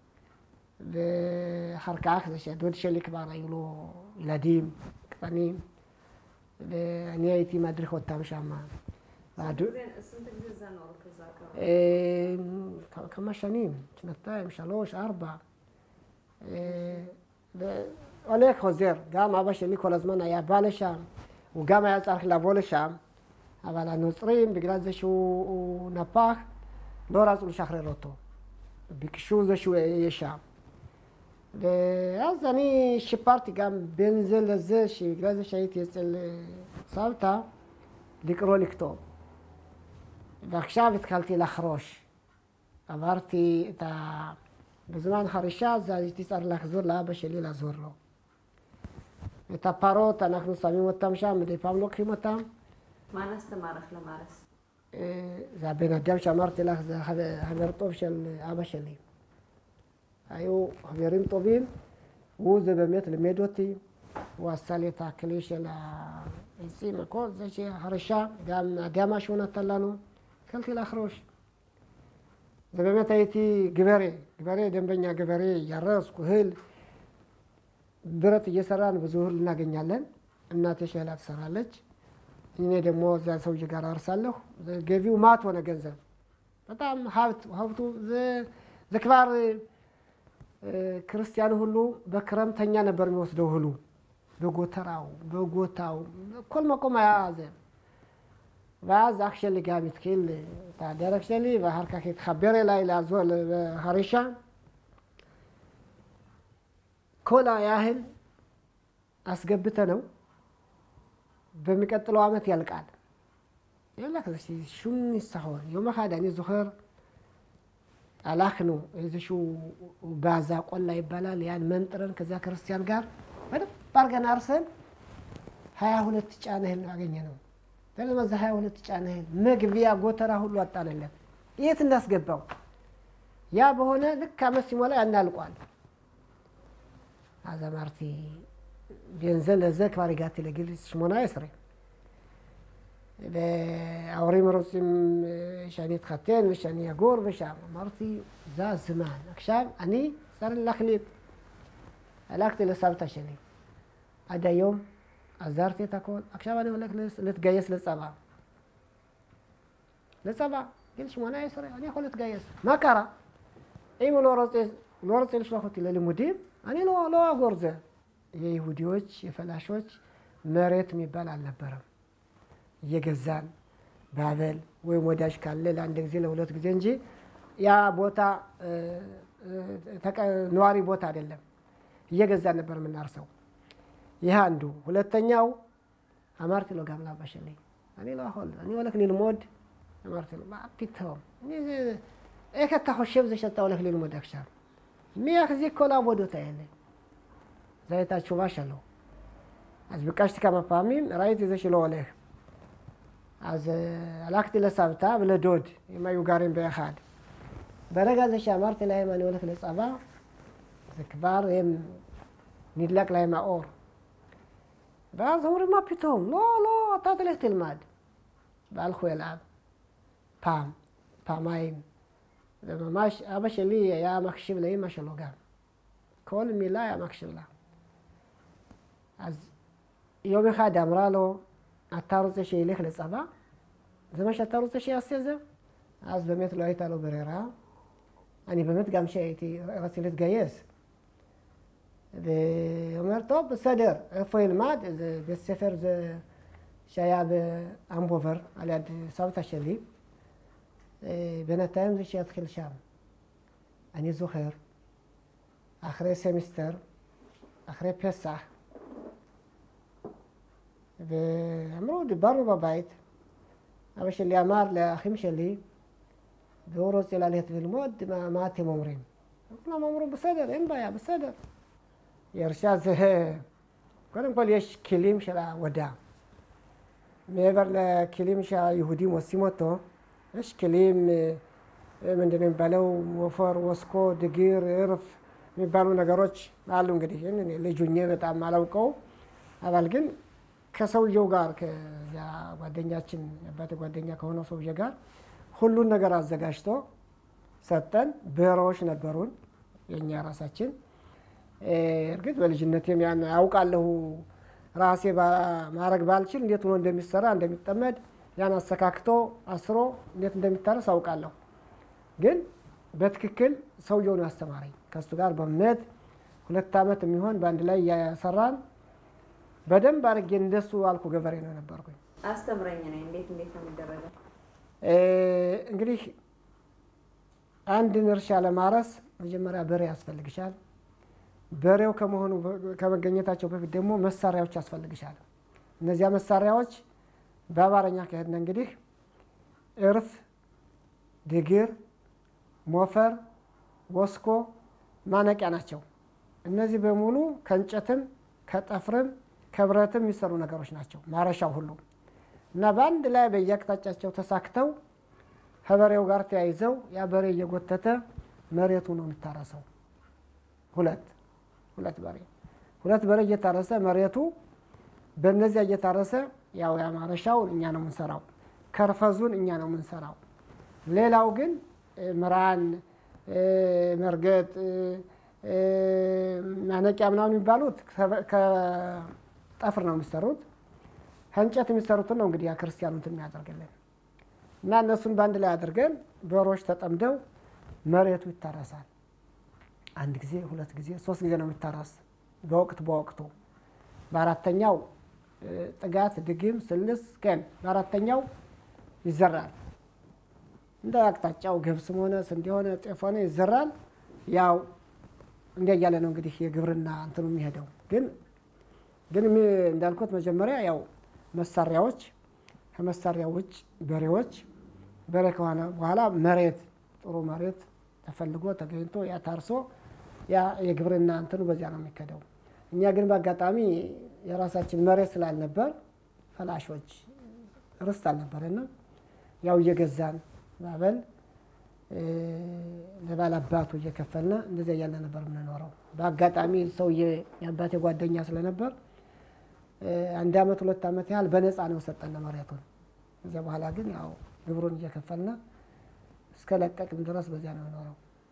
ואחר כך זה שהדוד שלי כבר היו לו ילדים קטנים, ואני הייתי מדריך אותם שם. כמה שנים, שנתיים, שלוש, ארבע. והולך חוזר, גם אבא שלי כל הזמן היה בא לשם, הוא גם היה צריך לבוא לשם, אבל הנוצרים, בגלל זה שהוא נפח, לא רצו לשחרר אותו. ביקשו זה שהוא יהיה שם. ואז אני שיפרתי גם בין זה לזה, שבגלל זה שהייתי אצל סבתא, לקרוא לכתוב. ועכשיו התחלתי לחרוש. עברתי את ה... בזמן חרישה, אז הייתי צריך לחזור לאבא שלי לעזור לו. את הפרות, אנחנו שמים אותם שם, מדי פעם לוקחים אותם. מה נעשת מערך למארס? זה הבן אדם שאמרתי לך, זה חבר טוב של אבא שלי. היו חברים טובים, הוא זה באמת לימד אותי, הוא עשה לי את הכלי של העצים, הכל, זה שהחרישה, גם, גם מה שהוא נתן לנו, התחלתי לחרוש. በመታየቲ ግበሬ ግበሬ ደንበኛ ግበሬ ያረስኩ እህል ብረት እየሰራን ብዙ እህል እናገኛለን። እናቴ ሸላ ትሰራለች፣ እኔ ደግሞ እዛ ሰውዬ ጋር አርሳለሁ። ገቢው ማት ሆነ ገንዘብ በጣም ሀብት ሀብቱ ዘክባር ክርስቲያኑ ሁሉ በክረምተኛ ነበር የሚወስደው እህሉ በጎተራው በጎታው እኩል መቆም ያዘ ባዝ አክሸሊ ጋሚት ኪል ታደረክሸሊ በሐርካ ከተخبረ ላይ ላዞል በሐሪሻ ኮላ ያህል አስገብተ ነው በሚቀጥለው አመት ያልቃል። يلا كذا شيء شو يسحور يوم هذا يعني زخر አላክኑ እዚህ ሹ ባዛ ቆላ ይባላል። ያን መንጥረን ከዛ ክርስቲያን ጋር በደንብ አድርገን አርሰን ሀያ ሁለት ጫነ እህል አገኘነው። ስለዚህ ሀያ ሁለት ጫነ እህል መግቢያ ጎተራ ሁሉ አጣነለት። የት እንዳስገባው ያ በሆነ ልክ አመት ሲሞላ ያናልቋል። አዛማርቲ ገንዘብ ለዘክ ባሪጋት ለግል ሽሞና ይስሪ በአውሪ መሮጽም ሻኒ ተከተን ወሻኒ ያጎር በሻም ማርቲ ዛ ዘማን አክሻም አኒ ሰር ለክሊት አላክት ለሳብታ ሸኒ አዳ يوم አዛርቴ ታኮል አክሻም አኒ ወለክ ለትጋየስ ለጸባ ለጸባ ግልሽ ሞና ይስሪ አኒ ሆለት ጋየስ ማካራ እይ ሞሎሮጽ ሎሮጽ ልሽላኹት ለልሙዲም አኒ ሎ ሎ አጎርዘ የይሁዲዎች የፈላሾች መሬት የሚባል አልነበረም። እየገዛን ባበል ወይ ወዳጅ ካለ ለአንድ ጊዜ ለሁለት ጊዜ እንጂ ያ ቦታ ነዋሪ ቦታ አይደለም። እየገዛን ነበር የምናርሰው። ይህ አንዱ። ሁለተኛው አማርቲ ሎ ጋምላ ባሸለኝ እኔ ለሆል እኔ ወለክ ልሞድ አማርቲ ሎ ባፒተው እኔ እከታ ሆሸብ ዘሸታው ለክ ልሞድ አክሻ ሚያክዚ ኮላ ቦዶታ ያለ ዘይታችሁ ባሸለው አዝብቃሽት ከመፋሚም ራይት ይዘሽሎ ወለህ از علاقت لسابتا بلدود ما يقارن بأحد برجع زي شامرت لا ما نقولك للصبا كبار هم ندلك لا ما أور بعض عمر ما بيتهم لا لا تعطيله تلماد بالخوي العب بام بامين لما ماش أبش اللي يا مخشب لي ما شاء الله قام كل ملا يا مخشب له از يوم خادم رالو አታሩጽ ሸይ ለክ ለጻባ ዘመሽ አታሩጽ ሸይ አስያዘ አዝ በመት ላይ ታሎ በረራ አኒ በመት ጋም ሸይቲ ራስለት ጋየስ በመርቶ በሰደር ፎይል ማድ በሰፈር ዘ ሻያብ አምቦቨር አላድ ሳውታ ሸሊ በነታይም ዘ ሸያት ኸልሻም አኒ ዙኸር አኽረ ሴሚስተር አኽረ ፔሳህ بعمرو برا ببيت أبش اللي أمر لأخيم شلي بورس إلى لهت في المود ما ما تمرين قلنا ممرو بصدر إن بايا بصدر يرشاد كلام قال يش كليم شلا ودا ميفر لكليم شلا يهودي مسيمته إيش كليم من دين بلو وفر وسكو دقير عرف من بالو نجاروش معلوم قديش يعني اللي جونية بتاع معلوكو هذا الجن ከሰውየው ጋር ከዛ ጓደኛችን አባቴ ጓደኛ ከሆነ ሰውዬ ጋር ሁሉን ነገር አዘጋጅቶ ሰጠን። በሮች ነበሩን የኛ ራሳችን እርግጥ በልጅነቴም ያን አውቃለሁ ራሴ ማረግ ባልችል እንዴት ሆኖ እንደሚሰራ እንደሚጠመድ ያን አስተካክቶ አስሮ እንዴት እንደሚታረስ አውቃለሁ። ግን በትክክል ሰውየው ነው ያስተማረኝ። ከሱ ጋር በመት ሁለት አመት የሚሆን ባንድ ላይ ያሰራን በደንብ አርጌ እንደሱ አልኩ ገበሬ ነው ነበርኩኝ። አስተምረኝ ነኝ እንዴት እንዴት ነው የሚደረገው? እንግዲህ አንድ እርሻ ለማረስ መጀመሪያ በሬ ያስፈልግሻል። በሬው ከመሆኑ ከመገኘታቸው በፊት ደግሞ መሳሪያዎች ያስፈልግሻል። እነዚያ መሳሪያዎች በአማርኛ ከሄድን እንግዲህ እርፍ፣ ድግር፣ ሞፈር፣ ወስኮ፣ ማነቂያ ናቸው። እነዚህ በሙሉ ከእንጨትም ከጠፍርም ከብረትም የሚሰሩ ነገሮች ናቸው ማረሻው ሁሉ እና በአንድ ላይ በየአቅጣጫቸው ተሳክተው ከበሬው ጋር ተያይዘው ያ በሬ እየጎተተ መሬቱ ነው የሚታረሰው። ሁለት ሁለት በሬ ሁለት በሬ እየታረሰ መሬቱ በእነዚያ እየታረሰ ያው ያ ማረሻው እኛ ነው የምንሰራው፣ ከርፈዙን እኛ ነው የምንሰራው። ሌላው ግን ምራን መርገጥ ማነቂያ ምናምን የሚባሉት ከጠፍር ነው የሚሰሩት። ከእንጨት የሚሰሩትን ነው እንግዲህ ክርስቲያኑን የሚያደርግልን እና እነሱን በአንድ ላይ አድርገን በሮች ተጠምደው መሬቱ ይታረሳል። አንድ ጊዜ ሁለት ጊዜ ሶስት ጊዜ ነው የሚታረስ በወቅት በወቅቱ። በአራተኛው ጥጋት ድግም ስልስ ቀን በአራተኛው ይዘራል። እንደ አቅጣጫው ገብስም ሆነ ስንዴ ሆነ ጤፍ ሆነ ይዘራል። ያው እንደ ያለ ነው እንግዲህ የግብርና እንትኑ የሚሄደው። ግን ግን እንዳልኩት መጀመሪያ ያው መሳሪያዎች ከመሳሪያው ውጭ በሬዎች በሬ ከሆነ በኋላ መሬት ጥሩ መሬት ተፈልጎ ተገኝቶ ያ ታርሶ ያ የግብርና እንትኑ በዚያ ነው የሚከደው። እኛ ግን በአጋጣሚ የራሳችን መሬት ስላልነበር ፈላሾች ርስት አልነበረንም። ያው እየገዛን ባበል ለባላባቱ እየከፈልና እንደዚያ እያለ ነበር የምንኖረው። በአጋጣሚ ሰውዬ የአባቴ ጓደኛ ስለነበር አንድ አመት ሁለት አመት ያህል በነፃ ነው ሰጠን መሬቱን። ከዚያ በኋላ ግን ያው ግብሩን እየከፈልና እስከ ለቀቅም ድረስ በዚያ ነው የኖረው።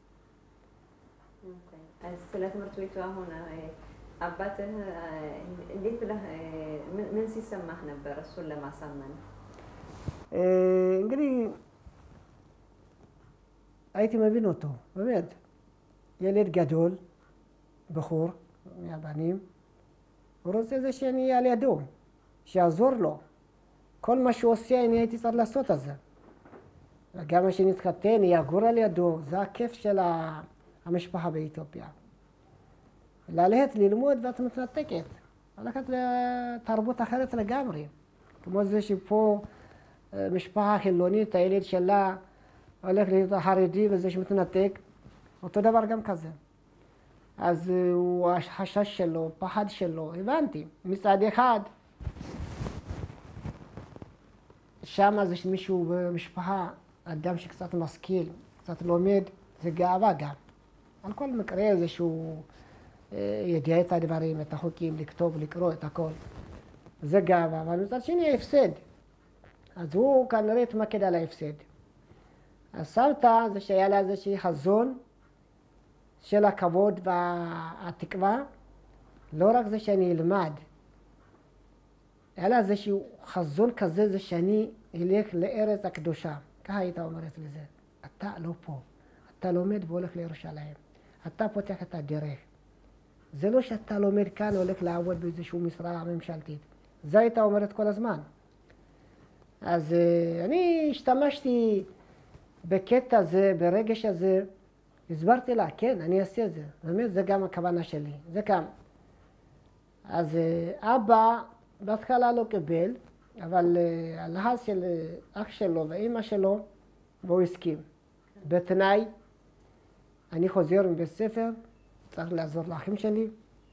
ስለ ትምህርት ቤቱ አሁን አባትህ እንዴት ብለህ ምን ሲሰማህ ነበር እሱን ለማሳመን? እንግዲህ הייתי מבין אותו, באמת. ילד גדול, בחור, מהבנים, הוא רוצה זה שאני אהיה על ידו, שיעזור לו. כל מה שהוא עושה, אני הייתי צריך לעשות את זה. וגם מה שנתחתן, יגור על ידו, זה הכיף של המשפחה באתיופיה. ללכת ללמוד ואת מתנתקת. ללכת לתרבות אחרת לגמרי. כמו זה שפה משפחה חילונית, הילד שלה, הולך להיות החרדי וזה שמתנתק, אותו דבר גם כזה. אז הוא החשש שלו, פחד שלו, הבנתי. מצד אחד, שם זה מישהו במשפחה, אדם שקצת משכיל, קצת לומד, זה גאווה גם. על כל מקרה זה שהוא ידע את הדברים, את החוקים, לכתוב, לקרוא את הכל. זה גאווה, אבל מצד שני ההפסד. אז הוא כנראה התמקד על ההפסד. הסבתא זה שהיה לה איזושהי חזון של הכבוד והתקווה, לא רק זה שאני אלמד, היה לה איזשהו חזון כזה זה שאני אלך לארץ הקדושה. ככה הייתה אומרת לזה, אתה לא פה, אתה לומד והולך לירושלים, אתה פותח את הדרך. זה לא שאתה לומד כאן והולך לעבוד באיזשהו משרה ממשלתית. זה הייתה אומרת כל הזמן. אז אני השתמשתי בקטע הזה, ברגש הזה, הסברתי לה, כן, אני אעשה את זה. באמת, זה גם הכוונה שלי. זה גם. אז אבא בהתחלה לא קיבל, אבל הלחץ של אח שלו ואמא שלו, והוא הסכים. בתנאי, אני חוזר מבית ספר, צריך לעזור לאחים שלי.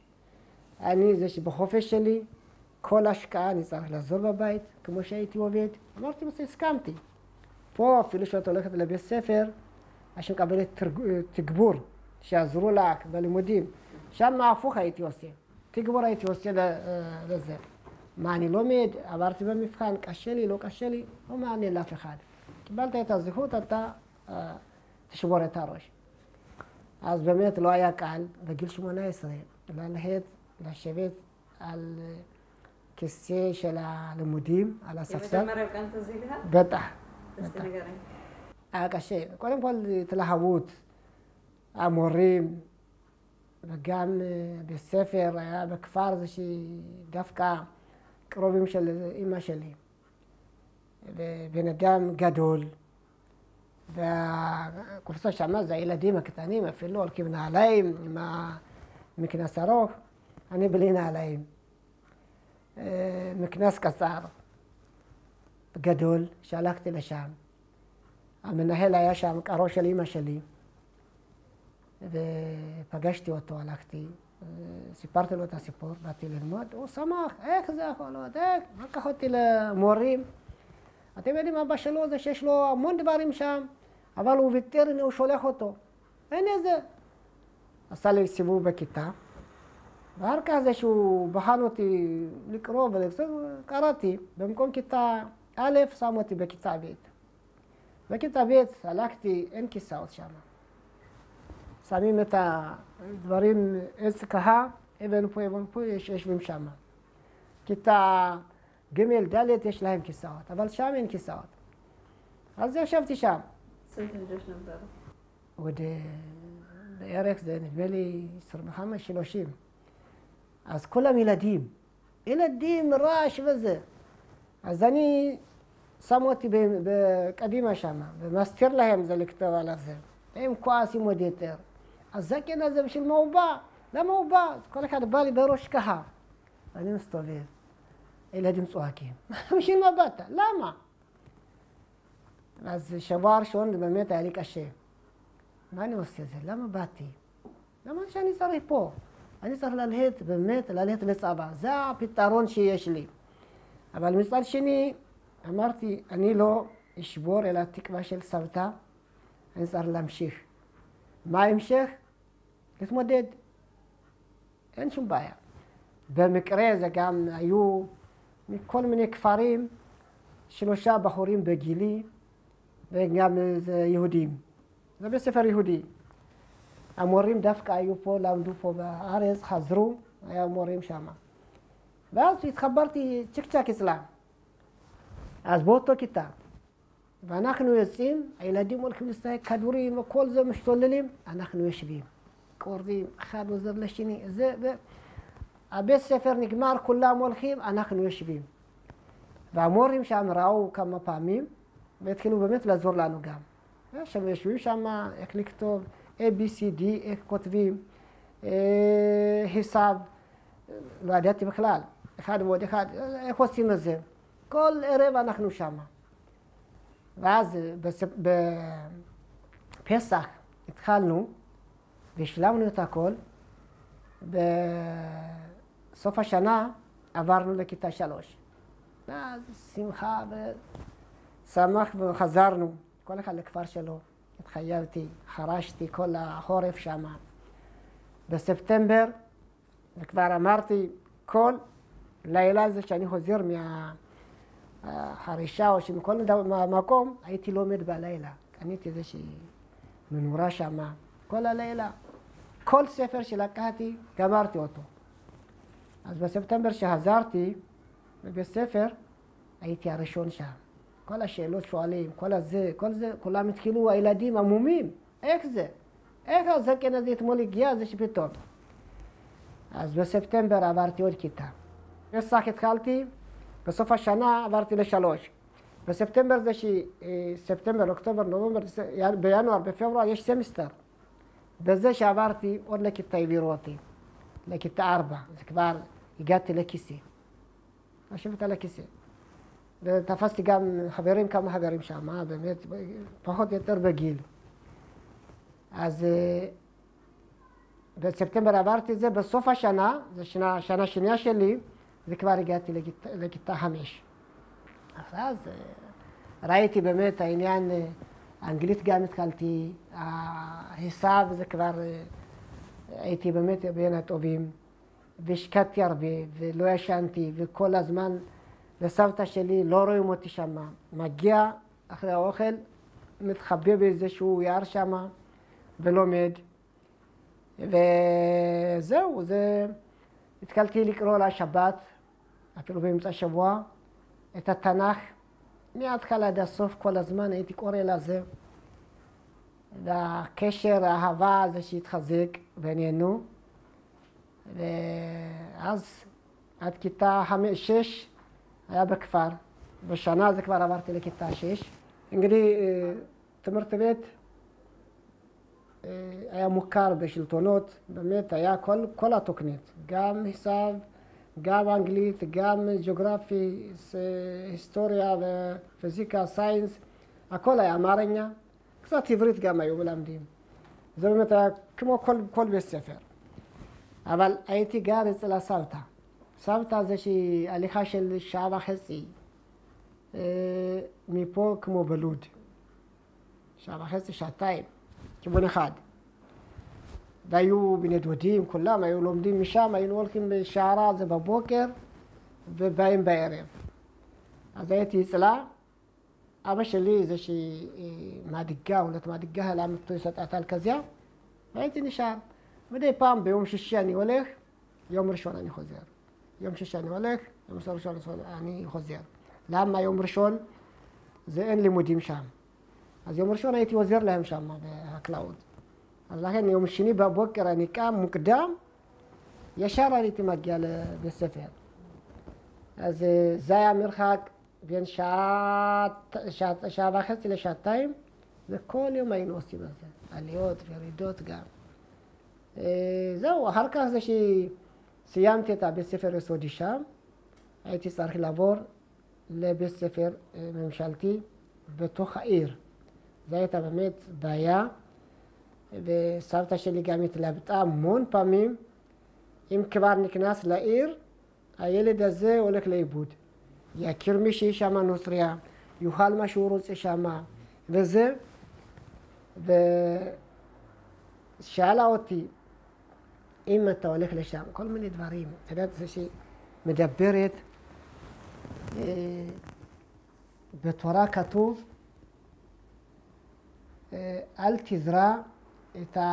אני זה שבחופש שלי, כל השקעה אני צריך לעזור בבית, כמו שהייתי עובד. אמרתי, בסדר, הסכמתי. פה אפילו שאת הולכת לבית ספר, אז שמקבלת תגבור, שיעזרו לך בלימודים. שם הפוך הייתי עושה. תגבור הייתי עושה לזה. מה אני לומד, עברתי במבחן, קשה לי, לא קשה לי, לא מעניין לאף אחד. קיבלת את הזכות, אתה תשבור את הראש. אז באמת לא היה קל, בגיל שמונה עשרה, ללכת, לשבת על כיסא של הלימודים, על הספסל. בטח. היה קשה. קודם כל התלהבות, המורים, וגם בית ספר, היה בכפר זה שדווקא קרובים של אמא שלי. ובן אדם גדול, והקופסה שמה זה הילדים הקטנים, אפילו הולכים נעליים עם המכנס ארוך, אני בלי נעליים. מכנס קצר, גדול, שהלכתי לשם. המנהל היה שם, קרוב של אמא שלי, ופגשתי אותו, הלכתי, סיפרתי לו את הסיפור, באתי ללמוד, הוא שמח, איך זה יכול להיות, איך? לקח אותי למורים. אתם יודעים, אבא שלו זה שיש לו המון דברים שם, אבל הוא ויתר, הנה הוא שולח אותו. אין איזה. עשה לי סיבוב בכיתה, ואחר כך זה שהוא בחן אותי לקרוא ולקרוא, קראתי, במקום כיתה א', שם אותי בכיתה ב'. בכיתה ב' הלכתי, אין כיסאות שם. שמים את הדברים, עץ כהה, אבן פה, אבן פה, יש, יושבים שם. כיתה ג' ד' יש להם כיסאות, אבל שם אין כיסאות. אז ישבתי שם. סנטנג'וש נבר. עוד בערך זה נדמה לי עשרים וחמש שלושים. אז כולם ילדים. ילדים, רעש וזה. אז אני שם אותי בקדימה שם, ומסתיר להם זה לכתוב על זה. הם כועסים עוד יותר. הזקן הזה בשביל מה הוא בא? למה הוא בא? כל אחד בא לי בראש ככה. אני מסתובב. ילדים צועקים. בשביל מה באת? למה? אז שבוע ראשון באמת היה לי קשה. מה אני עושה זה? למה באתי? למה שאני צריך פה? אני צריך ללכת, באמת, ללכת לצבא. זה הפתרון שיש לי. אבל מצד שני, אמרתי, אני לא אשבור אל התקווה של סבתא, אני צריך להמשיך. מה ההמשך? להתמודד. אין שום בעיה. במקרה זה גם היו מכל מיני כפרים, שלושה בחורים בגילי, וגם זה יהודים. זה בספר יהודי. המורים דווקא היו פה, למדו פה בארץ, חזרו, היה מורים שם. ואז התחברתי צ'ק צ'ק אצלם. אז באותו כיתה. ואנחנו יוצאים, הילדים הולכים לשחק כדורים וכל זה משתוללים, אנחנו יושבים. קוראים, אחד עוזר לשני, זה, ו... הבית ספר נגמר, כולם הולכים, אנחנו יושבים. והמורים שם ראו כמה פעמים, והתחילו באמת לעזור לנו גם. עכשיו יושבים שם, איך לכתוב, A, B, C, D, איך כותבים, אה, היסב, לא ידעתי בכלל, אחד ועוד אחד, איך עושים את זה. כל ערב אנחנו שם. ואז בפסח התחלנו, והשלמנו את הכל. בסוף השנה עברנו לכיתה שלוש. אז שמחה ושמח וחזרנו, כל אחד לכפר שלו. התחייבתי, חרשתי כל החורף שם. בספטמבר, וכבר אמרתי, כל לילה הזה שאני חוזר מהחרישה או שמכל מקום, הייתי לומד בלילה. קניתי איזושהי מנורה שם, כל הלילה. כל ספר שלקחתי, גמרתי אותו. אז בספטמבר שחזרתי בבית ספר, הייתי הראשון שם. כל השאלות שואלים, כל הזה, כל זה, כולם התחילו, הילדים עמומים. איך זה? איך הזקן הזה אתמול הגיע, זה שפתאום. אז בספטמבר עברתי עוד כיתה. פסח התחלתי, בסוף השנה עברתי לשלוש. בספטמבר זה שספטמבר, אוקטובר, נובמבר, בינואר, בפברואר יש סמסטר. בזה שעברתי עוד לכיתה העבירו אותי, לכיתה ארבע, זה כבר הגעתי לכיסא. לשבת על הכיסא. ותפסתי גם חברים, כמה חברים שם, באמת, פחות או יותר בגיל. אז בספטמבר עברתי את זה, בסוף השנה, זו שנה, שנה שנייה שלי, וכבר הגעתי לכיתה, לכיתה חמש. אז ראיתי באמת העניין, האנגלית גם התחלתי, ההיסב זה כבר, הייתי באמת בין הטובים, והשקעתי הרבה, ולא ישנתי, וכל הזמן לסבתא שלי לא רואים אותי שם. מגיע אחרי האוכל, מתחבא באיזשהו יער שם, ולומד. וזהו, זה... התחלתי לקרוא לשבת, אפילו באמצע השבוע, את התנ"ך. מההתחלה עד הסוף כל הזמן הייתי קורא לזה. והקשר, האהבה הזה שהתחזק בינינו. ואז עד כיתה חמש, שש היה בכפר. בשנה זה כבר עברתי לכיתה שש. እንግዲህ ትምህርት ቤት היה מוכר בשלטונות, באמת היה כל, כל התוכנית, גם היסב, גם אנגלית, גם ג'אוגרפי, היסטוריה ופיזיקה, סיינס, הכל היה אמרኛ, קצת עברית גם היו מלמדים. זה באמת היה כמו כל, כל בית ספר. אבל הייתי גר אצל הסבתא. סבתא זה שהיא הליכה של שעה וחצי, מפה כמו בלוד. שעה וחצי, שעתיים, כיוון אחד. והיו בני דודים, כולם היו לומדים משם, היינו הולכים בשערה זה בבוקר ובאים בערב. אז הייתי אצלה, አበሽሊ ዘሺ ማድጋ ሁለት ማድጋ ላምጥቶ ይሰጣታል ከዚያ አይት ንሻር ወደ ፓም በዮም ሽሻኒ ወለህ يوم رشون أني خزير يوم ششاني ولك يوم سرشون أني خزير لما يوم رشون زين لي مديم شام از يوم رشون أيتي وزير لهم شام ما بكلاود لكن يوم الشني ببكر أني كام مقدام يشار أني تمجال بالسفر از زايا مرخاك بين شات شات شات آخر إلى شات تايم لكل يوم ينوسي بس اليوت في ريدوت قام زو هركز شيء سيامت تا بالسفر سودي شام أيتي صار لابور لبالسفر ممشالتي بتوخير زي تبمت بايا بسافتا شلي قامت لابطا مون باميم إم كبار نكناس لائر أيلي دزي ولك ليبود يا كرمشي شاما نصريا يوحال ما شوروس شاما دزي ب شالاوتي إما تولك لشام كل من دباريم ثلاث شيء مدبرت إيه بتورا كتوب إيه التزرع تا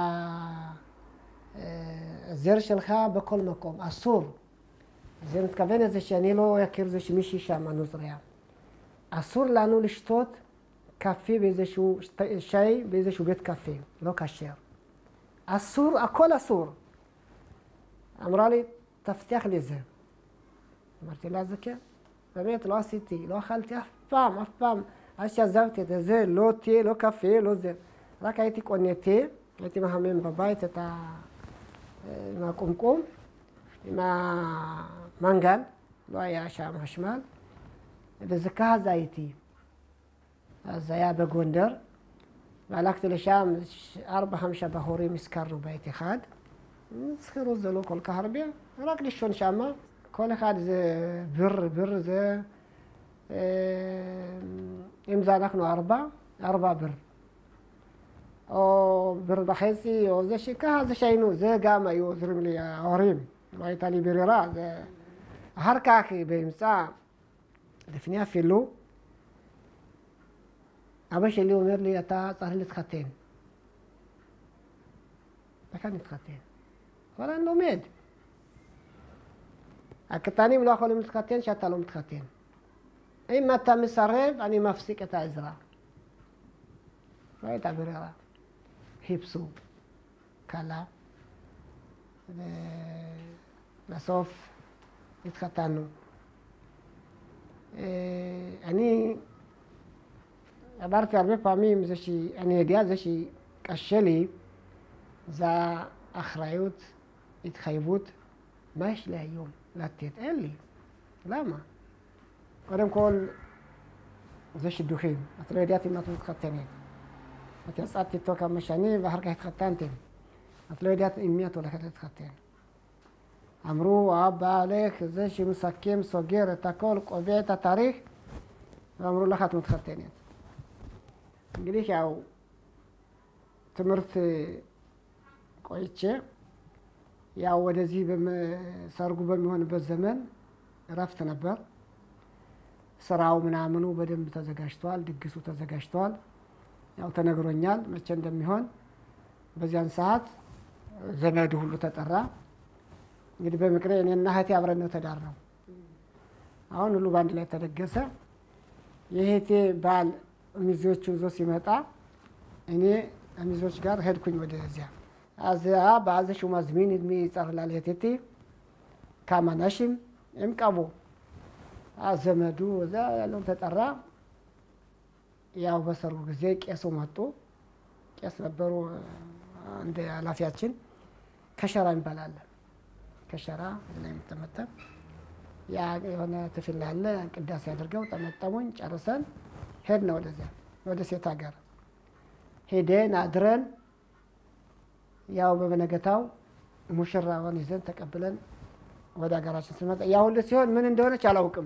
إيه زرش الخا بكل مكان أصور زي متكفين إذا شانيلو يكير زي شمشي شام نزرع أصور لانو لشتوت كافي بيزي شو شاي بيزي شو بيت كافي لو كاشير أصور أكل أصور أمرالي تفتح لي زين مرتي لا زكاة ببيت لو سيتي لو خالتي أفهم أفهم أشياء زوجتي تزين لو تي لو كافي لو زين راك أيتي كونيتي أيتي ما همين ببايت تا ما كوم كوم ما مانجال لو يا شام هشمال بزكاة زايتي زيا بجوندر مالكت لشام أربع خمسة بهوري مسكروا بيتي خاد سخروا زلوا كل كهربية راك ليشون شاما كل خاد زي بر بر زي إمزا نحن أربع أربع بر أو بر بخيسي أو زي شيء كهذا شيء نو زي قام يوزرم لي أوريم ما يتالي بريرا زي هركاكي بيمسا دفنيا فيلو أبش اللي عمر لي أتا صار لي تختين لكن تختين ولا إنه ميد الكتاني ملا خالي متختين شتى لو متختين إما تم سرب أني مفسك تأزرع ما يتعبر على هيبسو كلا لصوف يتختانو أني عبرت הרבה פעמים זה שאני יודע זה שקשה לי, זה אחריות, התחייבות, מה יש לי היום לתת? אין לי. למה? קודם כל, זה שידוכים. את לא יודעת אם את מתחתנת. את יצאת איתו כמה שנים ואחר כך התחתנתם. את לא יודעת עם מי את הולכת להתחתן. אמרו, אבא הולך, זה שמסכם, סוגר את הכל, קובע את התאריך, ואמרו לך את מתחתנת. እንግዲህ ያው ትምህርት ቆይቼ ያው ወደዚህ በሰርጉ በሚሆንበት ዘመን እረፍት ነበር ስራው ምናምኑ በደንብ ተዘጋጅቷል ድግሱ ተዘጋጅቷል ያው ተነግሮኛል መቼ እንደሚሆን በዚያን ሰዓት ዘመዱ ሁሉ ተጠራ እንግዲህ በምክሬ እኔና እህቴ አብረን ነው ተዳርነው አሁን ሁሉ ባንድ ላይ ተደገሰ የእህቴ ባል ሚዞቹ ዞ ሲመጣ እኔ ሚዞች ጋር ሄድኩኝ ወደዚያ አዚያ ባዘሹ ማዝሚን እድሜ ይጻርላል የቴቴ ካማናሽም እምቀቦ አዘመዱ እዛ ያለው ተጠራ ያው በሰርጉ ጊዜ ቄሱ መጡ ቄስ ነበሩ እንደ ኃላፊያችን ከሸራ ይባላል ከሸራ ላይ ተመጣ ያ የሆነ ተፈላለ ቅዳሴ ያደርገው ተመጣሙኝ ጨርሰን ሄድና ወደዚያ ወደ ሴት ሀገር ሄደን አድረን ያው በበነገታው ሙሽራውን ይዘን ተቀብለን ወደ ሀገራችን ስንመጣ ያው ሁሉ ሲሆን ምን እንደሆነች አላውቅም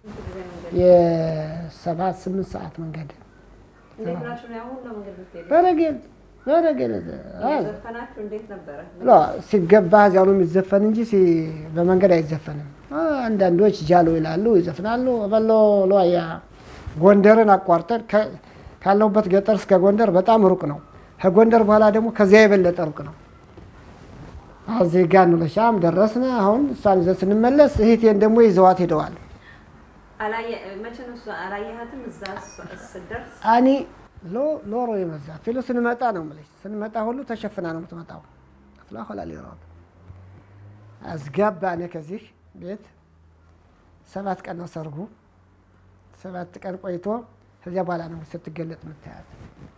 የሰባት ስምንት ሰዓት መንገድ ለብራችሁ ነው ሁሉ መንገድ ነው በረገል በረገል ዘፈናችሁ እንዴት ነበር ላ ሲገባ ያው ነው የሚዘፈን እንጂ በመንገድ አይዘፈንም አንዳንዶች ጃሎ ይላሉ ይዘፍናሉ በሎ ሎያ ጎንደርን አቋርጠን ካለውበት ገጠር እስከ ጎንደር በጣም ሩቅ ነው። ከጎንደር በኋላ ደግሞ ከዚያ የበለጠ ሩቅ ነው። እዚህ ጋር ነው ለሻም ደረስና አሁን እሷን ይዘን ስንመለስ እህቴን ደግሞ ይዘዋት ሄደዋል። አላየ መቼ ነው አላየሃትም? እዛ ስደርስ አኒ ሎ ሎሮ ይመዛ ፊሉ ስንመጣ ነው ማለት ስንመጣ ሁሉ ተሸፍና ነው የምትመጣው። ፍላሆላ ሊራው አስገባነ ከዚህ ቤት ሰባት ቀን ነው ሰርጉ። ሰባት ቀን ቆይቶ ከዚያ በኋላ ነው ስትገለጥ የምታያት።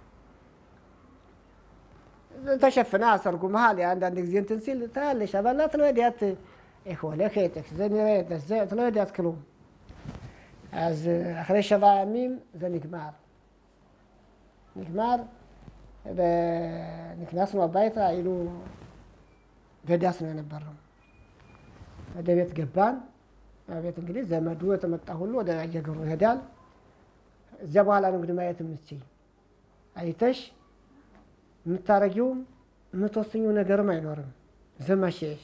ተሸፍና ሰርጉ መሀል አንዳንድ ጊዜ እንትን ሲል ታያለሽ። አባላት ለወዲያት እኮለ ከይተክ ዘኒረ ተዘት ለወዲያት ክሉ از آخر شب میم زنیکمار نیکمار به نیکناس ما باید ایلو بداس نه نبرم دبیت گبان بیت انگلیس زمدوه تمتعهلو ده یجگرو هدال زباله نقدر ما يتمشي አይተሽ የምታረጊውም የምትወስኚው ነገርም አይኖርም። ዘመሸሽ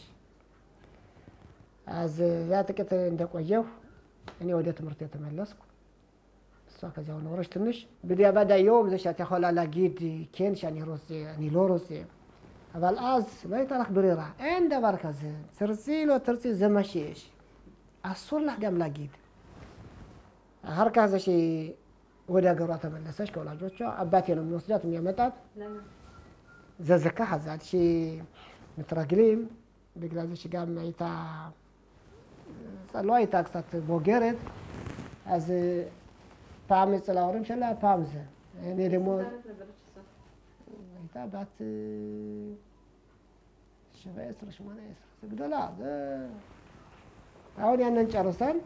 አዝ ያ ጥቂት እንደቆየሁ እኔ ወደ ትምህርት የተመለስኩ እሷ ከዚያው ኖረች ትንሽ ብዲያ ባዳ يوم ዘሻት ያኸላላ ጊድ ኬን ሻኒ ሮስ አኒ ሎሮስ አባል አዝ ላይ ታረክ ብሪራ እንደ ባርከዝ ትርሲሎ ትርሲ ዘመሸሽ አሶላ ጋም ላጊድ ሀርካዘሽ ወደ ሀገሯ ተመለሰች። ከወላጆቿ አባቴ ነው የሚወስዳት የሚያመጣት ዘዘካ ሀዛት ሺ ምትራግሊም በግላዘሽ ጋር ማይታ ጸሎይ ታክሳት ቦገረት አዝ ፓም ጸላውርም ሸላ ፓምዘ እኔ ደግሞ ማይታ ባት ሸባይ ስርሽ ማለት ስግደላ አሁን ያንን ጨርሰን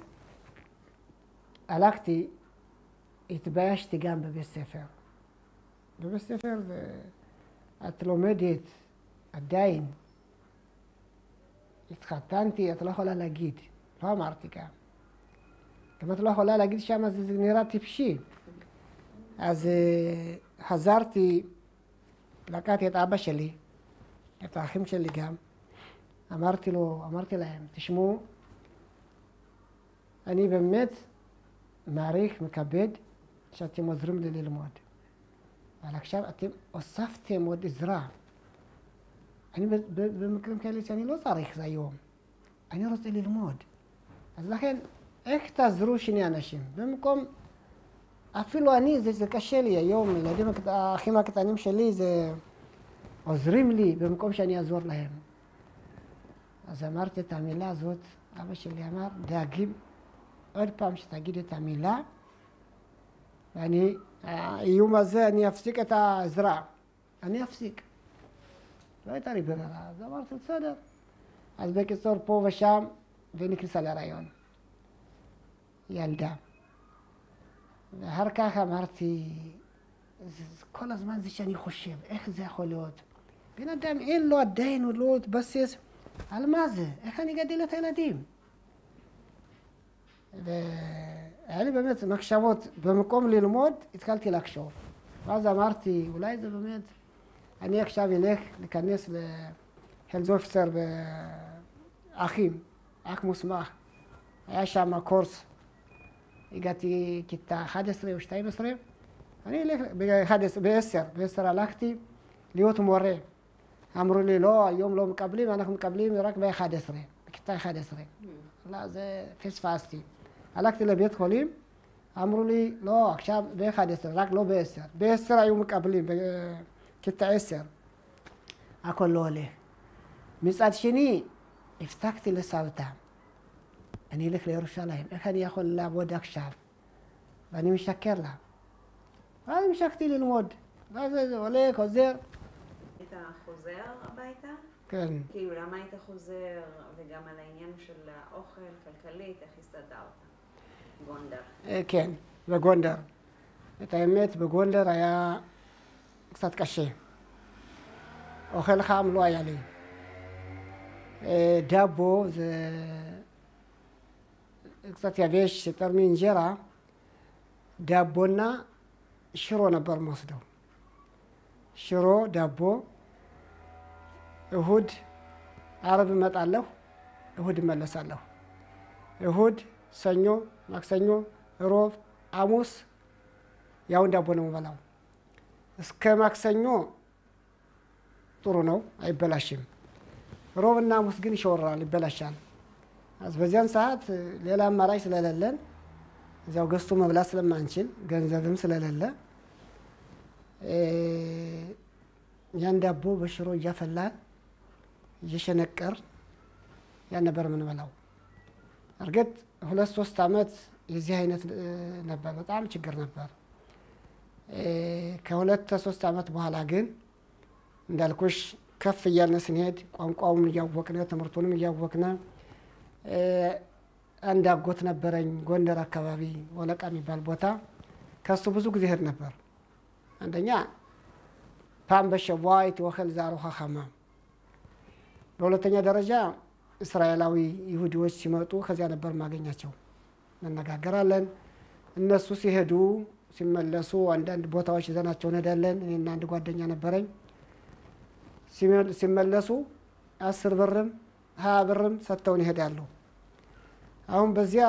አላክቲ התביישתי גם בבית ספר. בבית ספר את לומדת עדיין. התחתנתי, את לא יכולה להגיד. לא אמרתי גם. גם את לא יכולה להגיד שם, זה נראה טיפשי. אז חזרתי, לקחתי את אבא שלי, את האחים שלי גם. אמרתי לו, אמרתי להם, תשמעו, אני באמת מעריך, מכבד, שאתם עוזרים לי ללמוד. אבל עכשיו אתם הוספתם עוד עזרה. אני במקרים כאלה שאני לא צריך זה היום. אני רוצה ללמוד. אז לכן, איך תעזרו שני אנשים? במקום, אפילו אני, זה, זה קשה לי היום, ילדים, האחים הקטנים שלי, זה עוזרים לי במקום שאני אעזור להם. אז אמרתי את המילה הזאת, אבא שלי אמר, דאגים עוד פעם שתגיד את המילה, ואני, האיום הזה, אני אפסיק את העזרה. אני אפסיק. לא הייתה לי ברירה, אז אמרתי, בסדר. אז בקיצור, פה ושם, ונכנסה להיריון. ילדה. ואחר כך אמרתי, כל הזמן זה שאני חושב, איך זה יכול להיות? בן אדם, אין לו עדיין, הוא לא התבסס. על מה זה? איך אני אגדל את הילדים? והיה לי באמת מחשבות, במקום ללמוד, התחלתי לחשוב. ואז אמרתי, אולי זה באמת, אני עכשיו אלך להיכנס להלז אופסר באחים, אח מוסמך. היה שם קורס, הגעתי כיתה אחת עשרה או שתים עשרה, אני אלך ב-עשר, ב-עשר הלכתי להיות מורה. אמרו לי, לא, היום לא מקבלים, אנחנו מקבלים רק ב-אחת עשרה, בכיתה אחת עשרה. לא, זה פספסתי. הלכתי לבית חולים, אמרו לי, לא, עכשיו ב-אחת עשרה, רק לא ב-עשר. ב-עשר היו מקבלים, בכיתה עשר. הכל לא הולך. מצד שני, הפסקתי לסבתא. אני אלך לירושלים, איך אני יכול לעבוד עכשיו? ואני משקר לה. ואז המשכתי ללמוד. ואז זה הולך, חוזר. היית חוזר הביתה? כן. כאילו, למה היית חוזר, וגם על העניין של האוכל, כלכלית, איך הסתדרת? גונדר. כן, בגונדר. את האמת, בגונדר היה קצת קשה. אוכל חם לא היה לי. דאבו זה קצת יבש, יותר מאינג'רה. דאבונה, ሽሮ ነበር መወስደው። ሽሮ፣ ዳቦ። እሁድ ዓርብ እመጣለሁ፣ እሁድ እመለሳለሁ። እሁድ፣ ሰኞ፣ ማክሰኞ፣ ሮብ፣ ሐሙስ ያው ዳቦ ነው የምበላው። እስከ ማክሰኞ ጥሩ ነው አይበላሽም። ሮብና ሐሙስ ግን ይሾራል ይበላሻል። በዚያን ሰዓት ሌላ አማራጭ ስለሌለን እዚያው ገዝቶ መብላት ስለማንችል ገንዘብም ስለሌለ ያን ዳቦ በሽሮ እያፈላን እየሸነቀር ያን ነበር የምንበላው። እርግጥ ሁለት ሶስት አመት የዚህ አይነት ነበር፣ በጣም ችግር ነበር። ከሁለት ሶስት አመት በኋላ ግን እንዳልኩሽ ከፍ እያልን ስንሄድ ቋንቋውን እያወቅን ትምህርቱንም እያወቅን አንድ አጎት ነበረኝ ጎንደር አካባቢ ወለቃ የሚባል ቦታ፣ ከሱ ብዙ ጊዜ ሄድ ነበር። አንደኛ ፓም በሸዋይት ወኸል ዛሩ ኸኸማ፣ በሁለተኛ ደረጃ እስራኤላዊ ይሁዲዎች ሲመጡ ከዚያ ነበር ማገኛቸው፣ እንነጋገራለን። እነሱ ሲሄዱ ሲመለሱ አንዳንድ ቦታዎች ይዘናቸው እንሄዳለን። እኔና አንድ ጓደኛ ነበረኝ። ሲመለሱ አስር ብርም ሀያ ብርም ሰጥተውን ይሄዳሉ። አሁን በዚያ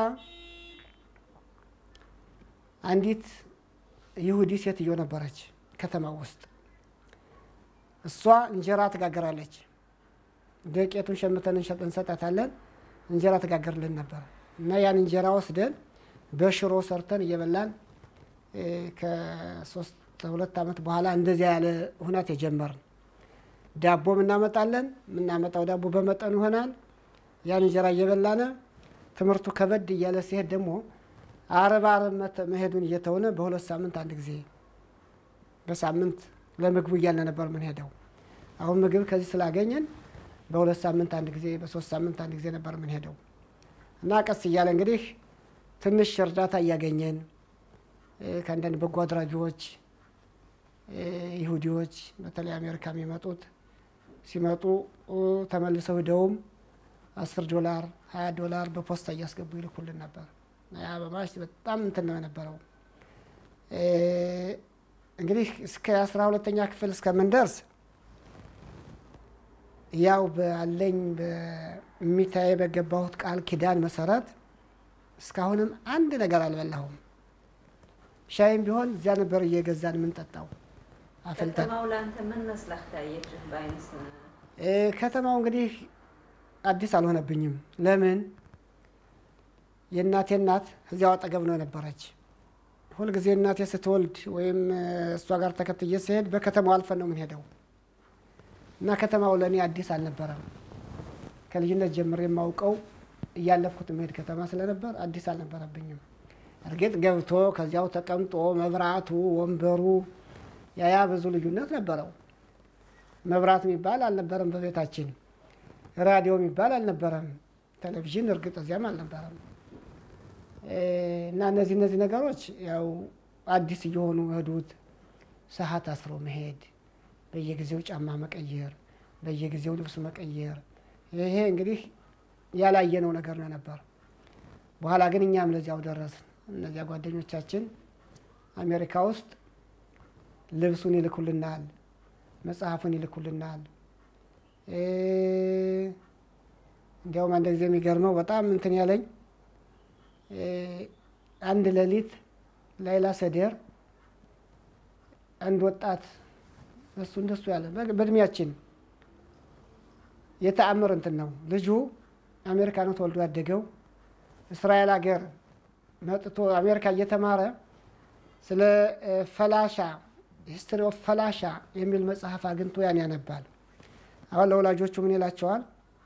አንዲት ይሁዲ ሴትዮ ነበረች ከተማ ውስጥ። እሷ እንጀራ ትጋግራለች። ደቄቱን ሸምተን እንሰጣታለን፣ እንጀራ ትጋግርልን ነበር እና ያን እንጀራ ወስደን በሽሮ ሰርተን እየበላን ከሶስት ሁለት አመት በኋላ እንደዚያ ያለ ሁናት የጀመርን። ዳቦ እናመጣለን፣ የምናመጣው ዳቦ በመጠኑ ይሆናል። ያን እንጀራ እየበላን ትምህርቱ ከበድ እያለ ሲሄድ ደግሞ አረብ አረብ መሄዱን እየተውነ በሁለት ሳምንት አንድ ጊዜ በሳምንት ለምግቡ እያለ ነበር ምን ሄደው። አሁን ምግብ ከዚህ ስላገኘን በሁለት ሳምንት አንድ ጊዜ በሶስት ሳምንት አንድ ጊዜ ነበር ምን ሄደው እና ቀስ እያለ እንግዲህ ትንሽ እርዳታ እያገኘን ከአንዳንድ በጎ አድራጊዎች ይሁዲዎች በተለይ አሜሪካ የሚመጡት ሲመጡ ተመልሰው ሄደውም አስር ዶላር ሀያ ዶላር በፖስታ እያስገቡ ይልኩልን ነበር። ያ በማሽ በጣም እንትን ነው የነበረው። እንግዲህ እስከ አስራ ሁለተኛ ክፍል እስከምንደርስ ያው ባለኝ በሚታይ በገባሁት ቃል ኪዳን መሰረት እስካሁንም አንድ ነገር አልበላሁም። ሻይም ቢሆን እዚያ ነበር እየገዛን የምንጠጣው አፈልተን። ከተማው ላንተ ምን መስለህ ታየችህ ባይንስ? ከተማው እንግዲህ አዲስ አልሆነብኝም። ለምን የእናቴ እናት እዚያው አጠገብ ነው ነበረች። ሁልጊዜ እናቴ ስትወልድ ወይም እሷ ጋር ተከትዬ ስሄድ በከተማው አልፈን ነው የምንሄደው እና ከተማው ለእኔ አዲስ አልነበረም። ከልጅነት ጀምሬ የማውቀው እያለፍኩት መሄድ ከተማ ስለነበር አዲስ አልነበረብኝም። እርግጥ ገብቶ ከዚያው ተቀምጦ መብራቱ ወንበሩ ያያ ብዙ ልዩነት ነበረው። መብራት የሚባል አልነበረም በቤታችን፣ ራዲዮ የሚባል አልነበረም፣ ቴሌቪዥን እርግጥ እዚያም አልነበረም። እና እነዚህ እነዚህ ነገሮች ያው አዲስ እየሆኑ ሄዱት። ሰዓት አስሮ መሄድ፣ በየጊዜው ጫማ መቀየር፣ በየጊዜው ልብስ መቀየር፣ ይሄ እንግዲህ ያላየነው ነገር ነው ነበር። በኋላ ግን እኛም ለዚያው ደረስን። እነዚያ ጓደኞቻችን አሜሪካ ውስጥ ልብሱን ይልኩልናል፣ መጽሐፉን ይልኩልናል። እንዲያውም አንድ ጊዜ የሚገርመው በጣም እንትን ያለኝ አንድ ሌሊት ላይላ ሰደር አንድ ወጣት እሱ እንደሱ ያለ በእድሜያችን የተአምር እንትን ነው። ልጁ አሜሪካ ነው ተወልዶ ያደገው። እስራኤል ሀገር መጥቶ አሜሪካ እየተማረ ስለ ፈላሻ ሂስትሪ ኦፍ ፈላሻ የሚል መጽሐፍ አግኝቶ ያን ያነባል። አሁን ለወላጆቹ ምን ይላቸዋል?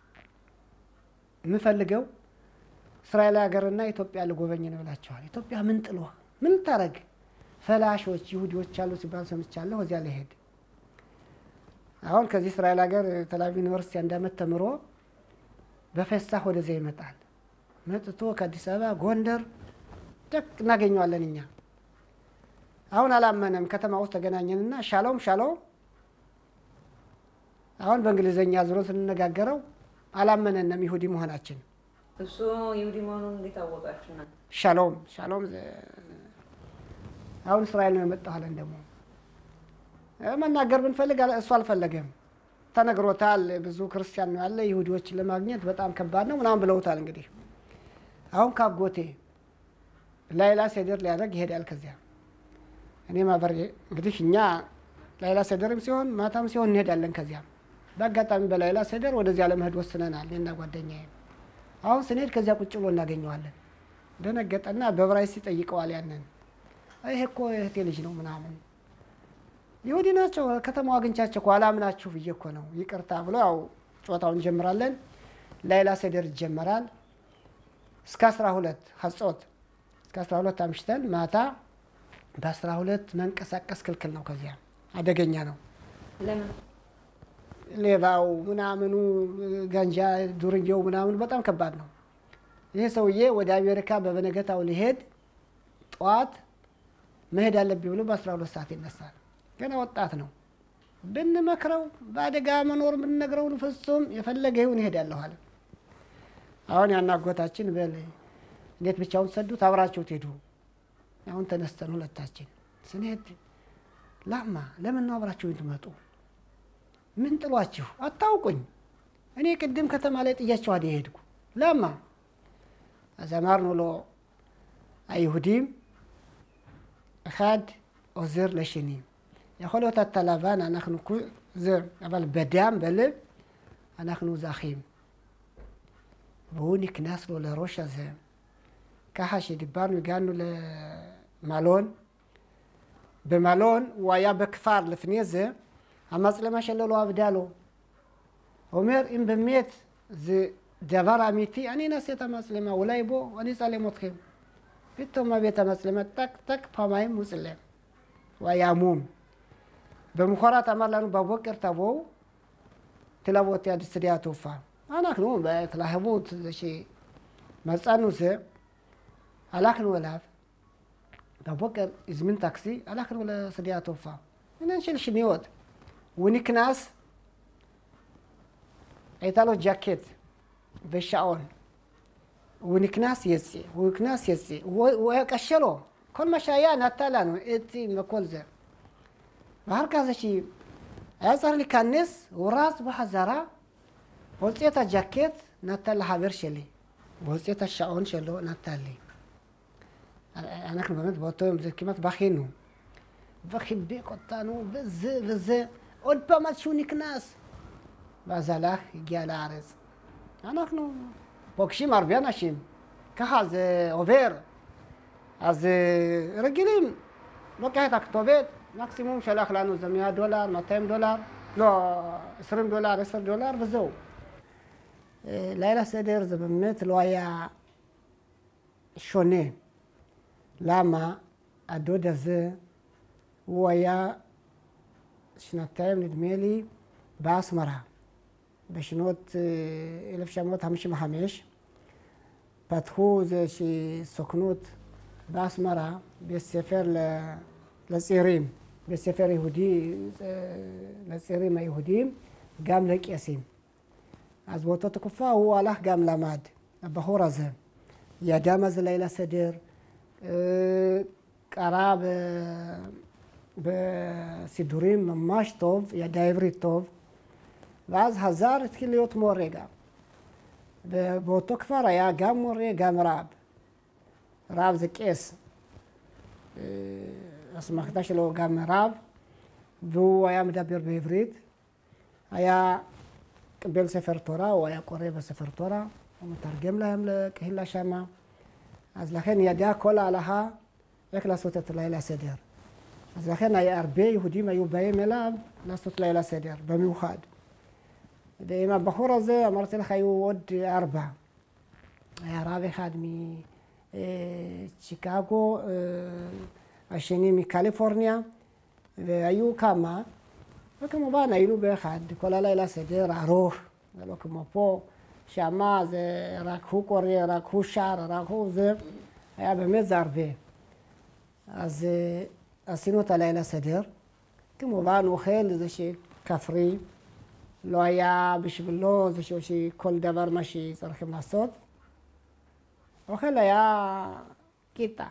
የምፈልገው እስራኤል ሀገርና ኢትዮጵያ ልጎበኝ ነው ይላቸዋል። ኢትዮጵያ ምን ጥሎ ምን ታረግ? ፈላሾች ይሁዲዎች አሉ ሲባል ሰምቻለሁ፣ እዚያ ልሄድ። አሁን ከዚህ እስራኤል ሀገር ተላቪቭ ዩኒቨርሲቲ አንድ አመት ተምሮ በፈሳህ ወደዚያ ይመጣል። መጥቶ ከአዲስ አበባ ጎንደር ደቅ እናገኘዋለን እኛ። አሁን አላመነም። ከተማ ውስጥ ተገናኘንና ሻሎም ሻሎም አሁን በእንግሊዘኛ ዙሮ ስንነጋገረው አላመነንም ይሁዲ መሆናችን። እሱ ይሁዲ መሆኑን እንዴት አወቃችሁና? ሻሎም ሻሎም አሁን እስራኤል ነው የመጣው አለን። ደግሞ መናገር ብንፈልግ እሱ አልፈለገም። ተነግሮታል። ብዙ ክርስቲያን ነው ያለ፣ ይሁዲዎችን ለማግኘት በጣም ከባድ ነው ምናምን ብለውታል። እንግዲህ አሁን ካጎቴ ላይላ ሰደር ሊያደርግ ይሄዳል። ከዚያ እኔ ማበር እንግዲህ እኛ ላይላ ሰደርም ሲሆን ማታም ሲሆን እንሄዳለን ከዚያ በአጋጣሚ በላይላ ሰደር ወደዚያ ለመሄድ ወስነናል እና ጓደኛዬ አሁን ስንሄድ ከዚያ ቁጭ ብሎ እናገኘዋለን ደነገጠና በብራይስ ይጠይቀዋል ያንን ይሄ እኮ እህቴ ልጅ ነው ምናምን ይሁዲ ናቸው ከተማው አግኝቻቸው እኮ አላምናችሁ ብዬ እኮ ነው ይቅርታ ብሎ ያው ጮታውን ጀምራለን ላይላ ሰደር ይጀመራል እስከ አስራ ሁለት ሐጾት እስከ አስራ ሁለት አምሽተን ማታ በአስራ ሁለት መንቀሳቀስ ክልክል ነው ከዚያ አደገኛ ነው ለምን ሌባው ምናምኑ ጋንጃ ዱርዬው ምናምን በጣም ከባድ ነው ይሄ ሰውዬ ወደ አሜሪካ በበነገታው ሊሄድ ጧት መሄድ አለብኝ ብሎ በአስራ ሁለት ሰዓት ይነሳል ገና ወጣት ነው ብንመክረው በአደጋ መኖር ብንነግረው ፍጹም የፈለገ ይሁን ይሄዳል አለ አሁን ያናጎታችን በል እንዴት ብቻውን ሰዱት አብራቸው ትሄዱ አሁን ተነስተን ሁለታችን ስንሄድ ላማ ለምን ነው አብራቸው እንትመጡ ምን ጥሏችሁ አታውቁኝ እኔ ቅድም ከተማ ላይ ጥያቸው አደ ሄድኩ ላማ አዘማርኑ ሎ አይሁዲም አኻድ ኦዘር ለሽኒ يخلو تتلافان نحن كل ذا قبل بدام بلب نحن زاخيم بوني كناس لو لروشة ذا كحش دبار مجانو لمالون بمالون ويا بكفار لفنيزة أما سلما شلو لو أبدالو عمر إن بميت ذا دفار أميتي أني نسيت مسلمة ولا يبو وأني سالم متخيم بيتو ما بيت مسلمة تك تك فماي مسلم وياموم بمخارات أمر لانو بابوكر تابو تلابوت يا دستريا توفا أنا كنون بتلاحظوت شيء مسألة زي ألاخن ولا بابوكر إزمن تاكسي ألاخن ولا سريا توفا أنا نشيل شنيوت ونكناس أيتالو جاكيت بالشعون ونكناس يسي ونكناس يسي وكشلو كل ما شايان هتلانو إتي مكول زي وهكذا شيء أصار لي كنس وراس بحزرة وصيت الجاكيت نتال حبر شلي وصيت الشعون شلو نتالي أنا كنت بمد بوتوم زي كمات بخينو بخي بيقطانو بز بز قد بمد شو نكناس بازلاخ يجي على عرض أنا كنو بوكشي مربيانا شيم كهاز أوفير از رجلين وقعت أكتوبيت ماكسيموم شلاخ لانو مية دولار مئتين دولار لا عشرين دولار عشرة دولار بزو ليلة سدير زبمت لويا شوني لما أدود زي ويا شنتين ندميلي بأسمرة بشنوت ألف وتسعمائة وخمسين وخمسة פתחו איזושהי סוכנות באסמרה בספר לצעירים, בספר יהודי לצעירים היהודים, גם לקייסים. אז באותה תקופה הוא הלך גם למד, הבחור הזה. ידע מה זה ליל הסדר, קרא בסידורים ממש טוב, ידע עברית טוב, ואז חזר, התחיל להיות מורה גם. ובאותו כפר היה גם מורה, גם רב. רב זה קייס. הסמכתה שלו גם רב, והוא היה מדבר בעברית. היה קיבל ספר תורה, הוא היה קורא בספר תורה, הוא מתרגם להם לקהילה שמה. אז לכן ידע כל ההלכה איך לעשות את ליל הסדר. אז לכן היה הרבה יהודים היו באים אליו לעשות ליל הסדר, במיוחד. ועם הבחור הזה, אמרתי לך, היו עוד ארבע. היה רב אחד משיקגו, השני מקליפורניה, והיו כמה, וכמובן היינו באחד, כל הלילה סדר ארוך, זה לא כמו פה, שמה זה רק הוא קורא, רק הוא שר, רק הוא זה, היה באמת זה הרבה. אז עשינו את הלילה סדר, כמובן אוכל איזושהי כפרי, לא היה בשבילו איזשהו כל דבר מה שצריכים לעשות. אוכל היה כיתה,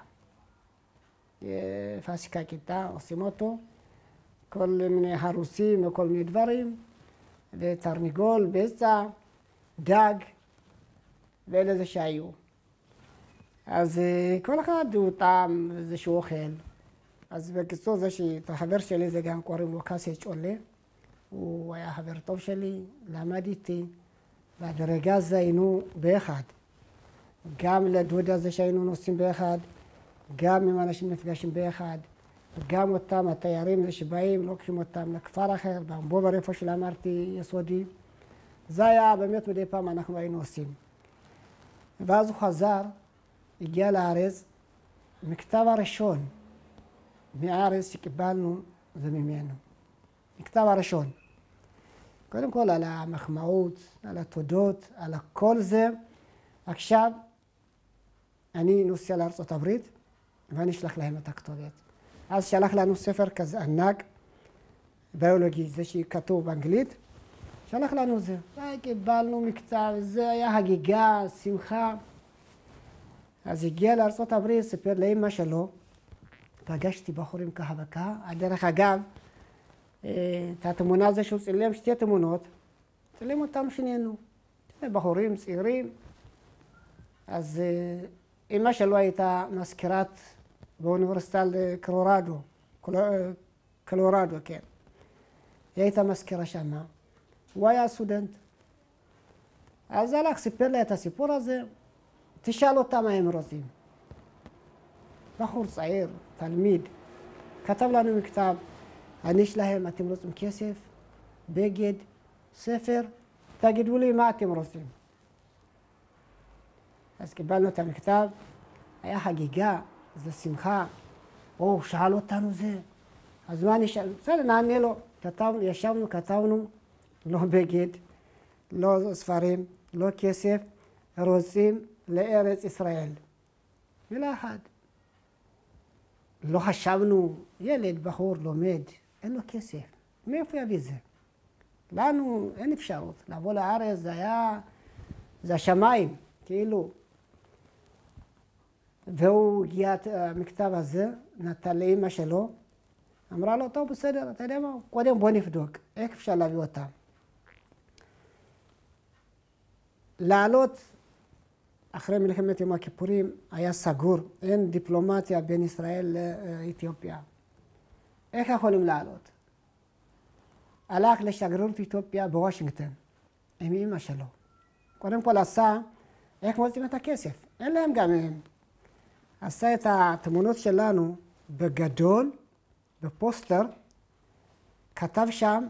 פסיקה כיתה, עושים אותו, כל מיני הרוסים וכל מיני דברים, ותרנגול, בצע, דג, ואלה זה שהיו. אז כל אחד הוא טעם איזשהו אוכל. אז בקיצור זה שאת החבר שלי זה גם קוראים לו קאסי צ'ולה, הוא היה חבר טוב שלי, למד איתי, והדרגה זה היינו באחד. גם לדודה זה שהיינו נוסעים באחד, גם עם אנשים נפגשים באחד, וגם אותם התיירים זה שבאים, לוקחים אותם לכפר אחר, באמבובר איפה שלמדתי יסודי. זה היה באמת מדי פעם אנחנו היינו עושים. ואז הוא חזר, הגיע לארץ, מכתב הראשון מהארץ שקיבלנו זה ממנו. מכתב הראשון. קודם כל על המחמאות, על התודות, על הכל זה. עכשיו אני נוסע לארצות הברית ואני אשלח להם את הכתובת. אז שלח לנו ספר כזה ענק, ביולוגי, זה שכתוב באנגלית. שלח לנו זה. קיבלנו מכתב, זה היה הגיגה, שמחה. אז הגיע לארצות הברית, סיפר לאמא שלו, פגשתי בחורים ככה וככה. דרך אגב, את התמונה הזו שהוא צילם שתי תמונות, צילם אותם שנינו. שני בחורים צעירים. אז אמא שלו הייתה מזכירת באוניברסיטת קולורדו, קולורדו, כן. היא הייתה מזכירה שמה. הוא היה סטודנט. אז הלך, סיפר לה את הסיפור הזה, תשאל אותם מה הם רוצים. בחור צעיר, תלמיד, כתב לנו מכתב, אני שלהם, אתם רוצים כסף, בגד, ספר, תגידו לי מה אתם רוצים. אז קיבלנו את המכתב, היה חגיגה, זו שמחה, או, שאל אותנו זה, אז מה נשאל? בסדר, נענה לו, כתבנו, ישבנו, כתבנו, לא בגד, לא ספרים, לא כסף, רוצים לארץ ישראל. מילה אחת. לא חשבנו, ילד, בחור, לומד, אין לו כסף. מאיפה יביא זה? לנו אין אפשרות. לבוא לארץ זה היה, זה השמיים, כאילו. והוא הגיע את המכתב הזה, נתן לאמא שלו, אמרה לו, טוב, בסדר, אתה יודע מה? קודם בוא נבדוק, איך אפשר להביא אותם? לעלות אחרי מלחמת יום הכיפורים היה סגור, אין דיפלומטיה בין ישראל לאתיופיה. איך יכולים לעלות? הלך לשגרירות אתיופיה בוושינגטון, עם אמא שלו. קודם כל עשה, איך מוצאים את הכסף? אין להם גם הם. עשה את התמונות שלנו בגדול, בפוסטר, כתב שם,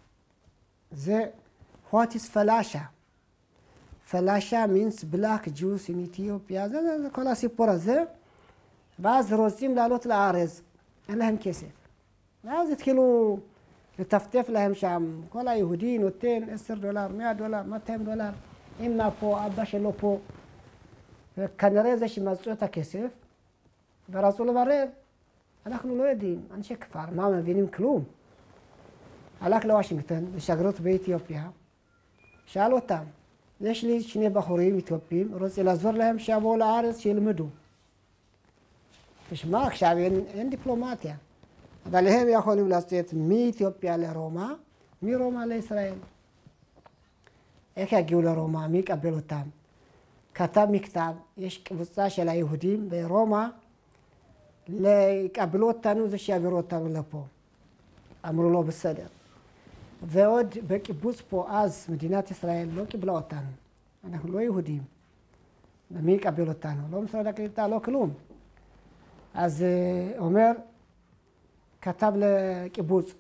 זה what is falasha. falasha means black Jews in Ethiopia, זה, זה, זה כל הסיפור הזה. ואז רוצים לעלות לארץ, אין להם כסף. ואז התחילו לטפטף להם שם, כל היהודי נותן עשר דולר, מאה דולר, מאתיים דולר, אמא פה, אבא שלו פה. וכנראה זה שמצאו את הכסף, ורצו לברר. אנחנו לא יודעים, אנשי כפר, מה מבינים כלום. הלך לוושינגטון, לשגרירות באתיופיה, שאל אותם, יש לי שני בחורים אתיופים, רוצה לעזור להם שיבואו לארץ, שילמדו. תשמע, עכשיו אין, אין דיפלומטיה. אבל הם יכולים לצאת מאתיופיה לרומא, מרומא לישראל. איך יגיעו לרומא? מי יקבל אותם? כתב מכתב, יש קבוצה של היהודים ברומא, לקבלו אותנו זה שיעבירו אותנו לפה. אמרו לו בסדר. ועוד בקיבוץ פה אז מדינת ישראל לא קיבלה אותנו. אנחנו לא יהודים. ומי יקבל אותנו? לא משרד הקליטה, לא כלום. אז אומר, כתב לקיבוץ,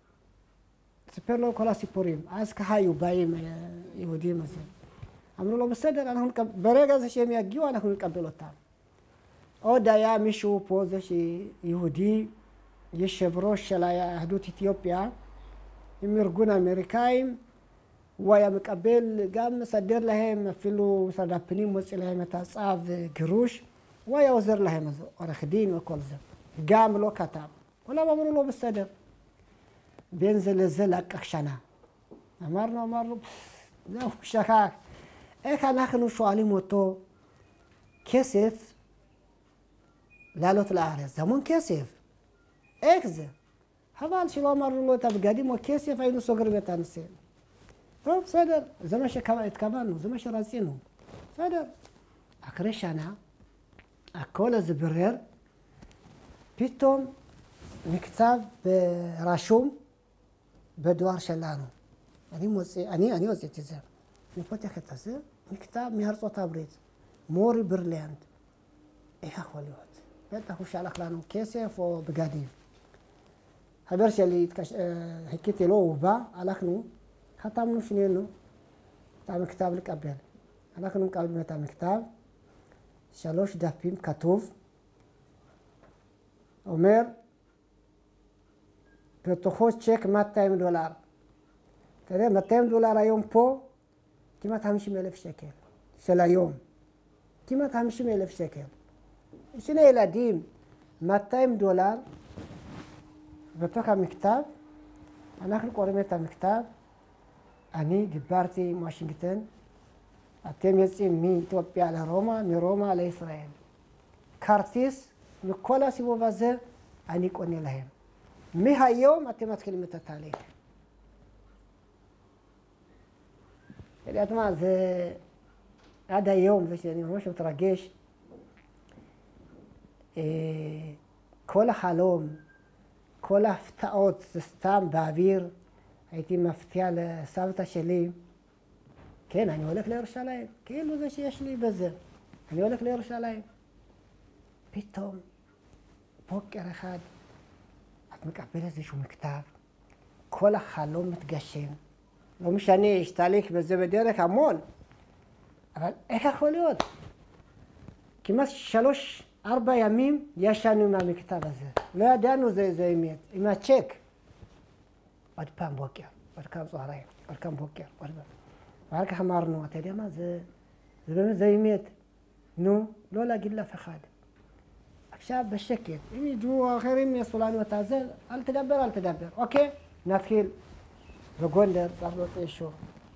סיפר לו כל הסיפורים. אז ככה היו באים יהודים הזה. אמרו לו בסדר, אנחנו נקבל, ברגע זה שהם יגיעו אנחנו נקבל אותם. עוד היה מישהו פה, זה שיהודי, יושב ראש של היהדות אתיופיה, עם ארגון האמריקאים, הוא היה מקבל, גם מסדר להם, אפילו משרד הפנים מוציא להם את הצו גירוש, הוא היה עוזר להם, עורך דין וכל זה. גם לא כתב. כולם אמרו לו בסדר. בין זה לזה לקח שנה. אמרנו, אמרנו, זהו, שכח. איך אנחנו שואלים אותו כסף לעלות לארץ? זה המון כסף. איך זה? חבל שלא אמרנו לו את הבגדים או כסף, היינו סוגרים את הנושא. טוב, בסדר, זה מה שהתכוונו, זה מה שרצינו. בסדר. אחרי שנה, הכל הזה ברר, פתאום מכתב רשום בדואר שלנו. אני מוצא, אני, אני הוצאתי את זה. אני פותח את זה, מכתב מארצות הברית. מורי ברלנד. איך יכול להיות? בטח הוא שלח לנו כסף או בגדים. חבר שלי, חיכיתי לו, הוא בא, הלכנו, חתמנו שנינו את המכתב לקבל. אנחנו מקבלים את המכתב, שלוש דפים כתוב, אומר, בתוכו צ'ק מאתיים דולר. אתה יודע, מאתיים דולר היום פה, כמעט חמישים אלף שקל של היום. כמעט חמישים אלף שקל. שני ילדים, מאתיים דולר, בתוך המכתב, אנחנו קוראים את המכתב, אני דיברתי עם וושינגטון, אתם יוצאים מאתיופיה לרומא, מרומא לישראל. כרטיס, מכל הסיבוב הזה, אני קונה להם. מהיום אתם מתחילים את התהליך. אתה יודעת מה, זה עד היום, זה שאני ממש מתרגש. כל החלום, כל ההפתעות, זה סתם באוויר. הייתי מפתיע לסבתא שלי, כן, אני הולך לירושלים, כאילו זה שיש לי בזה. אני הולך לירושלים. פתאום, בוקר אחד, את מקבלת איזשהו מכתב, כל החלום מתגשם. לא משנה, יש תהליך בזה בדרך המון, אבל איך יכול להיות? כמעט שלוש, ארבע ימים ישנו עם המכתב הזה. לא ידענו זה, זה אמת, עם הצ'ק. עוד פעם בוקר, עוד כמה צהריים, עוד כמה בוקר, עוד פעם. ואחר כך אמרנו, אתה יודע מה, זה, זה באמת זה אמת. נו, לא להגיד לאף אחד. עכשיו בשקט, אם ידעו אחרים יעשו לנו את הזה, אל תדבר, אל תדבר. אוקיי, נתחיל. בגונדר צריך להיות אישור.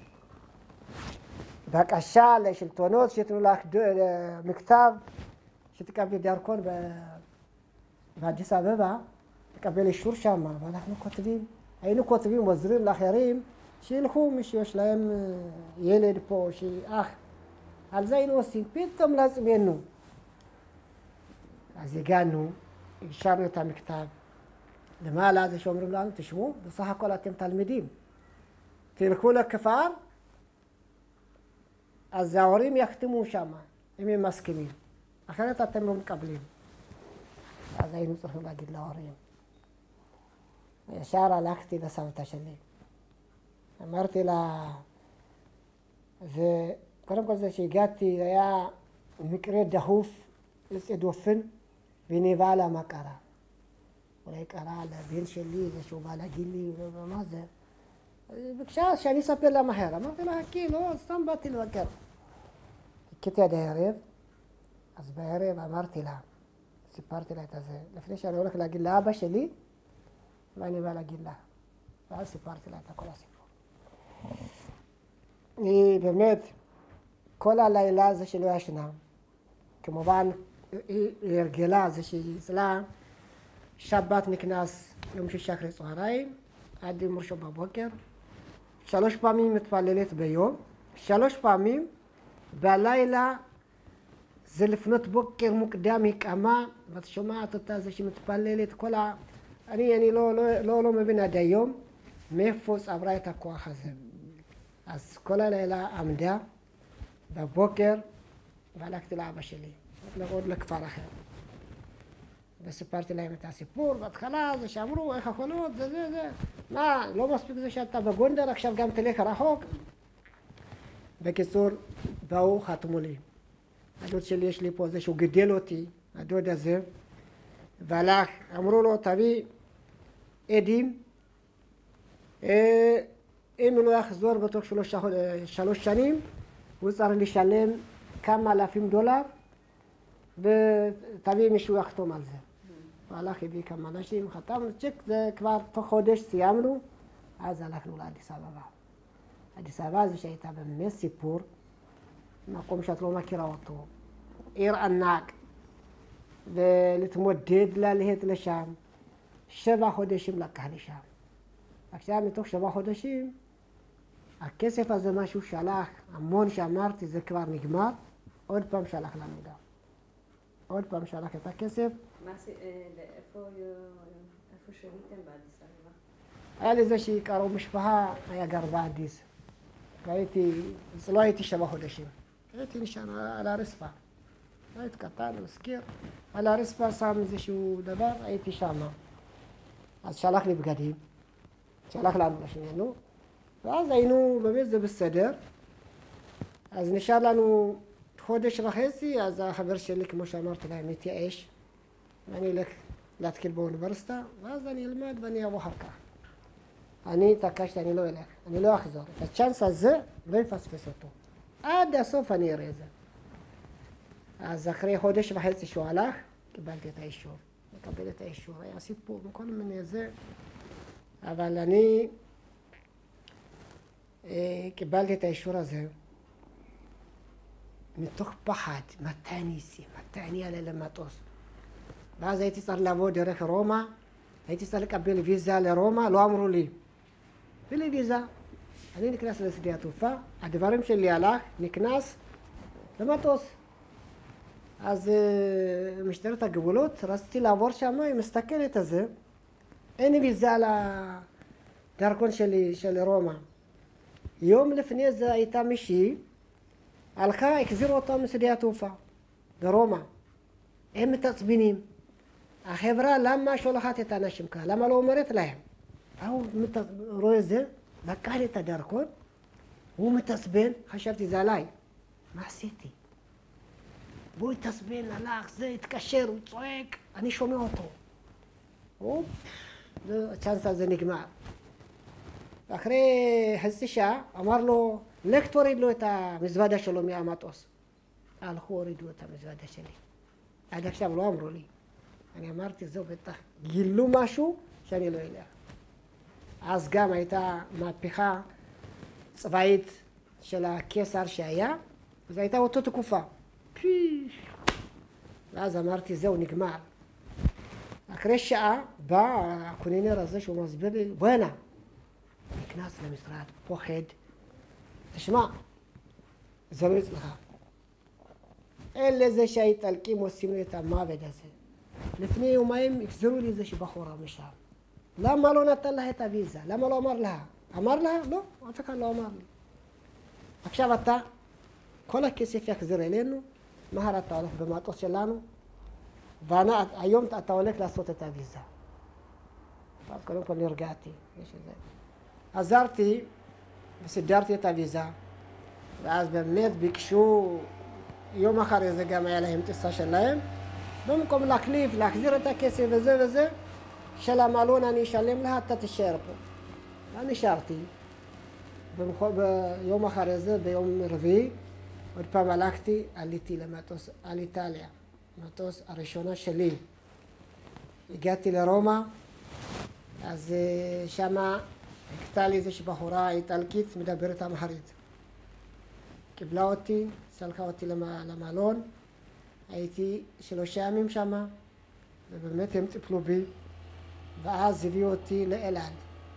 בקשה לשלטונות שיתנו לך מכתב, שתקבל דרכון באדיס אבבה, תקבל אישור שם, ואנחנו כותבים, היינו כותבים, עוזרים לאחרים, שילכו מי שיש להם ילד פה, שאח. על זה היינו עושים, פתאום לעצמנו. אז הגענו, אישרנו את המכתב. למעלה זה שאומרים לנו, תשמעו, בסך הכל אתם תלמידים. תלכו לכפר, אז ההורים יחתמו שם, אם הם מסכימים. אחרת אתם לא מקבלים. אז היינו צריכים להגיד להורים. ישר הלכתי לסבתא שלי. אמרתי לה, זה, קודם כל זה שהגעתי, היה מקרה דחוף, יוצא דופן, ונבעה לה מה קרה. אולי קרה לבן שלי, זה שהוא בא להגיד לי, ומה זה? בבקשה שאני אספר לה מהר. אמרתי לה, כי לא, סתם באתי לבקר. חיכיתי עד הערב, אז בערב אמרתי לה, סיפרתי לה את זה, לפני שאני הולך להגיד לאבא שלי, ואני בא להגיד לה. ואז סיפרתי לה את כל הסיפור. היא באמת, כל הלילה זה שלא ישנה. כמובן, היא הרגלה, זה שהיא אצלה, שבת נכנס יום שישי אחרי צהריים, עד יום ראשון בבוקר. שלוש פעמים מתפללת ביום, שלוש פעמים בלילה, זה לפנות בוקר מוקדם, היא קמה, ואת שומעת אותה, זה שמתפללת, כל ה... אני, אני לא, לא, לא, לא מבין עד היום, מאיפה עברה את הכוח הזה. אז כל הלילה עמדה, בבוקר, והלכתי לאבא שלי, עוד לכפר אחר. וסיפרתי להם את הסיפור, בהתחלה זה שאמרו, איך יכול להיות, זה זה זה. מה, לא מספיק זה שאתה בגונדר, עכשיו גם תלך רחוק. בקיצור, באו, חתמו לי. הדוד שלי, יש לי פה זה שהוא גידל אותי, הדוד הזה, והלך, אמרו לו, תביא עדים, אם הוא לא יחזור בתוך שלוש, שלוש שנים, הוא צריך לשלם כמה אלפים דולר, ותביא מישהו יחתום על זה. והלך הביא כמה אנשים, חתמנו צ'ק, זה כבר תוך חודש סיימנו, אז הלכנו לאדיס אבבה. אדיס אבבה זה שהייתה באמת סיפור, מקום שאת לא מכירה אותו, עיר ענק, ולהתמודד ללכת לשם, שבע חודשים לקח לי שם. עכשיו מתוך שבע חודשים, הכסף הזה משהו שלח, המון שאמרתי, זה כבר נגמר, עוד פעם שלח לנו גם. עוד פעם שלח את הכסף. איפה איפה שהייתם באדיס אבבה? היה לי זה שקרוב משפחה, היה גר באדיס. והייתי, אז לא הייתי שבע חודשים. הייתי נשאר על הרצפה. בית קטן, מזכיר. על הרצפה שם איזשהו דבר, הייתי שם. אז שלח לי בגדים. שלח לנו לשנינו. ואז היינו, באמת זה בסדר. אז נשאר לנו חודש וחצי, אז החבר שלי, כמו שאמרתי להם, התייאש. ואני אלך להתחיל באוניברסיטה, ואז אני אלמד ואני אבוא אחר כך. אני התעקשתי, אני לא אלך, אני לא אחזור. את הצ'אנס הזה, לא אפספס אותו. עד הסוף אני אראה את זה. אז אחרי חודש וחצי שהוא הלך, קיבלתי את האישור. לקבל את האישור, היה סיפור וכל מיני זה. אבל אני אה, קיבלתי את האישור הזה מתוך פחד, מתי אני אסי, מתי אני אעלה למטוס. ואז הייתי צריך לעבור דרך רומא, הייתי צריך לקבל ויזה לרומא, לא אמרו לי. בלי ויזה, אני נכנס לשדה התעופה, הדברים שלי הלך, נכנס למטוס. אז משטרת הגבולות, רציתי לעבור שם, היא מסתכלת על זה, אין לי ויזה לדרכון שלי, של רומא. יום לפני זה הייתה מישהי, הלכה, החזירו אותה משדה התעופה, ברומא. הם מתעצבנים. החברה, למה שולחת את האנשים כאן? למה לא אומרת להם? הוא רואה זה, לקח לי את הדרכון, הוא מתעצבן, חשבתי זה עליי. מה עשיתי? והוא התעצבן, הלך, זה, התקשר, הוא צועק, אני שומע אותו. הוא, הצ'אנס הזה נגמר. אחרי חצי שעה, אמר לו, לך תוריד לו את המזוודה שלו מהמטוס. הלכו, הורידו את המזוודה שלי. עד עכשיו לא אמרו לי. אני אמרתי, זהו, בטח גילו משהו שאני לא אלך. אז גם הייתה מהפכה צבאית של הקיסר שהיה, זו הייתה אותו תקופה. ואז אמרתי, זהו, נגמר. אחרי שעה בא הקולינר הזה שהוא מסביר לי, בוא הנה. נכנס למשרד, פוחד. תשמע, זה לא אצלך. אלה זה שהאיטלקים עושים לי את המוות הזה. לפני יומיים החזירו לי איזושהי בחורה משם. למה לא נתן לה את הוויזה? למה לא אמר לה? אמר לה? לא, אף אחד לא אמר לי. עכשיו אתה, כל הכסף יחזיר אלינו, מהר אתה הולך במטוס שלנו, והיום אתה הולך לעשות את הוויזה. אז קודם כל נרגעתי, יש את זה. עזרתי וסידרתי את הוויזה, ואז באמת ביקשו, יום אחרי זה גם היה להם טיסה שלהם, במקום להחליף, להחזיר את הכסף וזה וזה, של המלון אני אשלם לה, אתה תישאר פה. ואני נשארתי. ביום אחרי זה, ביום רביעי, עוד פעם הלכתי, עליתי למטוס, על איטליה. המטוס הראשונה שלי. הגעתי לרומא, אז שמה הקטה לי איזושהי בחורה איטלקית, מדברת אמהרית. קיבלה אותי, סלחה אותי למלון, הייתי שלושה ימים שמה, ובאמת הם טיפלו בי, ואז הביאו אותי לאל על.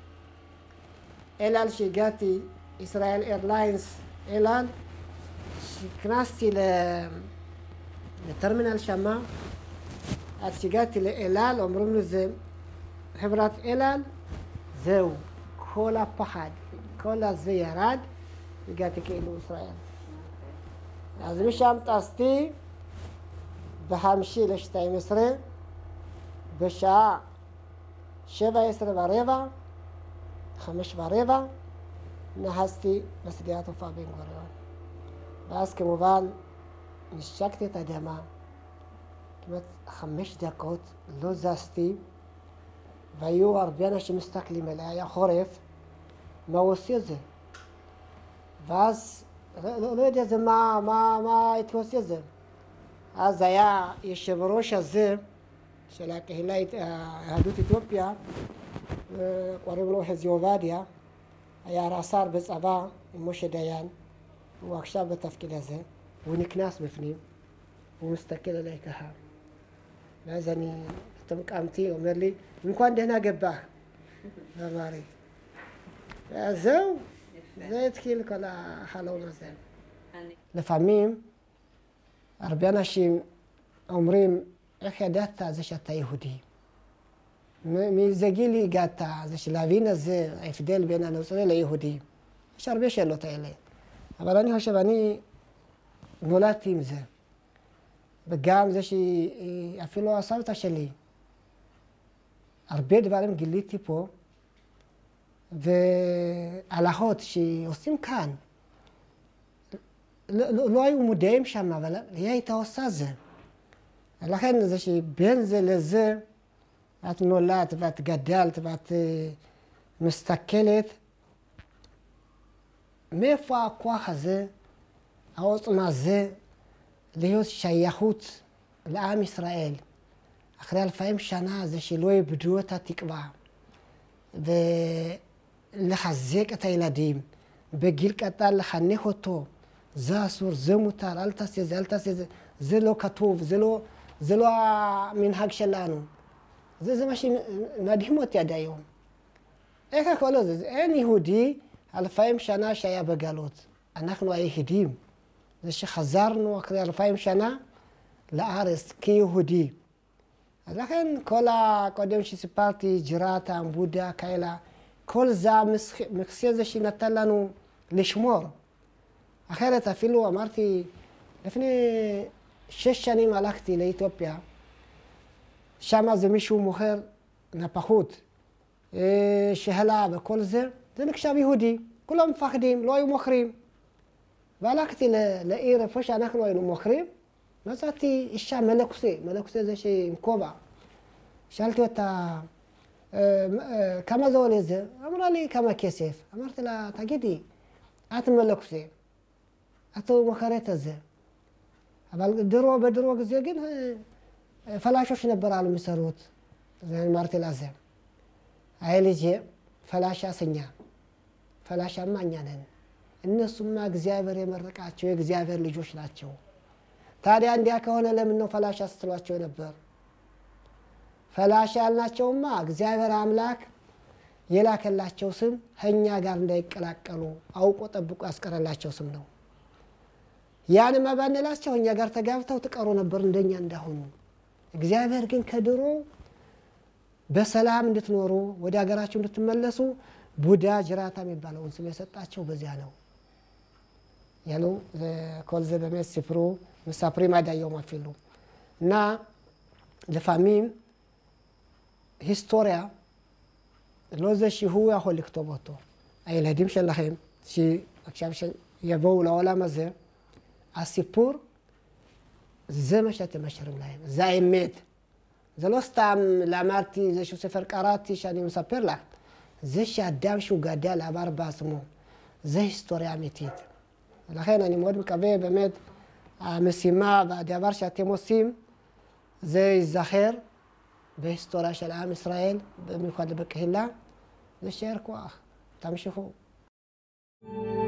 אל על שהגעתי, ישראל איירליינס, אל על, כשכנסתי לטרמינל שמה, עד שהגעתי לאל על, אומרים לי זה חברת אל על, זהו, כל הפחד, כל הזה ירד, הגעתי כאילו ישראל. אז משם טסתי בחמישי לשתיים עשרה, בשעה שבע עשרה ורבע, חמש ורבע, נהסתי בשדה התעופה בן גוריון. ואז כמובן נשקתי את האדמה, כמעט חמש דקות לא זזתי, והיו הרבה אנשים מסתכלים עליה, היה חורף, מה הוא עושה את זה? ואז לא, לא יודע זה מה, מה, מה הייתי עושה את זה. אז היה יושב ראש הזה של הקהילה, יהדות אתיופיה, קוראים לו חזי עובדיה, היה רס"ר בצבא עם משה דיין, הוא עכשיו בתפקיד הזה, הוא נכנס בפנים, הוא מסתכל עליי ככה. ואז אני פתאום קמתי, אומר לי, እንኳን ደህና ገባህ በአማርኛ. זהו, זה התחיל כל החלום הזה. לפעמים הרבה אנשים אומרים, איך ידעת זה שאתה יהודי? מאיזה גיל הגעת? זה שלהבין הזה, ההבדל בין הנוצרי ליהודי. יש הרבה שאלות האלה. אבל אני חושב, אני נולדתי עם זה. וגם זה שאפילו הסבתא שלי, הרבה דברים גיליתי פה, והלכות שעושים כאן, לא, לא, לא היו מודעים שם, אבל היא הייתה עושה זה. לכן זה שבין זה לזה, את נולדת ואת גדלת ואת מסתכלת, מאיפה הכוח הזה, העוצמה הזה, להיות שייכות לעם ישראל. אחרי אלפיים שנה זה שלא איבדו את התקווה. ולחזק את הילדים, בגיל קטן לחנך אותו. זה אסור, זה מותר, אל תעשה זה, אל תעשה זה. זה לא כתוב, זה לא, זה לא המנהג שלנו. זה, זה מה שמדהים אותי עד היום. איך הכל הזה? אין יהודי אלפיים שנה שהיה בגלות. אנחנו היחידים. זה שחזרנו אחרי אלפיים שנה לארץ כיהודי. אז לכן כל הקודם שסיפרתי, ג'ירתה, בודה, כאלה, כל זה המכסה הזה שנתן לנו לשמור. אחרת אפילו אמרתי, לפני שש שנים הלכתי לאתיופיה, שם זה מישהו מוכר נפחות, שאלה וכל זה, זה נחשב יהודי, כולם מפחדים, לא היו מוכרים. והלכתי לעיר איפה שאנחנו היינו מוכרים, מצאתי אישה מלקוסה, מלקוסה זה עם כובע. שאלתי אותה, כמה זה עולה זה? אמרה לי, כמה כסף. אמרתי לה, תגידי, את מלקוסה, את מוכרת את זה. אבל דרו בדרו זה יגיד, ፈላሾች ነበራሉ የሚሰሩት ማርቴ ላዘ አይልጄ ፈላሻ ሰኛ ፈላሻማ እኛ ነን እነሱማ እግዚአብሔር የመረቃቸው የእግዚአብሔር ልጆች ናቸው ታዲያ እንዲያ ከሆነ ለምን ነው ፈላሻ ስትሏቸው ነበር ፈላሻ ያልናቸውማ እግዚአብሔር አምላክ የላከላቸው ስም ከኛ ጋር እንዳይቀላቀሉ አውቆ ጠብቆ ያስቀረላቸው ስም ነው ያን ማባነላቸው እኛ ጋር ተጋብተው ተቀሩ ነበር እንደኛ እንዳሆኑ እግዚአብሔር ግን ከድሮ በሰላም እንድትኖሩ ወደ ሀገራችሁ እንድትመለሱ ቡዳ ጅራታ የሚባለው ስም የሰጣቸው በዚያ ነው ያለው ኮልዘ በመስፍሩ መስፍሪ ማዳየው ማፊሉ እና ለፋሚም ሂስቶሪያ لوزه هو ياخذ كتبته اي الهديم شلخيم شي اكشاف يبو لولا مزه السيبور زي ما شات مشرم لهم زي ميت زي لو استعم لامارتي زي شو سفر قراتي شاني مسافر لك زي شادام شو قادال عبار باسمو زي هستوريا ميتيت لخين اني مود مكبه بمد مسيما بعد عبار شاتي موسيم زي الزخير بهستوريا של עם ישראל במיוחד בקהילה זה שער כוח תמשיכו